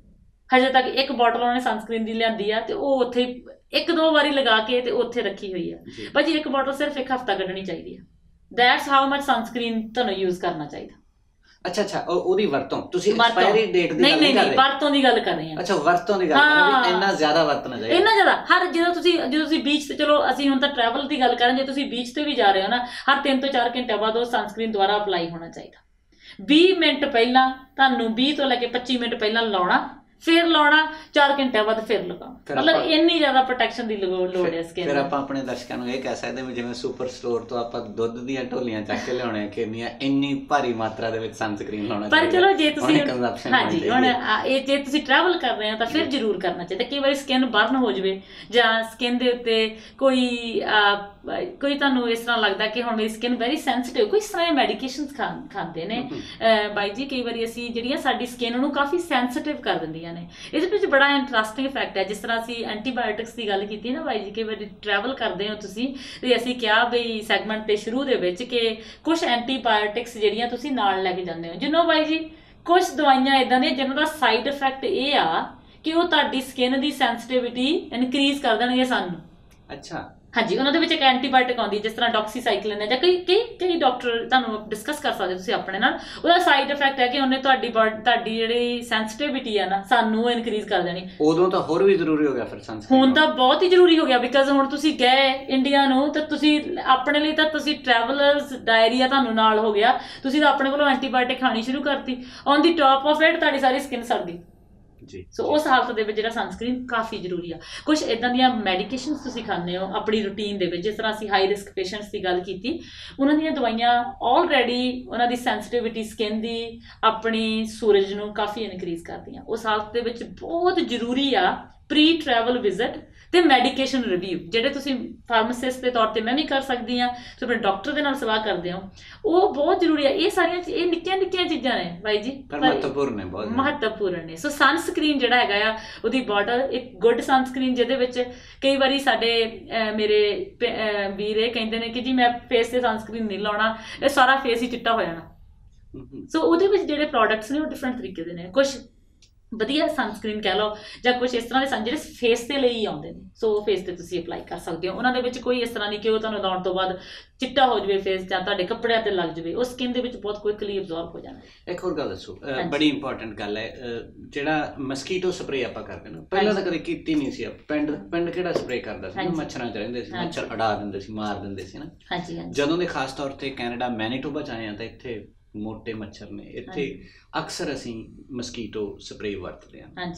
ਹਜੇ ਤੱਕ ਇੱਕ ਬੋਟਲ ਉਹਨੇ ਸਨਸਕ੍ਰੀਨ ਦੀ ਲਿਆਂਦੀ ਆ ਤੇ ਉਹ ਉੱਥੇ 1-2 ਵਾਰੀ ਲਗਾ ਕੇ ਤੇ ਉੱਥੇ ਰੱਖੀ ਹੋਈ ਆ। ਭਾਜੀ ਇੱਕ ਬੋਟਲ ਸਿਰਫ 1 ਹਫ਼ਤਾ ਕੱਢਣੀ ਚਾਹੀਦੀ ਆ। ਦੈਟਸ ਹਾਊ ਮਚ ਸਨਸਕ੍ਰੀਨ ਤੁਹਾਨੂੰ ਯੂਜ਼ ਕਰਨਾ ਚਾਹੀਦਾ। ਅੱਛਾ, ਉਹਦੀ ਵਰਤੋਂ ਤੁਸੀਂ ਐਕਸਪਾਇਰੀ ਡੇਟ ਦੀ ਗੱਲ ਨਹੀਂ ਵਰਤੋਂ ਦੀ ਗੱਲ ਕਰ ਰਹੇ ਹਾਂ। ਅੱਛਾ, ਵਰਤੋਂ ਦੀ ਗੱਲ ਕਰ ਰਹੇ ਹਾਂ। ਇੰਨਾ ਜ਼ਿਆਦਾ ਵਰਤਣਾ ਚਾਹੀਦਾ, ਇੰਨਾ ਜ਼ਿਆਦਾ। ਜਦੋਂ ਤੁਸੀਂ ਬੀਚ ਤੇ, ਚਲੋ ਅਸੀਂ ਹੁਣ ਤਾਂ ਟਰੈਵਲ ਦੀ ਗੱਲ ਕਰਾਂ, ਜੇ ਤੁਸੀਂ ਬੀਚ ਤੇ ਵੀ ਜਾ ਰਹੇ ਹੋ ਨਾ, ਹਰ 3 ਤੋਂ 4 ਘੰਟਿਆਂ ਬਾਅਦ ਉਹ ਸਨਸਕ੍ਰੀਨ ਦੁਬਾਰਾ ਅਪਲਾਈ ਹੋਣਾ ਚਾਹੀਦਾ। 20 ਮਿੰਟ ਪਹਿਲਾਂ ਤੁਹਾਨੂੰ 20 ਤੋਂ ਲੈ ਕੇ 25 ਮਿੰਟ ਪਹਿਲਾਂ ਲਾਉਣਾ, ਫਿਰ ਲਾਉਣਾ, 4 ਘੰਟਿਆਂ ਬਾਅਦ ਫਿਰ ਲਗਾਉਣਾ। ਮਤਲਬ ਇੰਨੀ ਜ਼ਿਆਦਾ ਪ੍ਰੋਟੈਕਸ਼ਨ ਦੀ ਲੋੜ ਹੈ ਸਕਿਨ। ਫਿਰ ਆਪਾਂ ਆਪਣੇ ਦਰਸ਼ਕਾਂ ਨੂੰ ਇਹ ਕਹਿ ਸਕਦੇ ਵੀ ਜਿਵੇਂ ਸੁਪਰ ਸਟੋਰ ਤੋਂ ਆਪਾਂ ਦੁੱਧ ਦੀਆਂ ਢੋਲੀਆਂ ਚੱਕ ਕੇ ਲਿਆਉਣੇ ਕਿੰਨੀਆਂ, ਇੰਨੀ ਭਾਰੀ ਮਾਤਰਾ ਦੇ ਵਿੱਚ ਸਨਸਕ੍ਰੀਨ ਲਾਉਣਾ। ਪਰ ਚਲੋ ਜੇ ਤੁਸੀਂ ਹਾਂਜੀ ਹੁਣ ਜੇ ਤੁਸੀਂ ਟਰੈਵਲ ਕਰ ਰਹੇ ਹੋ ਤਾਂ ਫਿਰ ਜ਼ਰੂਰ ਕਰਨਾ ਚਾਹੀਦਾ। ਕਈ ਵਾਰੀ ਸਕਿਨ ਬਰਨ ਹੋ ਜਾਵੇ ਜਾਂ ਸਕਿਨ ਦੇ ਉੱਤੇ ਕੋਈ ਤੁਹਾਨੂੰ ਇਸ ਤਰ੍ਹਾਂ ਲੱਗਦਾ ਕਿ ਹੁਣ ਮੇਰੀ ਸਕਿਨ ਵੈਰੀ ਸੈਂਸਿਟਿਵ, ਕੋਈ ਇਸ ਤਰ੍ਹਾਂ ਦੇ ਮੈਡੀਕੇਸ਼ਨਸ ਖਾਂਦੇ ਨੇ ਬਾਈ ਜੀ। ਕਈ ਵਾਰੀ ਅਸੀਂ ਜਿਹੜੀਆਂ ਸਾਡੀ ਸਕਿਨ ਨੂੰ ਕਾਫੀ ਸੈਂਸਿਟਿਵ ਕਰ ਦਿੰਦੀਆਂ ਨੇ। ਇਹਦੇ ਵਿੱਚ ਬੜਾ ਇੰਟਰਸਟਿੰਗ ਫੈਕਟ ਹੈ। ਜਿਸ ਤਰ੍ਹਾਂ ਅਸੀਂ ਐਂਟੀਬਾਇਓਟਿਕਸ ਦੀ ਗੱਲ ਕੀਤੀ ਨਾ ਬਾਈ ਜੀ, ਕਈ ਵਾਰੀ ਟਰੈਵਲ ਕਰਦੇ ਹੋ ਤੁਸੀਂ ਤੇ ਅਸੀਂ ਕਿਹਾ ਬਈ ਸੈਗਮੈਂਟ ਦੇ ਸ਼ੁਰੂ ਦੇ ਵਿੱਚ ਕਿ ਕੁਝ ਐਂਟੀਬਾਇਓਟਿਕਸ ਜਿਹੜੀਆਂ ਤੁਸੀਂ ਨਾਲ ਲੈ ਕੇ ਜਾਂਦੇ ਹੋ। ਜਿਹਨੂੰ ਬਾਈ ਜੀ ਕੁਝ ਦਵਾਈਆਂ ਇੱਦਾਂ ਦੀਆਂ ਜਿਹਨਾਂ ਦਾ ਸਾਈਡ ਇਫੈਕਟ ਇਹ ਆ ਕਿ ਉਹ ਤੁਹਾਡੀ ਸਕਿਨ ਦੀ ਸੈਂਸਿਟਿਵਿਟੀ ਇਨਕਰੀਜ਼ ਕਰ ਦੇਣਗੇ ਸਾਨੂੰ। ਅੱਛਾ, ਹਾਂਜੀ, ਉਹਨਾਂ ਦੇ ਵਿੱਚ ਇੱਕ ਐਂਟੀਬਾਇਓਟਿਕ ਆਉਂਦੀ ਜਿਸ ਤਰ੍ਹਾਂ ਡਾਕਸੀਸਾਈਕਲਿਨ ਹੈ, ਜਾਂ ਕਈ ਡਾਕਟਰ ਤੁਹਾਨੂੰ ਡਿਸਕਸ ਕਰ ਸਕਦੇ ਤੁਸੀਂ ਆਪਣੇ ਨਾਲ। ਉਹਦਾ ਸਾਈਡ ਇਫੈਕਟ ਹੈ ਕਿ ਉਹਨੇ ਤੁਹਾਡੀ ਜਿਹੜੀ ਸੈਂਸਿਟਿਵਿਟੀ ਆ ਨਾ ਸਾਨੂੰ ਇਨਕਰੀਜ਼ ਕਰ ਦੇਣੀ। ਉਦੋਂ ਤਾਂ ਹੋਰ ਵੀ ਜ਼ਰੂਰੀ ਹੋ ਗਿਆ ਫਿਰ ਸਨਸਕ੍ਰੀਨ। ਹੁਣ ਤਾਂ ਬਹੁਤ ਹੀ ਜ਼ਰੂਰੀ ਹੋ ਗਿਆ, ਬਿਕਾਜ਼ ਹੁਣ ਤੁਸੀਂ ਗਏ ਇੰਡੀਆ ਨੂੰ ਤਾਂ ਤੁਸੀਂ ਆਪਣੇ ਲਈ ਤਾਂ ਤੁਸੀਂ ਟਰੈਵਲਰਸ ਡਾਇਰੀਆ ਤੁਹਾਨੂੰ ਨਾਲ ਹੋ ਗਿਆ, ਤੁਸੀਂ ਤਾਂ ਆਪਣੇ ਕੋਲੋਂ ਐਂਟੀਬਾਇਓਟਿਕ ਖਾਣੀ ਸ਼ੁਰੂ ਕਰਤੀ। On the top of it ਤੁਹਾਡੀ ਸਾਰੀ ਸਕਿਨ ਸੜ ਗਈ। ਸੋ ਉਸ ਹਾਲਤ ਦੇ ਵਿੱਚ ਜਿਹੜਾ ਸਨਸਕ੍ਰੀਨ ਕਾਫੀ ਜ਼ਰੂਰੀ ਆ। ਕੁਝ ਇੱਦਾਂ ਦੀਆਂ ਮੈਡੀਕੇਸ਼ਨਸ ਤੁਸੀਂ ਖਾਂਦੇ ਹੋ ਆਪਣੀ ਰੂਟੀਨ ਦੇ ਵਿੱਚ, ਜਿਸ ਤਰ੍ਹਾਂ ਅਸੀਂ ਹਾਈ ਰਿਸਕ ਪੇਸ਼ੈਂਟਸ ਦੀ ਗੱਲ ਕੀਤੀ, ਉਹਨਾਂ ਦੀਆਂ ਦਵਾਈਆਂ ਆਲਰੇਡੀ ਉਹਨਾਂ ਦੀ ਸੈਂਸਿਟਿਵਿਟੀ ਸਕਿਨ ਦੀ ਆਪਣੀ ਸੂਰਜ ਨੂੰ ਕਾਫੀ ਇਨਕਰੀਜ਼ ਕਰਦੀਆਂ। ਉਸ ਹਾਲਤ ਦੇ ਵਿੱਚ ਬਹੁਤ ਜ਼ਰੂਰੀ ਆ ਪ੍ਰੀ ਟਰੈਵਲ ਵਿਜ਼ਿਟ ਤੇ ਮੈਡੀਕੇਸ਼ਨ ਰਿਵਿਊ, ਜਿਹੜੇ ਤੁਸੀਂ ਫਾਰਮਾਸਿਸਟ ਦੇ ਤੌਰ ਤੇ ਮੈਂ ਵੀ ਕਰ ਸਕਦੀ ਹਾਂ, ਤੁਸੀਂ ਆਪਣੇ ਡਾਕਟਰ ਦੇ ਨਾਲ ਸਲਾਹ ਕਰਦੇ ਹੋ, ਉਹ ਬਹੁਤ ਜ਼ਰੂਰੀ ਆ। ਇਹ ਸਾਰੀਆਂ ਇਹ ਨਿੱਕੀਆਂ ਚੀਜ਼ਾਂ ਨੇ ਬਾਈ ਜੀ, ਮਹੱਤਵਪੂਰਨ ਨੇ, ਬਹੁਤ ਮਹੱਤਵਪੂਰਨ ਨੇ। ਸੋ ਸਨਸਕ੍ਰੀਨ ਜਿਹੜਾ ਹੈਗਾ ਆ, ਉਹਦੀ ਬੋਟਲ ਇੱਕ ਗੁੱਡ ਸਨਸਕ੍ਰੀਨ, ਜਿਹਦੇ ਵਿੱਚ ਕਈ ਵਾਰੀ ਮੇਰੇ ਵੀਰ ਇਹ ਕਹਿੰਦੇ ਨੇ ਕਿ ਜੀ ਮੈਂ ਫੇਸ ਤੇ ਸਨਸਕ੍ਰੀਨ ਨਹੀਂ ਲਾਉਣਾ, ਇਹ ਸਾਰਾ ਫੇਸ ਹੀ ਚਿੱਟਾ ਹੋ ਜਾਣਾ। ਸੋ ਉਹਦੇ ਵਿੱਚ ਜਿਹੜੇ ਪ੍ਰੋਡਕਟਸ ਨੇ ਉਹ ਡਿਫਰੈਂਟ ਤਰੀਕੇ ਦੇ ਨੇ। ਕੁਝ ਵਧੀਆ ਸਨਸਕ੍ਰੀਨ ਕਹਿ ਲਓ ਜਾਂ ਕੁਝ ਇਸ ਤਰ੍ਹਾਂ ਦੇ ਜਿਹੜੇ ਫੇਸ ਤੇ ਲਈ ਆਉਂਦੇ ਨੇ, ਸੋ ਫੇਸ ਤੇ ਤੁਸੀਂ ਅਪਲਾਈ ਕਰ ਸਕਦੇ ਹੋ। ਉਹਨਾਂ ਦੇ ਵਿੱਚ ਕੋਈ ਇਸ ਤਰ੍ਹਾਂ ਨਹੀਂ ਕਿ ਉਹ ਤੁਹਾਨੂੰ ਲਾਉਣ ਤੋਂ ਬਾਅਦ ਚਿੱਟਾ ਹੋ ਜਾਵੇ ਫੇਸ, ਜਾਂ ਤੁਹਾਡੇ ਕੱਪੜਿਆਂ ਤੇ ਲੱਗ ਜਾਵੇ, ਉਹ ਸਕਿਨ ਦੇ ਵਿੱਚ ਬਹੁਤ ਕੁਇਕਲੀ ਅਬਜ਼ੌਰਬ ਹੋ ਜਾਣਾ। ਇੱਕ ਹੋਰ ਗੱਲ ਦੱਸੋ, ਬੜੀ ਇੰਪੋਰਟੈਂਟ ਗੱਲ ਹੈ, ਜਿਹੜਾ ਮਸਕੀਟੋ ਸਪਰੇਅ ਆਪਾਂ ਕਰਦੇ ਨਾ, ਪਹਿਲਾਂ ਤਾਂ ਕਦੇ ਕੀਤੀ ਨਹੀਂ ਸੀ। ਪਿੰਡ ਕਿਹੜਾ ਸਪਰੇਅ ਕਰਦਾ ਸੀ, ਮੱਛਰਾਂ ਚ ਰਹਿੰਦੇ ਸੀ, ਮੱਛਰ ਅੜਾ ਦਿੰਦੇ ਸੀ, ਮਾਰ ਦਿੰਦੇ ਸੀ ਨਾ। ਜਦੋਂ ਦੇ ਖਾਸ ਤੌਰ ਤੇ ਕੈਨੇਡਾ ਮੈਨੀਟੋਬਾ ਚ ਆਏ ਆ ਤਾਂ ਇੱਥੇ ਮੋਟੇ ਮੱਛਰ ਨੇ, ਇੱਥੇ ਅਕਸਰ ਅਸੀਂ ਮਸਕੀਟੋ ਸਪਰੇਅ ਵਰਤਦੇ ਹਾਂ।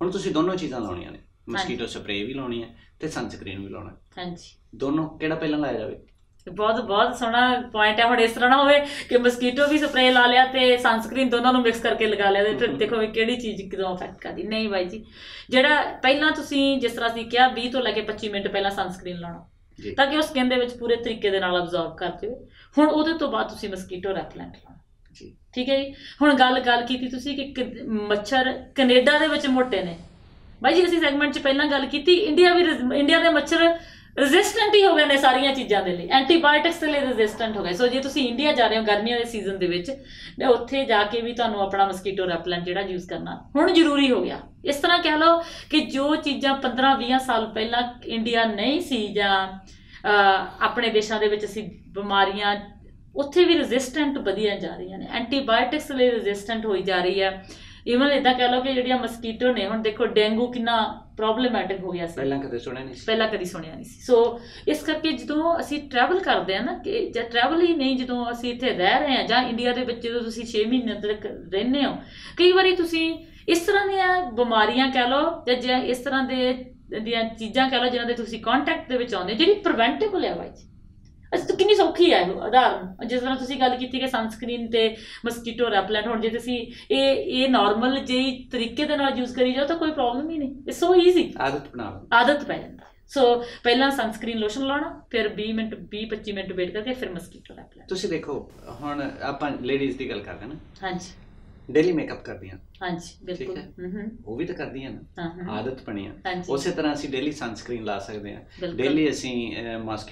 ਹੁਣ ਤੁਸੀਂ ਦੋਨੋਂ ਚੀਜ਼ਾਂ ਲਾਉਣੀਆਂ ਨੇ, ਮਸਕੀਟੋ ਸਪਰੇ ਵੀ ਲਾਉਣੀ ਹੈ ਤੇ ਸਨਸਕ੍ਰੀਨ ਵੀ ਲਾਉਣਾ। ਹਾਂਜੀ, ਦੋਨੋਂ ਕਿਹੜਾ ਪਹਿਲਾਂ ਲਾਇਆ ਜਾਵੇ? ਬਹੁਤ ਸੋਹਣਾ ਪੁਆਇੰਟ ਹੈ। ਹੁਣ ਇਸ ਤਰ੍ਹਾਂ ਨਾ ਹੋਵੇ ਕਿ ਮਸਕੀਟੋ ਵੀ ਸਪਰੇ ਲਾ ਲਿਆ ਤੇ ਸਨਸਕ੍ਰੀਨ ਦੋਨਾਂ ਨੂੰ ਮਿਕਸ ਕਰਕੇ ਲਗਾ ਲਿਆ ਤੇ ਫਿਰ ਦੇਖੋ ਕਿਹੜੀ ਚੀਜ਼ ਕਿਦੋਂ ਅਫੈਕਟ ਕਰਦੀ। ਨਹੀਂ ਬਾਈ ਜੀ, ਜਿਹੜਾ ਪਹਿਲਾਂ ਤੁਸੀਂ ਜਿਸ ਤਰ੍ਹਾਂ ਅਸੀਂ ਕਿਹਾ 20 ਤੋਂ ਲੈ ਕੇ 25 ਮਿੰਟ ਪਹਿਲਾਂ ਸਨਸਕ੍ਰੀਨ ਲਾਉਣਾ ਤਾਂ ਕਿ ਉਹ ਸਕਿਨ ਦੇ ਵਿੱਚ ਪੂਰੇ ਤਰੀਕੇ ਦੇ ਨਾਲ ਅਬਜ਼ੌਰਬ ਕਰ ਜਾਵੇ। ਹੁਣ ਉਹਦੇ ਤੋਂ ਬਾਅਦ ਤੁਸੀਂ ਮਸਕੀਟੋ ਰੈਪਲੈਂਟ ਲਾਉਣਾ। ਠੀਕ ਹੈ ਜੀ। ਹੁਣ ਗੱਲ ਕੀਤੀ ਤੁਸੀਂ ਕਿ ਮੱਛਰ ਕੈਨੇਡਾ ਦੇ ਵਿੱਚ ਮੋਟੇ ਨੇ। ਬਾਈ ਜੀ ਅਸੀਂ ਸੈਗਮੈਂਟ 'ਚ ਪਹਿਲਾਂ ਗੱਲ ਕੀਤੀ, ਇੰਡੀਆ ਦੇ ਮੱਛਰ ਰੈਜ਼ਿਸਟੈਂਟ ਹੀ ਹੋ ਗਏ ਨੇ ਸਾਰੀਆਂ ਚੀਜ਼ਾਂ ਦੇ ਲਈ, ਐਂਟੀਬਾਇਓਟਿਕਸ ਦੇ ਲਈ ਰੈਜ਼ਿਸਟੈਂਟ ਹੋ ਗਏ। ਸੋ ਜੇ ਤੁਸੀਂ ਇੰਡੀਆ ਜਾ ਰਹੇ ਹੋ ਗਰਮੀਆਂ ਦੇ ਸੀਜ਼ਨ ਦੇ ਵਿੱਚ, ਉੱਥੇ ਜਾ ਕੇ ਵੀ ਤੁਹਾਨੂੰ ਆਪਣਾ ਮਸਕੀਟੋ ਰੈਪਲੈਂਟ ਜਿਹੜਾ ਯੂਜ਼ ਕਰਨਾ ਹੁਣ ਜ਼ਰੂਰੀ ਹੋ ਗਿਆ। ਇਸ ਤਰ੍ਹਾਂ ਕਹਿ ਲਓ ਕਿ ਜੋ ਚੀਜ਼ਾਂ 15-20 ਸਾਲ ਪਹਿਲਾਂ ਇੰਡੀਆ ਨਹੀਂ ਸੀ ਜਾਂ ਆਪਣੇ ਦੇਸ਼ਾਂ ਦੇ ਵਿੱਚ ਅਸੀਂ ਬਿਮਾਰੀਆਂ ਉੱਥੇ ਵੀ ਰੈਜ਼ਿਸਟੈਂਟ ਵਧੀਆਂ ਜਾ ਰਹੀਆਂ ਨੇ, ਐਂਟੀਬਾਇਓਟਿਕਸ ਲਈ ਰੈਜ਼ਿਸਟੈਂਟ ਹੋਈ ਜਾ ਰਹੀ ਹੈ। ਈਵਨ ਇੱਦਾਂ ਕਹਿ ਲਓ ਕਿ ਜਿਹੜੀਆਂ ਮਸਕੀਟੋ ਨੇ, ਹੁਣ ਦੇਖੋ ਡੇਂਗੂ ਕਿੰਨਾ ਪ੍ਰੋਬਲਮੈਟਿਕ ਹੋ ਗਿਆ ਸੀ, ਪਹਿਲਾਂ ਕਦੀ ਸੁਣਿਆ ਨਹੀਂ ਸੀ। ਸੋ ਇਸ ਕਰਕੇ ਜਦੋਂ ਅਸੀਂ ਟਰੈਵਲ ਕਰਦੇ ਹਾਂ ਨਾ, ਕਿ ਜਾਂ ਟਰੈਵਲ ਹੀ ਨਹੀਂ, ਜਦੋਂ ਅਸੀਂ ਇੱਥੇ ਰਹਿ ਰਹੇ ਹਾਂ ਜਾਂ ਇੰਡੀਆ ਦੇ ਵਿੱਚ ਜਦੋਂ ਤੁਸੀਂ 6 ਮਹੀਨੇ ਤੱਕ ਰਹਿੰਦੇ ਹੋ, ਕਈ ਵਾਰੀ ਤੁਸੀਂ ਇਸ ਤਰ੍ਹਾਂ ਦੀਆਂ ਬਿਮਾਰੀਆਂ ਕਹਿ ਲਓ ਜਾਂ ਇਸ ਤਰ੍ਹਾਂ ਦੀਆਂ ਚੀਜ਼ਾਂ ਕਹਿ ਲਓ ਜਿਹਨਾਂ ਦੇ ਤੁਸੀਂ ਕੰਟੈਕਟ ਦੇ ਵਿੱਚ ਆਉਂਦੇ, ਜਿਹੜੀ ਪ੍ਰੀਵੈਂਟੇਬਲ ਹੈ ਬਾਈ ਜੀ। ਅਸੀਂ ਤਾਂ ਕਿੰਨੀ ਸੌਖੀ ਹੈ ਉਦਾਹਰਨ, ਜਿਸ ਤਰ੍ਹਾਂ ਤੁਸੀਂ ਗੱਲ ਕੀਤੀ ਕਿ ਸਨਸਕ੍ਰੀਨ ਤੇ ਮਸਕੀਟੋ ਰੈਪਲੈਂਟ। ਹੁਣ ਜੇ ਤੁਸੀਂ ਇਹ ਨਾਰਮਲ ਜਿਹੀ ਤਰੀਕੇ ਦੇ ਨਾਲ ਯੂਜ਼ ਕਰੀ ਜਾਓ ਤਾਂ ਕੋਈ ਪ੍ਰੋਬਲਮ ਹੀ ਨਹੀਂ, ਇਟਸ ਸੋ ਈਜ਼ੀ, ਆਦਤ ਪੈ ਜਾਂਦੀ। ਸੋ ਪਹਿਲਾਂ ਸਨਸਕ੍ਰੀਨ ਲੋਸ਼ਨ ਲਾਉਣਾ, ਫਿਰ 20-25 ਮਿੰਟ ਵੇਟ ਕਰਕੇ ਫਿਰ ਮਸਕੀਟੋ ਰੈਪਲੈਂਟ। ਤੁਸੀਂ ਦੇਖੋ ਹੁਣ ਆਪਾਂ ਲੇਡੀਜ਼ ਦੀ ਗੱਲ ਕਰਦੇ ਨਾ, ਹਾਂਜੀ, ਡੇਲੀ ਮੇਕਅਪ ਕਰਦੀਆਂ। ਹਾਂਜੀ ਬਿਲਕੁਲ, ਉਹ ਵੀ ਤਾਂ ਕਰਦੀਆਂ ਨਾ, ਆਦਤ ਬਣੀ ਆ। ਉਸੇ ਤਰ੍ਹਾਂ ਅਸੀਂ ਡੇਲੀ ਸਨਸਕ੍ਰੀਨ ਲਾ ਸਕਦੇ ਹਾਂ, ਡੇਲੀ ਅਸੀਂ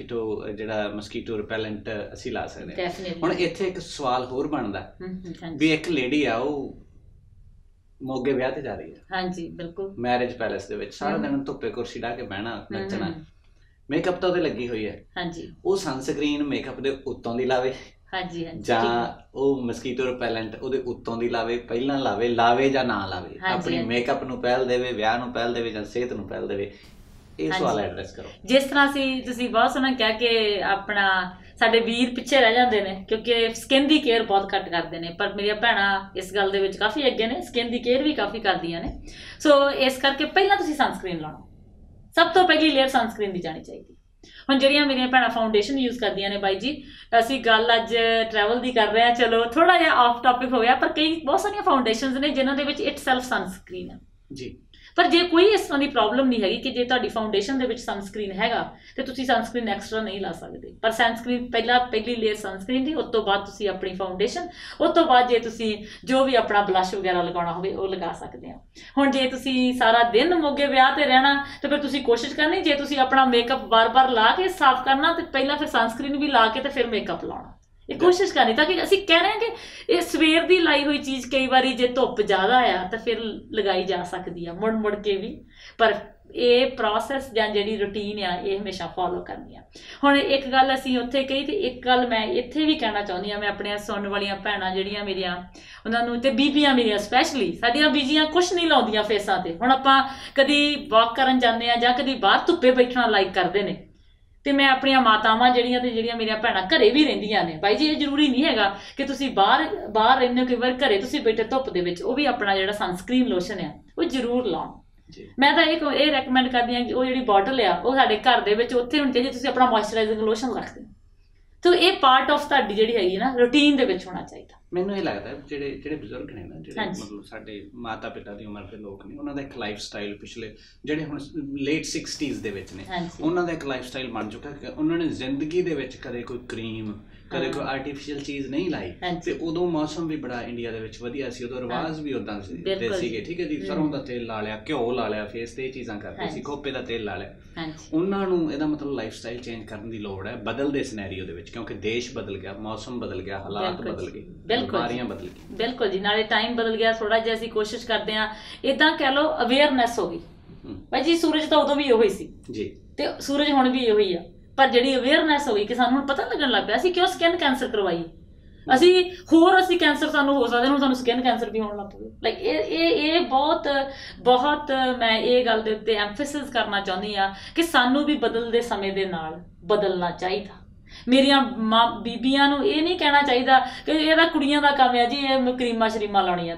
ਮਸਕੀਟੋ ਰਿਪੈਲੈਂਟ ਅਸੀਂ ਲਾ ਸਕਦੇ ਹਾਂ। ਹੁਣ ਇੱਥੇ ਇੱਕ ਸਵਾਲ ਹੋਰ ਬਣਦਾ ਵੀ ਇੱਕ ਲੇਡੀ ਆ, ਉਹ ਮੋਗੇ ਵਿਆਹ ਤੇ ਜਾ ਰਹੀ ਹੈ, ਹਾਂਜੀ ਬਿਲਕੁਲ, ਮੈਰਿਜ ਪੈਲੇਸ ਦੇ ਵਿੱਚ ਸਾਰਾ ਦਿਨ ਧੁੱਪੇ ਕੁਰਸੀ ਢਾ ਕੇ ਬਹਿਣਾ, ਨੱਚਣਾ, ਮੇਕਅਪ ਤਾਂ ਉਹਦੇ ਲੱਗੀ ਹੋਈ ਹੈ, ਹਾਂਜੀ, ਉਹ ਸਨਸਕ੍ਰੀਨ ਮੇਕਅਪ ਦੇ ਉੱਤੋਂ ਦੀ ਲਾਵੇ ਜਾਂ ਉਹ ਮਸਕੀਟੋ ਰਿਪੈਲੈਂਟ ਉਹਦੇ ਉੱਤੋਂ ਦੀ ਲਾਵੇ, ਪਹਿਲਾਂ ਲਾਵੇ ਜਾਂ ਨਾ ਲਾਵੇ, ਆਪਣੀ ਮੇਕਅਪ ਨੂੰ ਪਹਿਲ ਦੇਵੇ, ਵਿਆਹ ਨੂੰ ਪਹਿਲ ਦੇਵੇ ਜਾਂ ਸਿਹਤ ਨੂੰ ਪਹਿਲ ਦੇਵੇ? ਇਹ ਸਵਾਲ ਐਡਰੈਸ ਕਰੋ। ਜਿਸ ਤਰ੍ਹਾਂ ਤੁਸੀਂ ਬਹੁਤ ਸੋਹਣਾ ਕਿਹਾ ਕਿ ਆਪਣਾ ਸਾਡੇ ਵੀਰ ਪਿੱਛੇ ਰਹਿ ਜਾਂਦੇ ਨੇ ਕਿਉਂਕਿ ਸਕਿਨ ਦੀ ਕੇਅਰ ਬਹੁਤ ਘੱਟ ਕਰਦੇ ਨੇ, ਪਰ ਮੇਰੀਆਂ ਭੈਣਾਂ ਇਸ ਗੱਲ ਦੇ ਵਿੱਚ ਕਾਫੀ ਅੱਗੇ ਨੇ, ਸਕਿਨ ਦੀ ਕੇਅਰ ਵੀ ਕਾਫੀ ਕਰਦੀਆਂ ਨੇ। ਸੋ ਇਸ ਕਰਕੇ ਪਹਿਲਾਂ ਤੁਸੀਂ ਸਨਸਕ੍ਰੀਨ ਲਾਉਣਾ, ਸਭ ਤੋਂ ਪਹਿਲੀ ਲੇਅਰ ਸਨਸਕ੍ਰੀਨ ਦੀ ਜਾਣੀ ਚਾਹੀਦੀ। ਹੁਣ ਜਿਹੜੀਆਂ ਮੇਰੀਆਂ ਭੈਣਾਂ ਫਾਊਂਡੇਸ਼ਨ ਯੂਜ਼ ਕਰਦੀਆਂ ਨੇ, ਬਾਈ ਜੀ ਅਸੀਂ ਗੱਲ ਅੱਜ ਟਰੈਵਲ ਦੀ ਕਰ ਰਹੇ ਹਾਂ, ਚਲੋ ਥੋੜਾ ਜਿਹਾ ਆਫ ਟੌਪਿਕ ਹੋ ਗਿਆ, ਪਰ ਬਹੁਤ ਸਾਰੀਆਂ ਫਾਊਂਡੇਸ਼ਨਸ ਨੇ ਜਿਨ੍ਹਾਂ ਦੇ ਵਿੱਚ ਇਟ ਸੈਲਫ ਸਨਸਕ੍ਰੀਨ ਹੈ ਜੀ। ਪਰ ਜੇ ਕੋਈ ਇਸ ਤਰ੍ਹਾਂ ਦੀ ਪ੍ਰੋਬਲਮ ਨਹੀਂ ਹੈਗੀ ਕਿ ਜੇ ਤੁਹਾਡੀ ਫਾਊਂਡੇਸ਼ਨ ਦੇ ਵਿੱਚ ਸਨਸਕ੍ਰੀਨ ਹੈਗਾ ਤੇ ਤੁਸੀਂ ਸਨਸਕ੍ਰੀਨ ਐਕਸਟਰਾ ਨਹੀਂ ਲਾ ਸਕਦੇ, ਪਰ ਸਨਸਕ੍ਰੀਨ ਪਹਿਲੀ ਲੇਅਰ ਸਨਸਕ੍ਰੀਨ ਦੀ, ਉਸ ਤੋਂ ਬਾਅਦ ਤੁਸੀਂ ਆਪਣੀ ਫਾਊਂਡੇਸ਼ਨ, ਉਸ ਤੋਂ ਬਾਅਦ ਜੇ ਤੁਸੀਂ ਜੋ ਵੀ ਆਪਣਾ ਬਲਸ਼ ਵਗੈਰਾ ਲਗਾਉਣਾ ਹੋਵੇ ਉਹ ਲਗਾ ਸਕਦੇ ਹੋ। ਹੁਣ ਜੇ ਤੁਸੀਂ ਸਾਰਾ ਦਿਨ ਮੋਗੇ ਵਿਆਹ ਤੇ ਰਹਿਣਾ ਤੇ ਫਿਰ ਤੁਸੀਂ ਕੋਸ਼ਿਸ਼ ਕਰਨੀ, ਜੇ ਤੁਸੀਂ ਆਪਣਾ ਮੇਕਅਪ ਬਾਰ-ਬਾਰ ਲਾ ਕੇ ਸਾਫ਼ ਕਰਨਾ ਤੇ ਪਹਿਲਾਂ ਫਿਰ ਸਨਸਕ੍ਰੀਨ ਵੀ ਲਾ ਕੇ ਤੇ ਫਿਰ ਮੇਕਅਪ ਲਾਉਣਾ, ਇਹ ਕੋਸ਼ਿਸ਼ ਕਰਨੀ। ਤਾਂ ਕਿ ਅਸੀਂ ਕਹਿ ਰਹੇ ਹਾਂ ਕਿ ਇਹ ਸਵੇਰ ਦੀ ਲਾਈ ਹੋਈ ਚੀਜ਼ ਕਈ ਵਾਰੀ ਜੇ ਧੁੱਪ ਜ਼ਿਆਦਾ ਆ ਤਾਂ ਫਿਰ ਲਗਾਈ ਜਾ ਸਕਦੀ ਆ ਮੁੜ ਕੇ ਵੀ, ਪਰ ਇਹ ਪ੍ਰੋਸੈਸ ਜਾਂ ਜਿਹੜੀ ਰੂਟੀਨ ਆ ਇਹ ਹਮੇਸ਼ਾ ਫੋਲੋ ਕਰਨੀ ਆ। ਹੁਣ ਇੱਕ ਗੱਲ ਅਸੀਂ ਉੱਥੇ ਕਹੀ ਤੇ ਇੱਕ ਗੱਲ ਮੈਂ ਇੱਥੇ ਵੀ ਕਹਿਣਾ ਚਾਹੁੰਦੀ ਹਾਂ, ਮੈਂ ਆਪਣੀਆਂ ਸੁਣਨ ਵਾਲੀਆਂ ਭੈਣਾਂ ਜਿਹੜੀਆਂ ਮੇਰੀਆਂ ਉਹਨਾਂ ਨੂੰ, ਤੇ ਬੀਬੀਆਂ ਮੇਰੀਆਂ ਸਪੈਸ਼ਲੀ, ਸਾਡੀਆਂ ਬੀਜੀਆਂ ਕੁਛ ਨਹੀਂ ਲਾਉਂਦੀਆਂ ਫੇਸਾਂ ਤੇ। ਹੁਣ ਆਪਾਂ ਕਦੀ ਵਾਕ ਕਰਨ ਜਾਂਦੇ ਹਾਂ ਜਾਂ ਕਦੀ ਬਾਹਰ ਧੁੱਪੇ ਬੈਠਣਾ ਲਾਈਕ ਕਰਦੇ ਨੇ, ਤੇ ਮੈਂ ਆਪਣੀਆਂ ਮਾਤਾਵਾਂ ਜਿਹੜੀਆਂ ਮੇਰੀਆਂ ਭੈਣਾਂ ਘਰੇ ਵੀ ਰਹਿੰਦੀਆਂ ਨੇ, ਬਾਈ ਜੀ ਇਹ ਜ਼ਰੂਰੀ ਨਹੀਂ ਹੈਗਾ ਕਿ ਤੁਸੀਂ ਬਾਹਰ ਰਹਿੰਦੇ ਹੋ, ਕਈ ਵਾਰ ਘਰੇ ਤੁਸੀਂ ਬੈਠੇ ਧੁੱਪ ਦੇ ਵਿੱਚ, ਉਹ ਵੀ ਆਪਣਾ ਜਿਹੜਾ ਸਨਸਕ੍ਰੀਨ ਲੋਸ਼ਨ ਆ ਉਹ ਜ਼ਰੂਰ ਲਾਉਣ। ਮੈਂ ਤਾਂ ਇਹ ਰეკਮੈਂਡ ਕਰਦੀ ਹਾਂ ਕਿ ਉਹ ਜਿਹੜੀ ਬੋਟਲ ਆ ਉਹ ਸਾਡੇ ਘਰ ਦੇ ਵਿੱਚ ਉੱਥੇ ਹੋਣੀ ਚਾਹੀਦੀ, ਤੁਸੀਂ ਆਪਣਾ ਮੋਇਸਚਰਾਈਜ਼ਿੰਗ ਲੋਸ਼ਨ ਰੱਖਦੇ ਹੋ, ਤਾਂ ਇਹ ਪਾਰਟ ਆਫ ਤੁਹਾਡੀ ਜਿਹੜੀ ਹੈਗੀ ਨਾ ਰੂਟੀਨ ਦੇ ਵਿੱਚ ਹੋਣਾ ਚਾਹੀਦਾ। ਮੈਨੂੰ ਇਹ ਲੱਗਦਾ ਜਿਹੜੇ ਬਜ਼ੁਰਗ ਨੇ ਨਾ, ਜਿਹੜੇ ਮਤਲਬ ਸਾਡੇ ਮਾਤਾ ਪਿਤਾ ਦੀ ਉਮਰ ਦੇ ਲੋਕ ਨੇ, ਉਹਨਾਂ ਦਾ ਇੱਕ ਲਾਈਫ ਸਟਾਈਲ ਪਿਛਲੇ ਜਿਹੜੇ ਹੁਣ ਲੇਟ 60s ਦੇ ਵਿੱਚ ਨੇ, ਉਹਨਾਂ ਦਾ ਇੱਕ ਲਾਈਫ ਸਟਾਈਲ ਬਣ ਚੁੱਕਾ ਕਿ ਉਹਨਾਂ ਨੇ ਜ਼ਿੰਦਗੀ ਦੇ ਵਿੱਚ ਕਦੇ ਕੋਈ ਕਰੀਮ, ਕਦੇ ਕੋਈ ਆਰਟੀਫਿਸ਼ੀਅਲ ਚੀਜ਼ ਨਹੀਂ ਲਾਈ। ਤੇ ਉਦੋਂ ਮੌਸਮ ਵੀ ਬੜਾ ਇੰਡੀਆ ਦੇ ਵਿੱਚ ਵਧੀਆ ਸੀ, ਉਦੋਂ ਰਿਵਾਜ਼ ਵੀ ਉਦਾਂ ਸੀਗੇ, ਠੀਕ ਹੈ ਜੀ, ਸਰੋਂ ਦਾ ਤੇਲ ਲਾ ਲਿਆ, ਘਿਓ ਲਾ ਲਿਆ, ਫੇਸ ਤੇ ਇਹ ਚੀਜ਼ਾਂ ਕਰਦੇ ਸੀ, ਖੋਪੇ ਦਾ ਤੇਲ ਲਾ ਲਿਆ। ਉਹਨਾਂ ਨੂੰ ਇਹਦਾ ਮਤਲਬ ਲਾਈਫ ਸਟਾਈਲ ਚੇਂਜ ਕਰਨ ਦੀ ਲੋੜ ਹੈ ਬਦਲਦੇ ਸਿਨੈਰੀਓ ਦੇ ਵਿੱਚ, ਕਿਉਂਕਿ ਦੇਸ਼ ਬਦਲ ਗਿਆ, ਮੌਸਮ ਬਦਲ ਗਿਆ, ਹਾਲਾਤ ਬਦਲ ਗਏ, ਬਿਮਾਰੀਆਂ ਬਦਲ ਗਈਆਂ। ਬਿਲਕੁਲ ਜੀ, ਨਾਲੇ ਟਾਈਮ ਬਦਲ ਗਿਆ ਥੋੜਾ ਜਿਹਾ, ਅਸੀਂ ਕੋਸ਼ਿਸ਼ ਕਰਦੇ ਹਾਂ, ਇੱਦਾਂ ਕਹਿ ਲਓ ਅਵੇਅਰਨੈਸ ਹੋ ਗਈ ਭਾਈ ਜੀ। ਸੂਰਜ ਤਾਂ ਉਦੋਂ ਵੀ ਇਹੋ ਹੀ ਸੀ ਜੀ, ਤੇ ਸੂਰਜ ਹੁਣ ਵੀ ਇਹੋ ਹੀ ਆ, ਪਰ ਜਿਹੜੀ ਅਵੇਅਰਨੈਸ ਹੋ ਗਈ ਕਿ ਸਾਨੂੰ ਹੁਣ ਪਤਾ ਲੱਗਣ ਲੱਗ ਪਿਆ ਅਸੀਂ ਕਿਉਂ ਸਕਿਨ ਕੈਂਸਰ ਕਰਵਾਈਏ, ਅਸੀਂ ਕੈਂਸਰ ਸਾਨੂੰ ਹੋ ਸਕਦਾ, ਹੁਣ ਸਾਨੂੰ ਸਕਿਨ ਕੈਂਸਰ ਵੀ ਹੋਣ ਲੱਗ ਪਵੇ। ਲਾਈਕ ਇਹ ਬਹੁਤ ਮੈਂ ਇਹ ਗੱਲ ਦੇ ਉੱਤੇ ਐਮਫੈਸਿਸ ਕਰਨਾ ਚਾਹੁੰਦੀ ਹਾਂ ਕਿ ਸਾਨੂੰ ਵੀ ਬਦਲਦੇ ਸਮੇਂ ਦੇ ਨਾਲ ਬਦਲਣਾ ਚਾਹੀਦਾ। ਮੇਰੀਆਂ ਬੀਬੀਆਂ ਨੂੰ ਇਹ ਨਹੀਂ ਕਹਿਣਾ ਚਾਹੀਦਾ ਕਿ ਇਹਦਾ ਕੁੜੀਆਂ ਦਾ ਕੰਮ ਹੈ ਜੀ ਇਹ ਕਰੀਮਾਂ ਸ਼ਰੀਮਾਂ ਲਾਉਣੀਆਂ, ਤਾਂ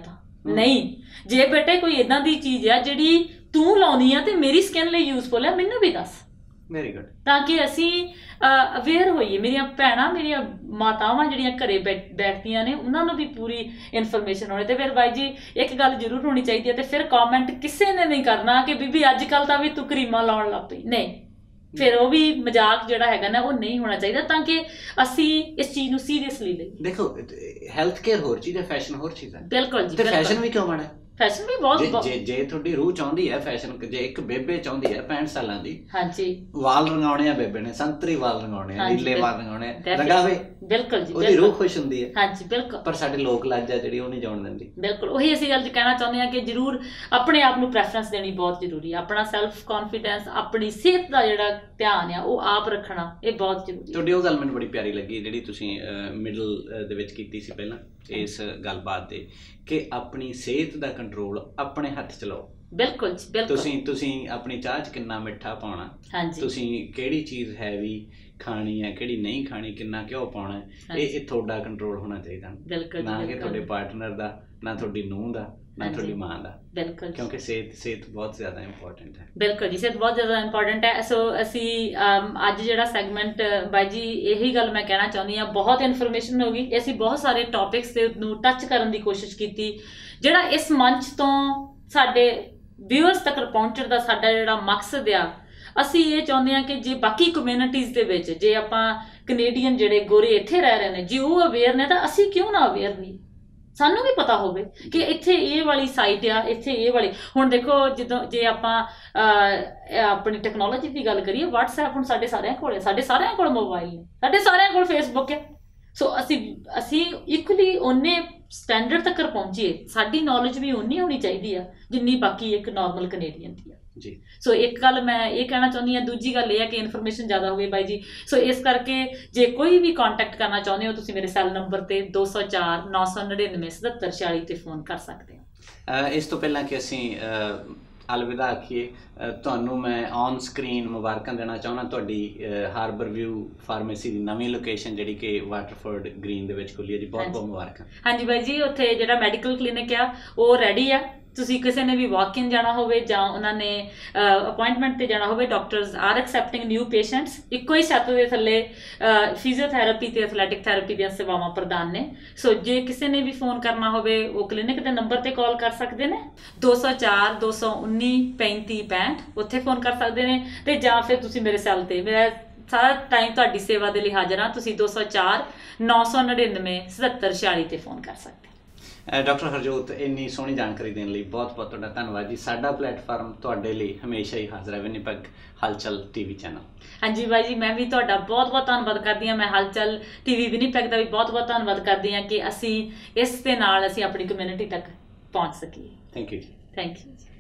नहीं जे बेटे कोई इदां दी चीज़ है जिहड़ी तू लाउंदी आ ते मेरी स्किन लई यूजफुल है मैनूं भी दस वेरी गुड ताकि असी अवेयर होइए मेरिया भैणां मेरिया मातावां जिहड़ियां घरे बैठदियां ने उन्हां नूं भी पूरी इनफॉर्मेशन होनी ते फिर बाई जी एक गल जरूर होनी चाहिए ते फिर कॉमेंट किसी ने नहीं करना कि बीबी अजकल तां भी तू क्रीमां लाउण लग पई नहीं फिर वो भी मजाक जिहड़ा हैगा ना वो नहीं होना चाहिए ताकि असी इस चीज़ नूं सीरियसली लईए देखो हैल्थ केयर होर चीज़ है फैशन होर चीज़ है बिल्कुल जी ते फैशन भी क्यों माड़ा है फैशन भी बहुत जे थोड़ी रूह चाहती है फैशन जे एक बेबे चाहती है 65 साल की हाँ जी वाल रंगाने आ बेबे ने संतरी वाल रंगाने नीले वाल रंगाने रंगावे बिल्कुल जी ओदी रूह खुश होंदी है हाँ जी बिल्कुल पर साडे लोक लाजा जिहड़ी वो नहीं जाण दिंदी बिल्कुल वही असीं गल कहना चाहुंदे हां कि जरूर अपने आप नूं प्रैफरेंस देनी बहुत जरूरी है अपना सैल्फ कॉन्फिडेंस अपनी सेहत दा जिहड़ा ध्यान है वो आप रखना ये बहुत जरूरी है तुहाडी ओह गल मैनूं बड़ी प्यारी लगी जिहड़ी तुसीं मिडल दे विच कीती सी पहलां इस गलबात दे कि अपनी सेहत दा कंट्रोल अपने हत्थ च लाओ बिल्कुल बिल्कुल तुसीं अपनी चाह च किन्ना मिठा पाउणा हाँ जी तुसीं किहड़ी चीज़ हैवी खानी है किहड़ी नहीं खानी किन्ना घ्यो पाउणा है ये तुहाडा कंट्रोल होना चाहिए बिल्कुल ना कि तुहाडे पार्टनर दा ना तुहाडी नूंह दा ना तुहाडी मां दा बिल्कुल क्योंकि सेहत बहुत ज़्यादा इंपॉर्टेंट है बिल्कुल जी सेहत बहुत ज़्यादा इंपॉर्टेंट है सो असी अज जिहड़ा सैगमेंट बाई जी यही गल मैं कहना चाहुंदी हां बहुत इनफॉर्मेशन होगी असी बहुत सारे टॉपिक्स दे नूं टच करन दी कोशिश कीती जिहड़ा इस मंच तो साडे व्यूअर्स तक पहुंचण दा साडा जिहड़ा मकसद आ असी ये चाहुंदे हां कि जे बाकी कम्यूनिटीज़ दे विच जे आपां कनेडियन जिहड़े गोरे इत्थे रह रहे ने जे वो अवेयर ने तां असी क्यों ना अवेयर नहीं सानू भी पता होवे कि इत्थे ये वाली साइट आ इत्थे ये वाली हुण देखो जदों जे आपां अपनी टैक्नोलॉजी की गल करिए WhatsApp हुण साडे सारिਆਂ कोल साडे सारिਆਂ कोल मोबाइल ने साडे सारिਆਂ कोल फेसबुक है सो असी इक्वली उन्ने स्टैंडर्ड तक पहुंचीए साडी नॉलेज भी उन्नी होनी चाहिए आ जिन्नी बाकी एक नॉर्मल कनेडियन दी जी सो एक गल मैं ये कहना चाहती हाँ दूजी गल यह है कि इनफॉर्मेशन ज़्यादा होगी बाई जी सो इस करके जे कोई भी कॉन्टैक्ट करना चाहते हो तुसीं मेरे सैल नंबर ते 204 999 77 46 ते फोन कर सकते हो इस तो पहला कि असीं अलविदा आखिए ਤੁਹਾਨੂੰ मैं ऑन स्क्रीन मुबारकां देना चाहना तुहाडी हार्बर व्यू फार्मेसी की नवीं लोकेशन जिहड़ी कि वाटरफोर्ड ग्रीन दे विच खुली है जी बहुत बहुत मुबारकां हाँ जी बाई जी उत्थे जिहड़ा मैडिकल क्लिनिक आ वो रेडी आ ਤੁਸੀਂ ਕਿਸੇ ਨੇ ਵੀ ਵਾਕ ਇਨ ਜਾਣਾ ਹੋਵੇ ਜਾਂ ਉਹਨਾਂ ਨੇ ਅਪਾਇੰਟਮੈਂਟ ਤੇ ਜਾਣਾ ਹੋਵੇ doctors are accepting new patients ਇੱਕੋ ਹੀ ਛੱਤ ਦੇ ਥੱਲੇ ਫਿਜ਼ੀਓਥੈਰੇਪੀ ਤੇ ਐਥਲੈਟਿਕ ਥੈਰੇਪੀ ਦੀਆਂ ਸੇਵਾਵਾਂ ਪ੍ਰਦਾਨ ਨੇ ਸੋ ਜੇ ਕਿਸੇ ਨੇ ਵੀ ਫੋਨ ਕਰਨਾ ਹੋਵੇ ਉਹ ਕਲੀਨਿਕ ਦੇ ਨੰਬਰ ਤੇ ਕਾਲ ਕਰ ਸਕਦੇ ਨੇ 204 219 35 65 ਉੱਥੇ ਫੋਨ ਕਰ ਸਕਦੇ ਨੇ ਤੇ ਜਾਂ ਫਿਰ ਤੁਸੀਂ ਮੇਰੇ ਸੈੱਲ ਤੇ ਮੇਰਾ ਸਾਰਾ ਟਾਈਮ ਤੁਹਾਡੀ ਸੇਵਾ ਦੇ ਲਈ ਹਾਜ਼ਰ ਹਾਂ ਤੁਸੀਂ 204 999 77 46 ਤੇ ਫੋਨ ਕਰ ਸਕਦੇ डॉक्टर हरजोत इन्नी सोहनी जानकारी देने लिए बहुत बहुत तुहाडा धन्नवाद जी साडा प्लेटफार्म तुहाडे लई हमेशा ही हाज़र है विनिपेग हलचल टीवी चैनल हाँ जी भाई जी मैं भी तुहाडा बहुत बहुत धन्नवाद करदी हाँ मैं हलचल टीवी विनिपेग का भी बहुत बहुत धन्नवाद करदी हाँ कि असी इस दे नाल असी अपनी कम्यूनिटी तक पहुँच सकीए thank you ji thank you ji